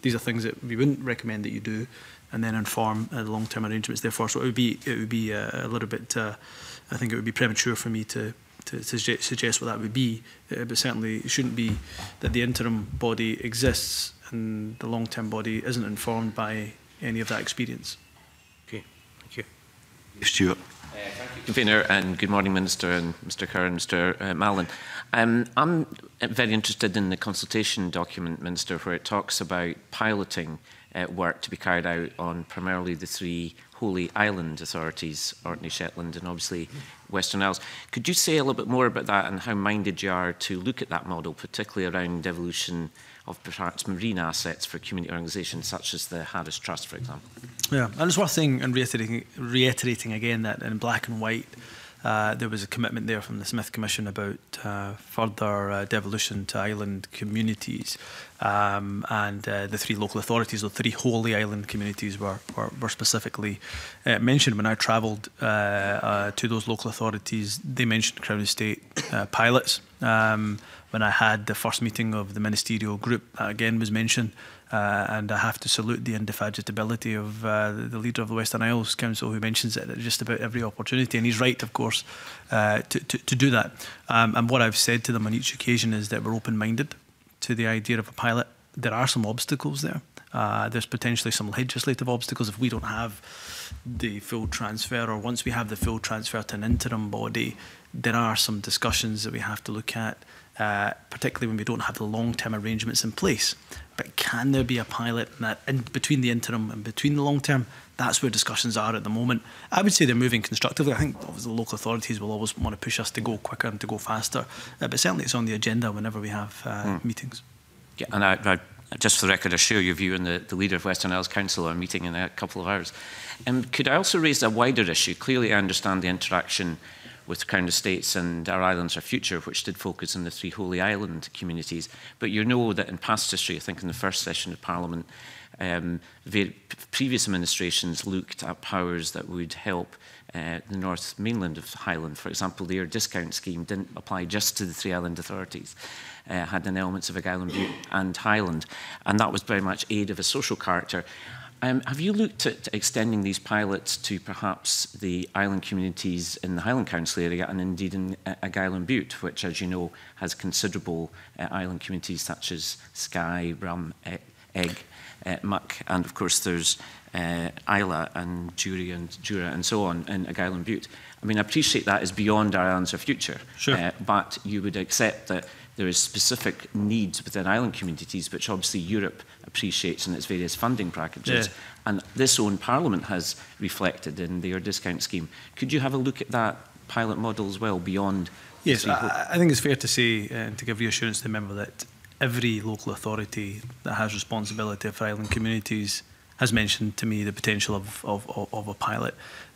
these are things that we wouldn't recommend that you do, and then inform uh, the long-term arrangements. Therefore, so it would be it would be uh, a little bit. Uh, I think it would be premature for me to to, to suggest what that would be, uh, but certainly it shouldn't be that the interim body exists and the long-term body isn't informed by any of that experience. Okay, thank you. Stuart. Uh, thank you, Convener, and good morning, Minister, and Mr Kerr and Mister Uh, Mallon. Um, I'm very interested in the consultation document, Minister, where it talks about piloting uh, work to be carried out on primarily the three Holy Island authorities, Orkney, Shetland, and obviously Western Isles. Could you say a little bit more about that and how minded you are to look at that model, particularly around devolution of perhaps marine assets for community organisations such as the Harris Trust, for example? Yeah, and it's worth saying and reiterating, reiterating again that in black and white, uh, there was a commitment there from the Smith Commission about uh, further uh, devolution to island communities, um, and uh, the three local authorities, the three Holy Island communities, were were, were specifically uh, mentioned. When I travelled uh, uh, to those local authorities, they mentioned Crown Estate uh, pilots. Um, when I had the first meeting of the ministerial group, that again was mentioned. Uh, and I have to salute the indefatigability of uh, the, the leader of the Western Isles Council, who mentions it at just about every opportunity, and he's right, of course, uh, to, to, to do that. Um, and what I've said to them on each occasion is that we're open-minded to the idea of a pilot. There are some obstacles there. Uh, there's potentially some legislative obstacles if we don't have the full transfer, or once we have the full transfer to an interim body, there are some discussions that we have to look at, uh, particularly when we don't have the long-term arrangements in place. But can there be a pilot that in between the interim and between the long term? That's where discussions are at the moment. I would say they're moving constructively. I think obviously the local authorities will always want to push us to go quicker and to go faster. Uh, but certainly it's on the agenda whenever we have uh, mm. meetings. Yeah, and I, I, just for the record, I share your view, and the, the leader of Western Isles Council are meeting in a couple of hours. Um, could I also raise a wider issue? Clearly I understand the interaction with Crown Estates and Our Islands Our Future, which did focus on the three Holy Island communities. But you know that in past history, I think in the first session of Parliament, um, previous administrations looked at powers that would help uh, the North Mainland of Highland. For example, the air discount scheme didn't apply just to the three island authorities, uh, had an elements of Argyll and Bute and Highland, and that was very much aid of a social character. Um, have you looked at extending these pilots to perhaps the island communities in the Highland Council area and indeed in uh, Argyll and Bute, which, as you know, has considerable uh, island communities such as Skye, Rum, e Egg, uh, Muck, and of course there's uh, Isla and Jury and Jura and so on in Argyll and Bute. I mean, I appreciate that is beyond Our Islands Our Future, sure. uh, but you would accept that there is specific needs within island communities, which obviously Europe appreciates in its various funding packages. Yeah. And this own Parliament has reflected in their discount scheme. Could you have a look at that pilot model as well, beyond... Yes, I, I think it's fair to say, uh, and to give reassurance to the member, that every local authority that has responsibility for island communities has mentioned to me the potential of, of, of, of a pilot.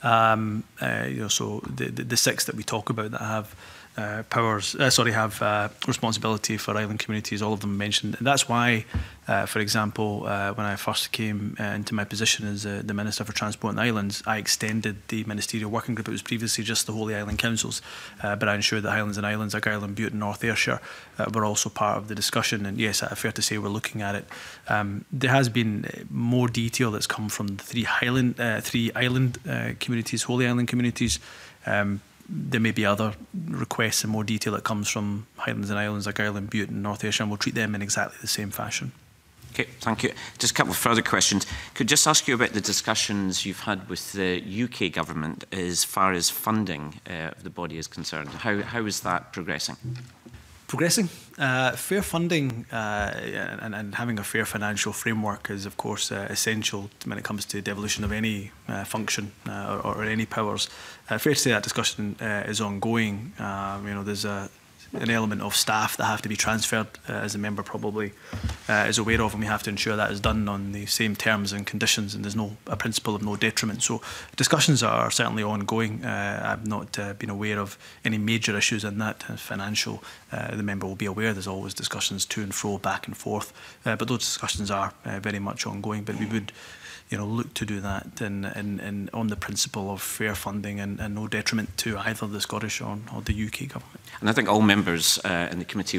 Um, uh, you know, so the, the, the six that we talk about that have Uh, powers, uh, sorry, have uh, responsibility for island communities, all of them mentioned. And that's why, uh, for example, uh, when I first came uh, into my position as uh, the Minister for Transport and Islands, I extended the ministerial working group. It was previously just the Holy Island Councils, uh, but I ensured that Highlands and Islands, Argyll and Bute and North Ayrshire uh, were also part of the discussion. And yes, uh, fair to say we're looking at it. Um, there has been more detail that's come from the three Highland, uh, three island uh, communities, Holy Island communities. Um, There may be other requests in more detail that comes from Highlands and Islands, Argyll and Bute and North Ayrshire, and we'll treat them in exactly the same fashion. Okay, thank you. Just a couple of further questions. Could I just ask you about the discussions you've had with the U K government as far as funding uh, of the body is concerned? How, how is that progressing? Progressing. Uh, fair funding uh, and, and having a fair financial framework is, of course, uh, essential when it comes to devolution of any uh, function uh, or, or any powers. Uh, fair to say that discussion uh, is ongoing. Um, you know, there's a an element of staff that have to be transferred, uh, as the member probably uh, is aware of, and we have to ensure that is done on the same terms and conditions, and there's no a principle of no detriment. So discussions are certainly ongoing. Uh, I've not uh, been aware of any major issues in that. Uh, financial, uh, the member will be aware there's always discussions to and fro, back and forth, uh, but those discussions are uh, very much ongoing. But we would, you know, look to do that in, in, in, on the principle of fair funding and, and no detriment to either the Scottish or, or the U K government. And I think all members uh, in the committee will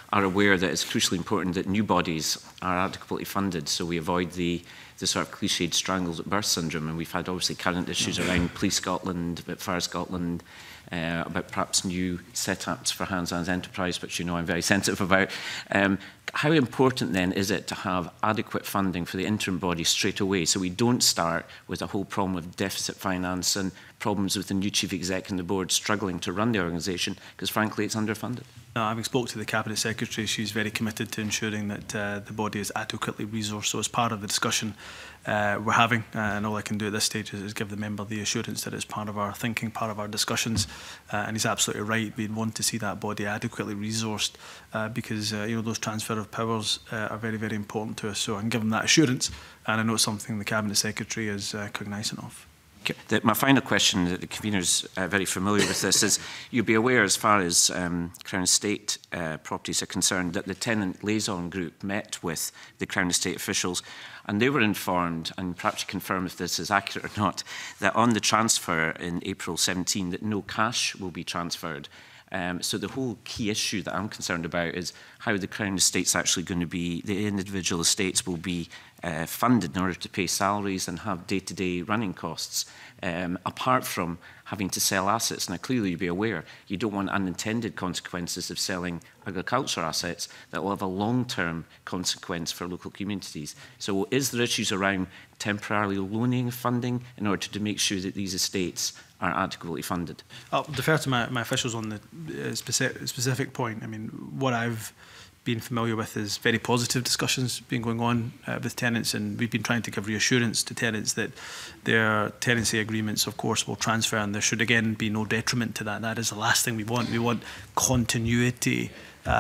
are aware that it's crucially important that new bodies are adequately funded, so we avoid the, the sort of cliched strangles at birth syndrome. And we've had obviously current issues around Police Scotland, about Fire Scotland, uh, about perhaps new setups for Hands Hands Enterprise, which you know I'm very sensitive about. Um, how important then is it to have adequate funding for the interim body straight away, so we don't start with a whole problem of deficit finance and problems with the new chief exec and the board struggling to run the organisation, because frankly it's underfunded? Uh, having spoke to the Cabinet Secretary, she's very committed to ensuring that uh, the body is adequately resourced. So as part of the discussion uh, we're having, uh, and all I can do at this stage is, is give the member the assurance that it's part of our thinking, part of our discussions, uh, and he's absolutely right. We'd want to see that body adequately resourced uh, because uh, you know, those transfer of powers uh, are very, very important to us. So I can give them that assurance, and I know it's something the Cabinet Secretary is uh, cognisant of. The, my final question, that the convener's uh, very familiar with this, is you'll be aware, as far as um, Crown Estate uh, properties are concerned, that the tenant liaison group met with the Crown Estate officials, and they were informed, and perhaps you confirm if this is accurate or not, that on the transfer in April seventeen, that no cash will be transferred. Um, so the whole key issue that I'm concerned about is how the Crown Estate's actually going to be, the individual estates will be uh, funded in order to pay salaries and have day-to-day running costs, um, apart from having to sell assets. Now, clearly, you'll be aware, you don't want unintended consequences of selling agriculture assets that will have a long-term consequence for local communities. So is there issues around temporarily loaning funding in order to make sure that these estates are adequately funded? I'll defer to my, my officials on the uh, specific, specific point. I mean, what I've been familiar with is very positive discussions been going on uh, with tenants, and we've been trying to give reassurance to tenants that their tenancy agreements, of course, will transfer, and there should again be no detriment to that. That is the last thing we want. We want continuity.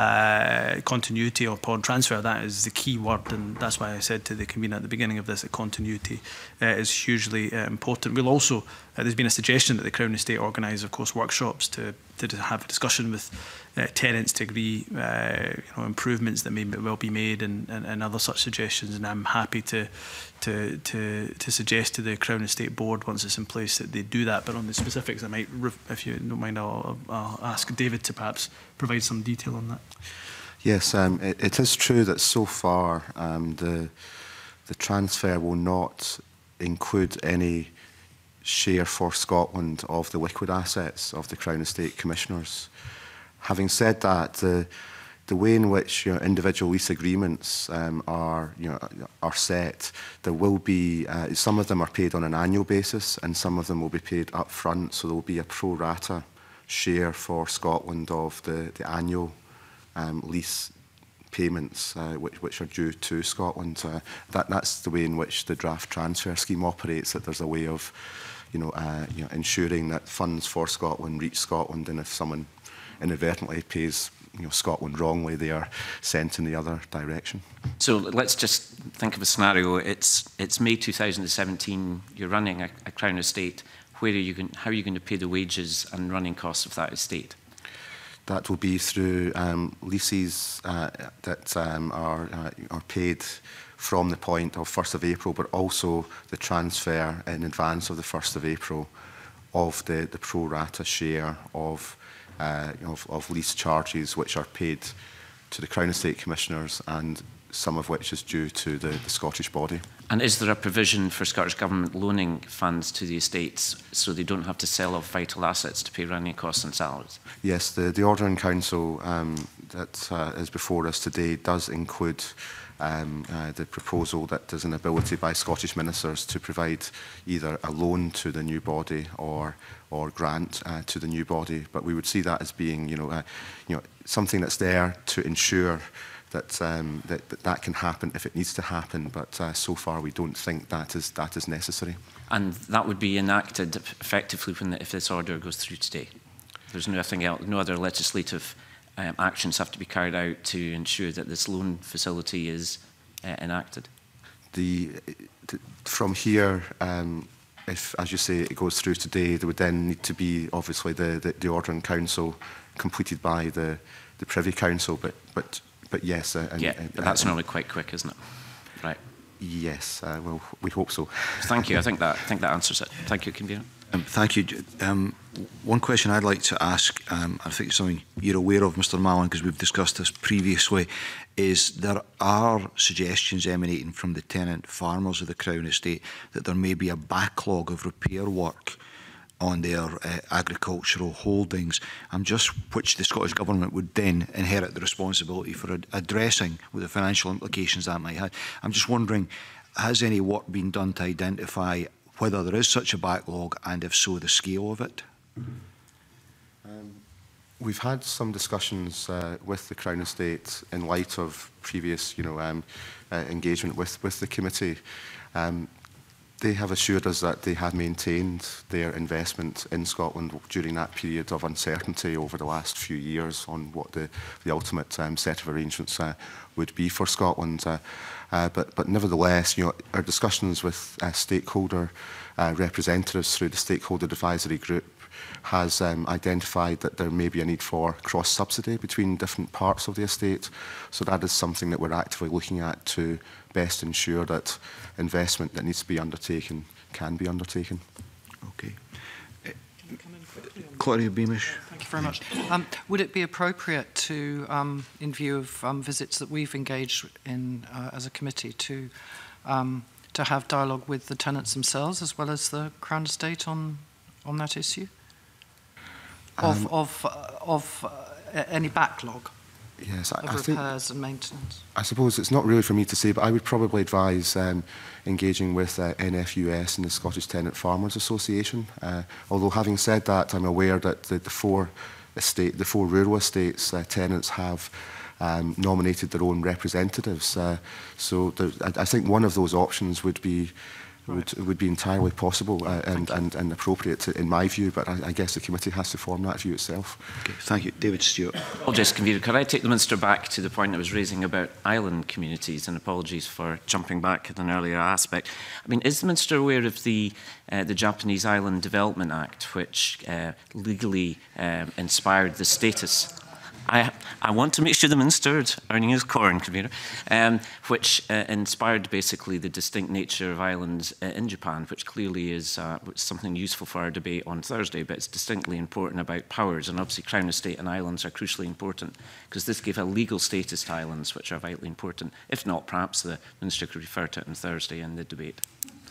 Uh, continuity upon transfer, that is the key word, and that's why I said to the convener at the beginning of this that continuity uh, is hugely uh, important. We'll also, uh, there's been a suggestion that the Crown Estate organise, of course, workshops to, to have a discussion with uh, tenants to agree uh, you know, improvements that may well be made, and, and, and other such suggestions, and I'm happy to To, to, to suggest to the Crown Estate Board, once it's in place, that they do that. But on the specifics, I might, if you don't mind, I'll, I'll ask David to perhaps provide some detail on that. Yes, um, it, it is true that so far um, the, the transfer will not include any share for Scotland of the liquid assets of the Crown Estate Commissioners. Having said that, the The way in which you know, individual lease agreements um, are, you know, are set, there will be, uh, some of them are paid on an annual basis and some of them will be paid up front, so there will be a pro rata share for Scotland of the, the annual um, lease payments uh, which, which are due to Scotland. Uh, that, that's the way in which the draft transfer scheme operates, that there's a way of you know, uh, you know, ensuring that funds for Scotland reach Scotland, and if someone inadvertently pays you know, Scotland wrongly, they are sent in the other direction. So let's just think of a scenario. It's it's May two thousand seventeen. You're running a, a Crown Estate. Where are you going? How are you going to pay the wages and running costs of that estate? That will be through um, leases uh, that um, are uh, are paid from the point of first of April, but also the transfer in advance of the first of April of the the pro rata share of. Uh, of, of lease charges which are paid to the Crown Estate Commissioners, and some of which is due to the, the Scottish body. And is there a provision for Scottish Government loaning funds to the estates so they don't have to sell off vital assets to pay running costs and salaries? Yes, the, the Order in Council um, that uh, is before us today does include Um, uh, the proposal that there's an ability by Scottish ministers to provide either a loan to the new body or or grant uh, to the new body, but we would see that as being, you know, uh, you know, something that's there to ensure that, um, that that that can happen if it needs to happen. But uh, so far, we don't think that is that is necessary. And that would be enacted effectively when the, if this order goes through today. There's nothing else, no other legislative Um, actions have to be carried out to ensure that this loan facility is uh, enacted? The, the, from here, um, if, as you say, it goes through today, there would then need to be, obviously, the, the, the Order in Council completed by the, the Privy Council, but, but, but yes. Uh, and, yeah, uh, but that's uh, normally quite quick, isn't it? Right. Yes, uh, well, we hope so. Thank you. I think that, I think that answers it. Thank you, Convener. Um, thank you. Um, one question I'd like to ask, um, I think it's something you're aware of, Mr Mallon, because we've discussed this previously, is there are suggestions emanating from the tenant farmers of the Crown Estate that there may be a backlog of repair work on their uh, agricultural holdings, and just which the Scottish Government would then inherit the responsibility for ad addressing with the financial implications that might have. I'm just wondering, has any work been done to identify whether there is such a backlog, and if so, the scale of it? Um, we've had some discussions uh, with the Crown Estate in light of previous, you know, um, uh, engagement with, with the committee. Um, They have assured us that they have maintained their investment in Scotland during that period of uncertainty over the last few years on what the, the ultimate um, set of arrangements uh, would be for Scotland. Uh, uh, but, but nevertheless, you know, our discussions with uh, stakeholder uh, representatives through the Stakeholder Advisory Group has um, identified that there may be a need for cross-subsidy between different parts of the estate. So that is something that we're actively looking at to best ensure that investment that needs to be undertaken can be undertaken. Okay. Uh, Claudia Beamish. Thank you very much. Um, would it be appropriate to, um, in view of um, visits that we've engaged in uh, as a committee, to um, to have dialogue with the tenants themselves as well as the Crown Estate on on that issue? Of, Um, of, uh, of uh, any backlog yes, I, of I think, repairs and maintenance? I suppose it's not really for me to say, but I would probably advise um, engaging with uh, N F U S and the Scottish Tenant Farmers Association. Uh, although having said that, I'm aware that the, the four estate, the four rural estates uh, tenants have um, nominated their own representatives. Uh, so there, I, I think one of those options would be Would, would be entirely possible uh, and, and, and appropriate to, in my view, but I, I guess the committee has to form that view itself. Okay, thank you. David Stuart. Apologies, Convener. Could I take the Minister back to the point I was raising about island communities, and apologies for jumping back at an earlier aspect. I mean, is the Minister aware of the, uh, the Japanese Island Development Act, which uh, legally um, inspired the status I, I want to make sure the Minister is earning his corn, Convener, um, which uh, inspired basically the distinct nature of islands uh, in Japan, which clearly is uh, something useful for our debate on Thursday, but it's distinctly important about powers, and obviously Crown Estate and islands are crucially important, because this gave a legal status to islands, which are vitally important. If not, perhaps the Minister could refer to it on Thursday in the debate.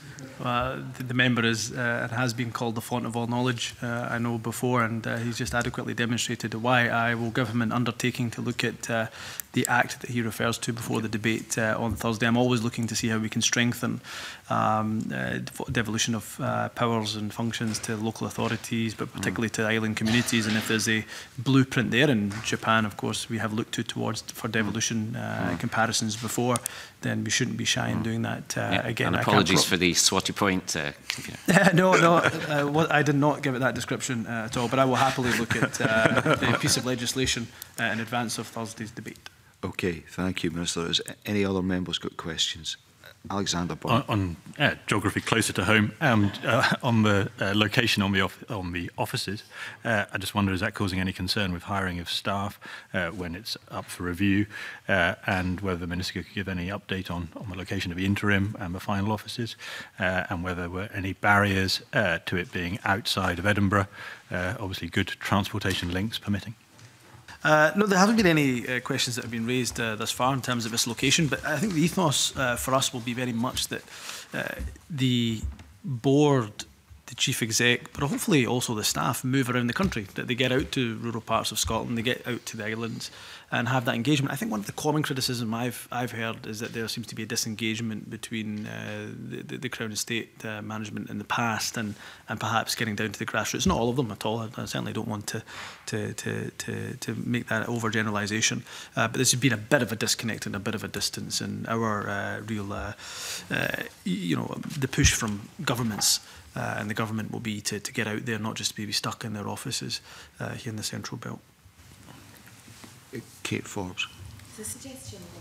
Uh, the, the member is uh, and has been called the font of all knowledge, uh, I know before, and uh, he's just adequately demonstrated why. I will give him an undertaking to look at uh, the Act that he refers to before the debate uh, on Thursday. I'm always looking to see how we can strengthen um, uh, devolution of uh, powers and functions to local authorities, but particularly to island communities. And if there's a blueprint there in Japan, of course, we have looked to towards for devolution uh, comparisons before, then we shouldn't be shy in doing that uh, yeah, again. And apologies for the Swati point. Uh, no, no, uh, what, I did not give it that description uh, at all, but I will happily look at uh, the piece of legislation uh, in advance of Thursday's debate. Okay, thank you, Minister. Has any other members got questions? Alexander Bond. On, on uh, geography closer to home, um, uh, on the uh, location on the off on the offices, uh, I just wonder, is that causing any concern with hiring of staff uh, when it's up for review, uh, and whether the Minister could give any update on, on the location of the interim and the final offices, uh, and whether there were any barriers uh, to it being outside of Edinburgh, uh, obviously good transportation links permitting. Uh, no, there haven't been any uh, questions that have been raised uh, thus far in terms of its location, but I think the ethos uh, for us will be very much that uh, the board, the chief exec, but hopefully also the staff move around the country, that they get out to rural parts of Scotland, they get out to the islands and have that engagement. I think one of the common criticism I've, I've heard is that there seems to be a disengagement between uh, the, the, the Crown Estate uh, management in the past and, and perhaps getting down to the grassroots. Not all of them at all. I, I certainly don't want to, to, to, to, to make that overgeneralisation. Uh, but there's been a bit of a disconnect and a bit of a distance, and our uh, real, uh, uh, you know, the push from governments uh, and the government will be to, to get out there, not just to be stuck in their offices uh, here in the Central Belt. Kate Forbes. The suggestion on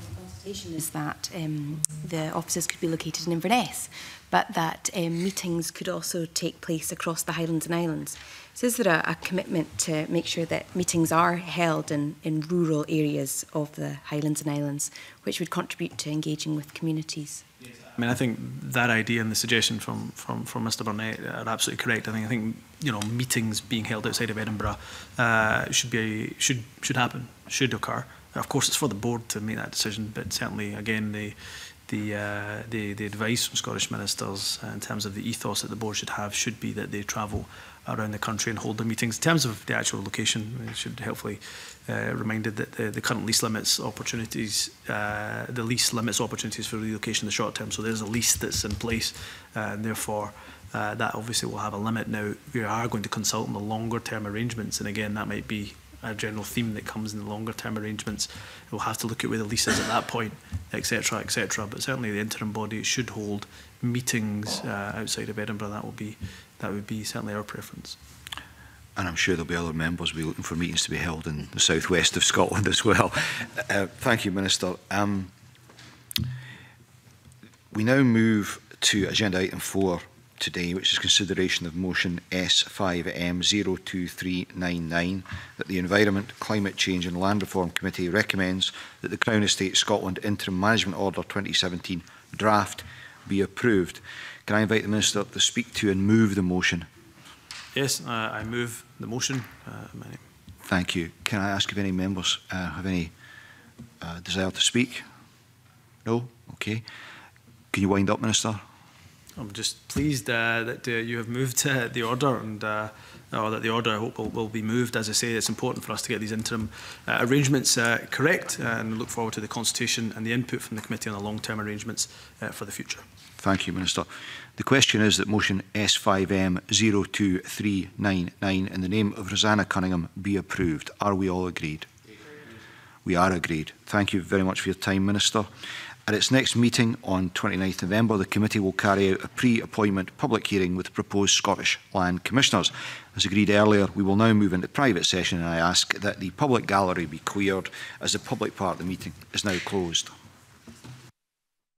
interpretation is that um, the offices could be located in Inverness, but that um, meetings could also take place across the Highlands and Islands. So is there a, a commitment to make sure that meetings are held in, in rural areas of the Highlands and Islands, which would contribute to engaging with communities? I mean, I think that idea and the suggestion from from, from Mister Burnett are absolutely correct. I think I think you know meetings being held outside of Edinburgh uh, should be should should happen, should occur. Of course, it's for the board to make that decision, but certainly, again, the the uh, the, the advice from Scottish ministers uh, in terms of the ethos that the board should have should be that they travel around the country and hold their meetings. In terms of the actual location, we should hopefully uh, reminded that the, the current lease limits opportunities, uh, the lease limits opportunities for relocation in the short term. So there's a lease that's in place, uh, and therefore uh, that obviously will have a limit. Now we are going to consult on the longer term arrangements, and again that might be a general theme that comes in the longer term arrangements. We'll have to look at where the lease is at that point, et cetera, et cetera. But certainly the interim body should hold meetings uh, outside of Edinburgh. That will be that would be certainly our preference. And I'm sure there'll be other members will be looking for meetings to be held in the southwest of Scotland as well. Uh, thank you, Minister. Um, we now move to agenda item four today, which is consideration of motion S five M zero two three nine nine, that the Environment, Climate Change and Land Reform Committee recommends that the Crown Estate Scotland Interim Management Order twenty seventeen draft be approved. Can I invite the Minister to speak to and move the motion? Yes, uh, I move the motion. Uh, my name. Thank you. Can I ask if any members uh, have any uh, desire to speak? No? Okay. Can you wind up, Minister? I'm just pleased uh, that uh, you have moved uh, the order, and uh, or that the order I hope will, will be moved. As I say, it's important for us to get these interim uh, arrangements uh, correct, uh, and look forward to the consultation and the input from the committee on the long-term arrangements uh, for the future. Thank you, Minister. The question is that motion S five M zero two three nine nine in the name of Rosanna Cunningham be approved. Are we all agreed? We are agreed. Thank you very much for your time, Minister. At its next meeting on twenty-ninth November, the committee will carry out a pre-appointment public hearing with the proposed Scottish Land Commissioners. As agreed earlier, we will now move into private session, and I ask that the public gallery be cleared as the public part of the meeting is now closed.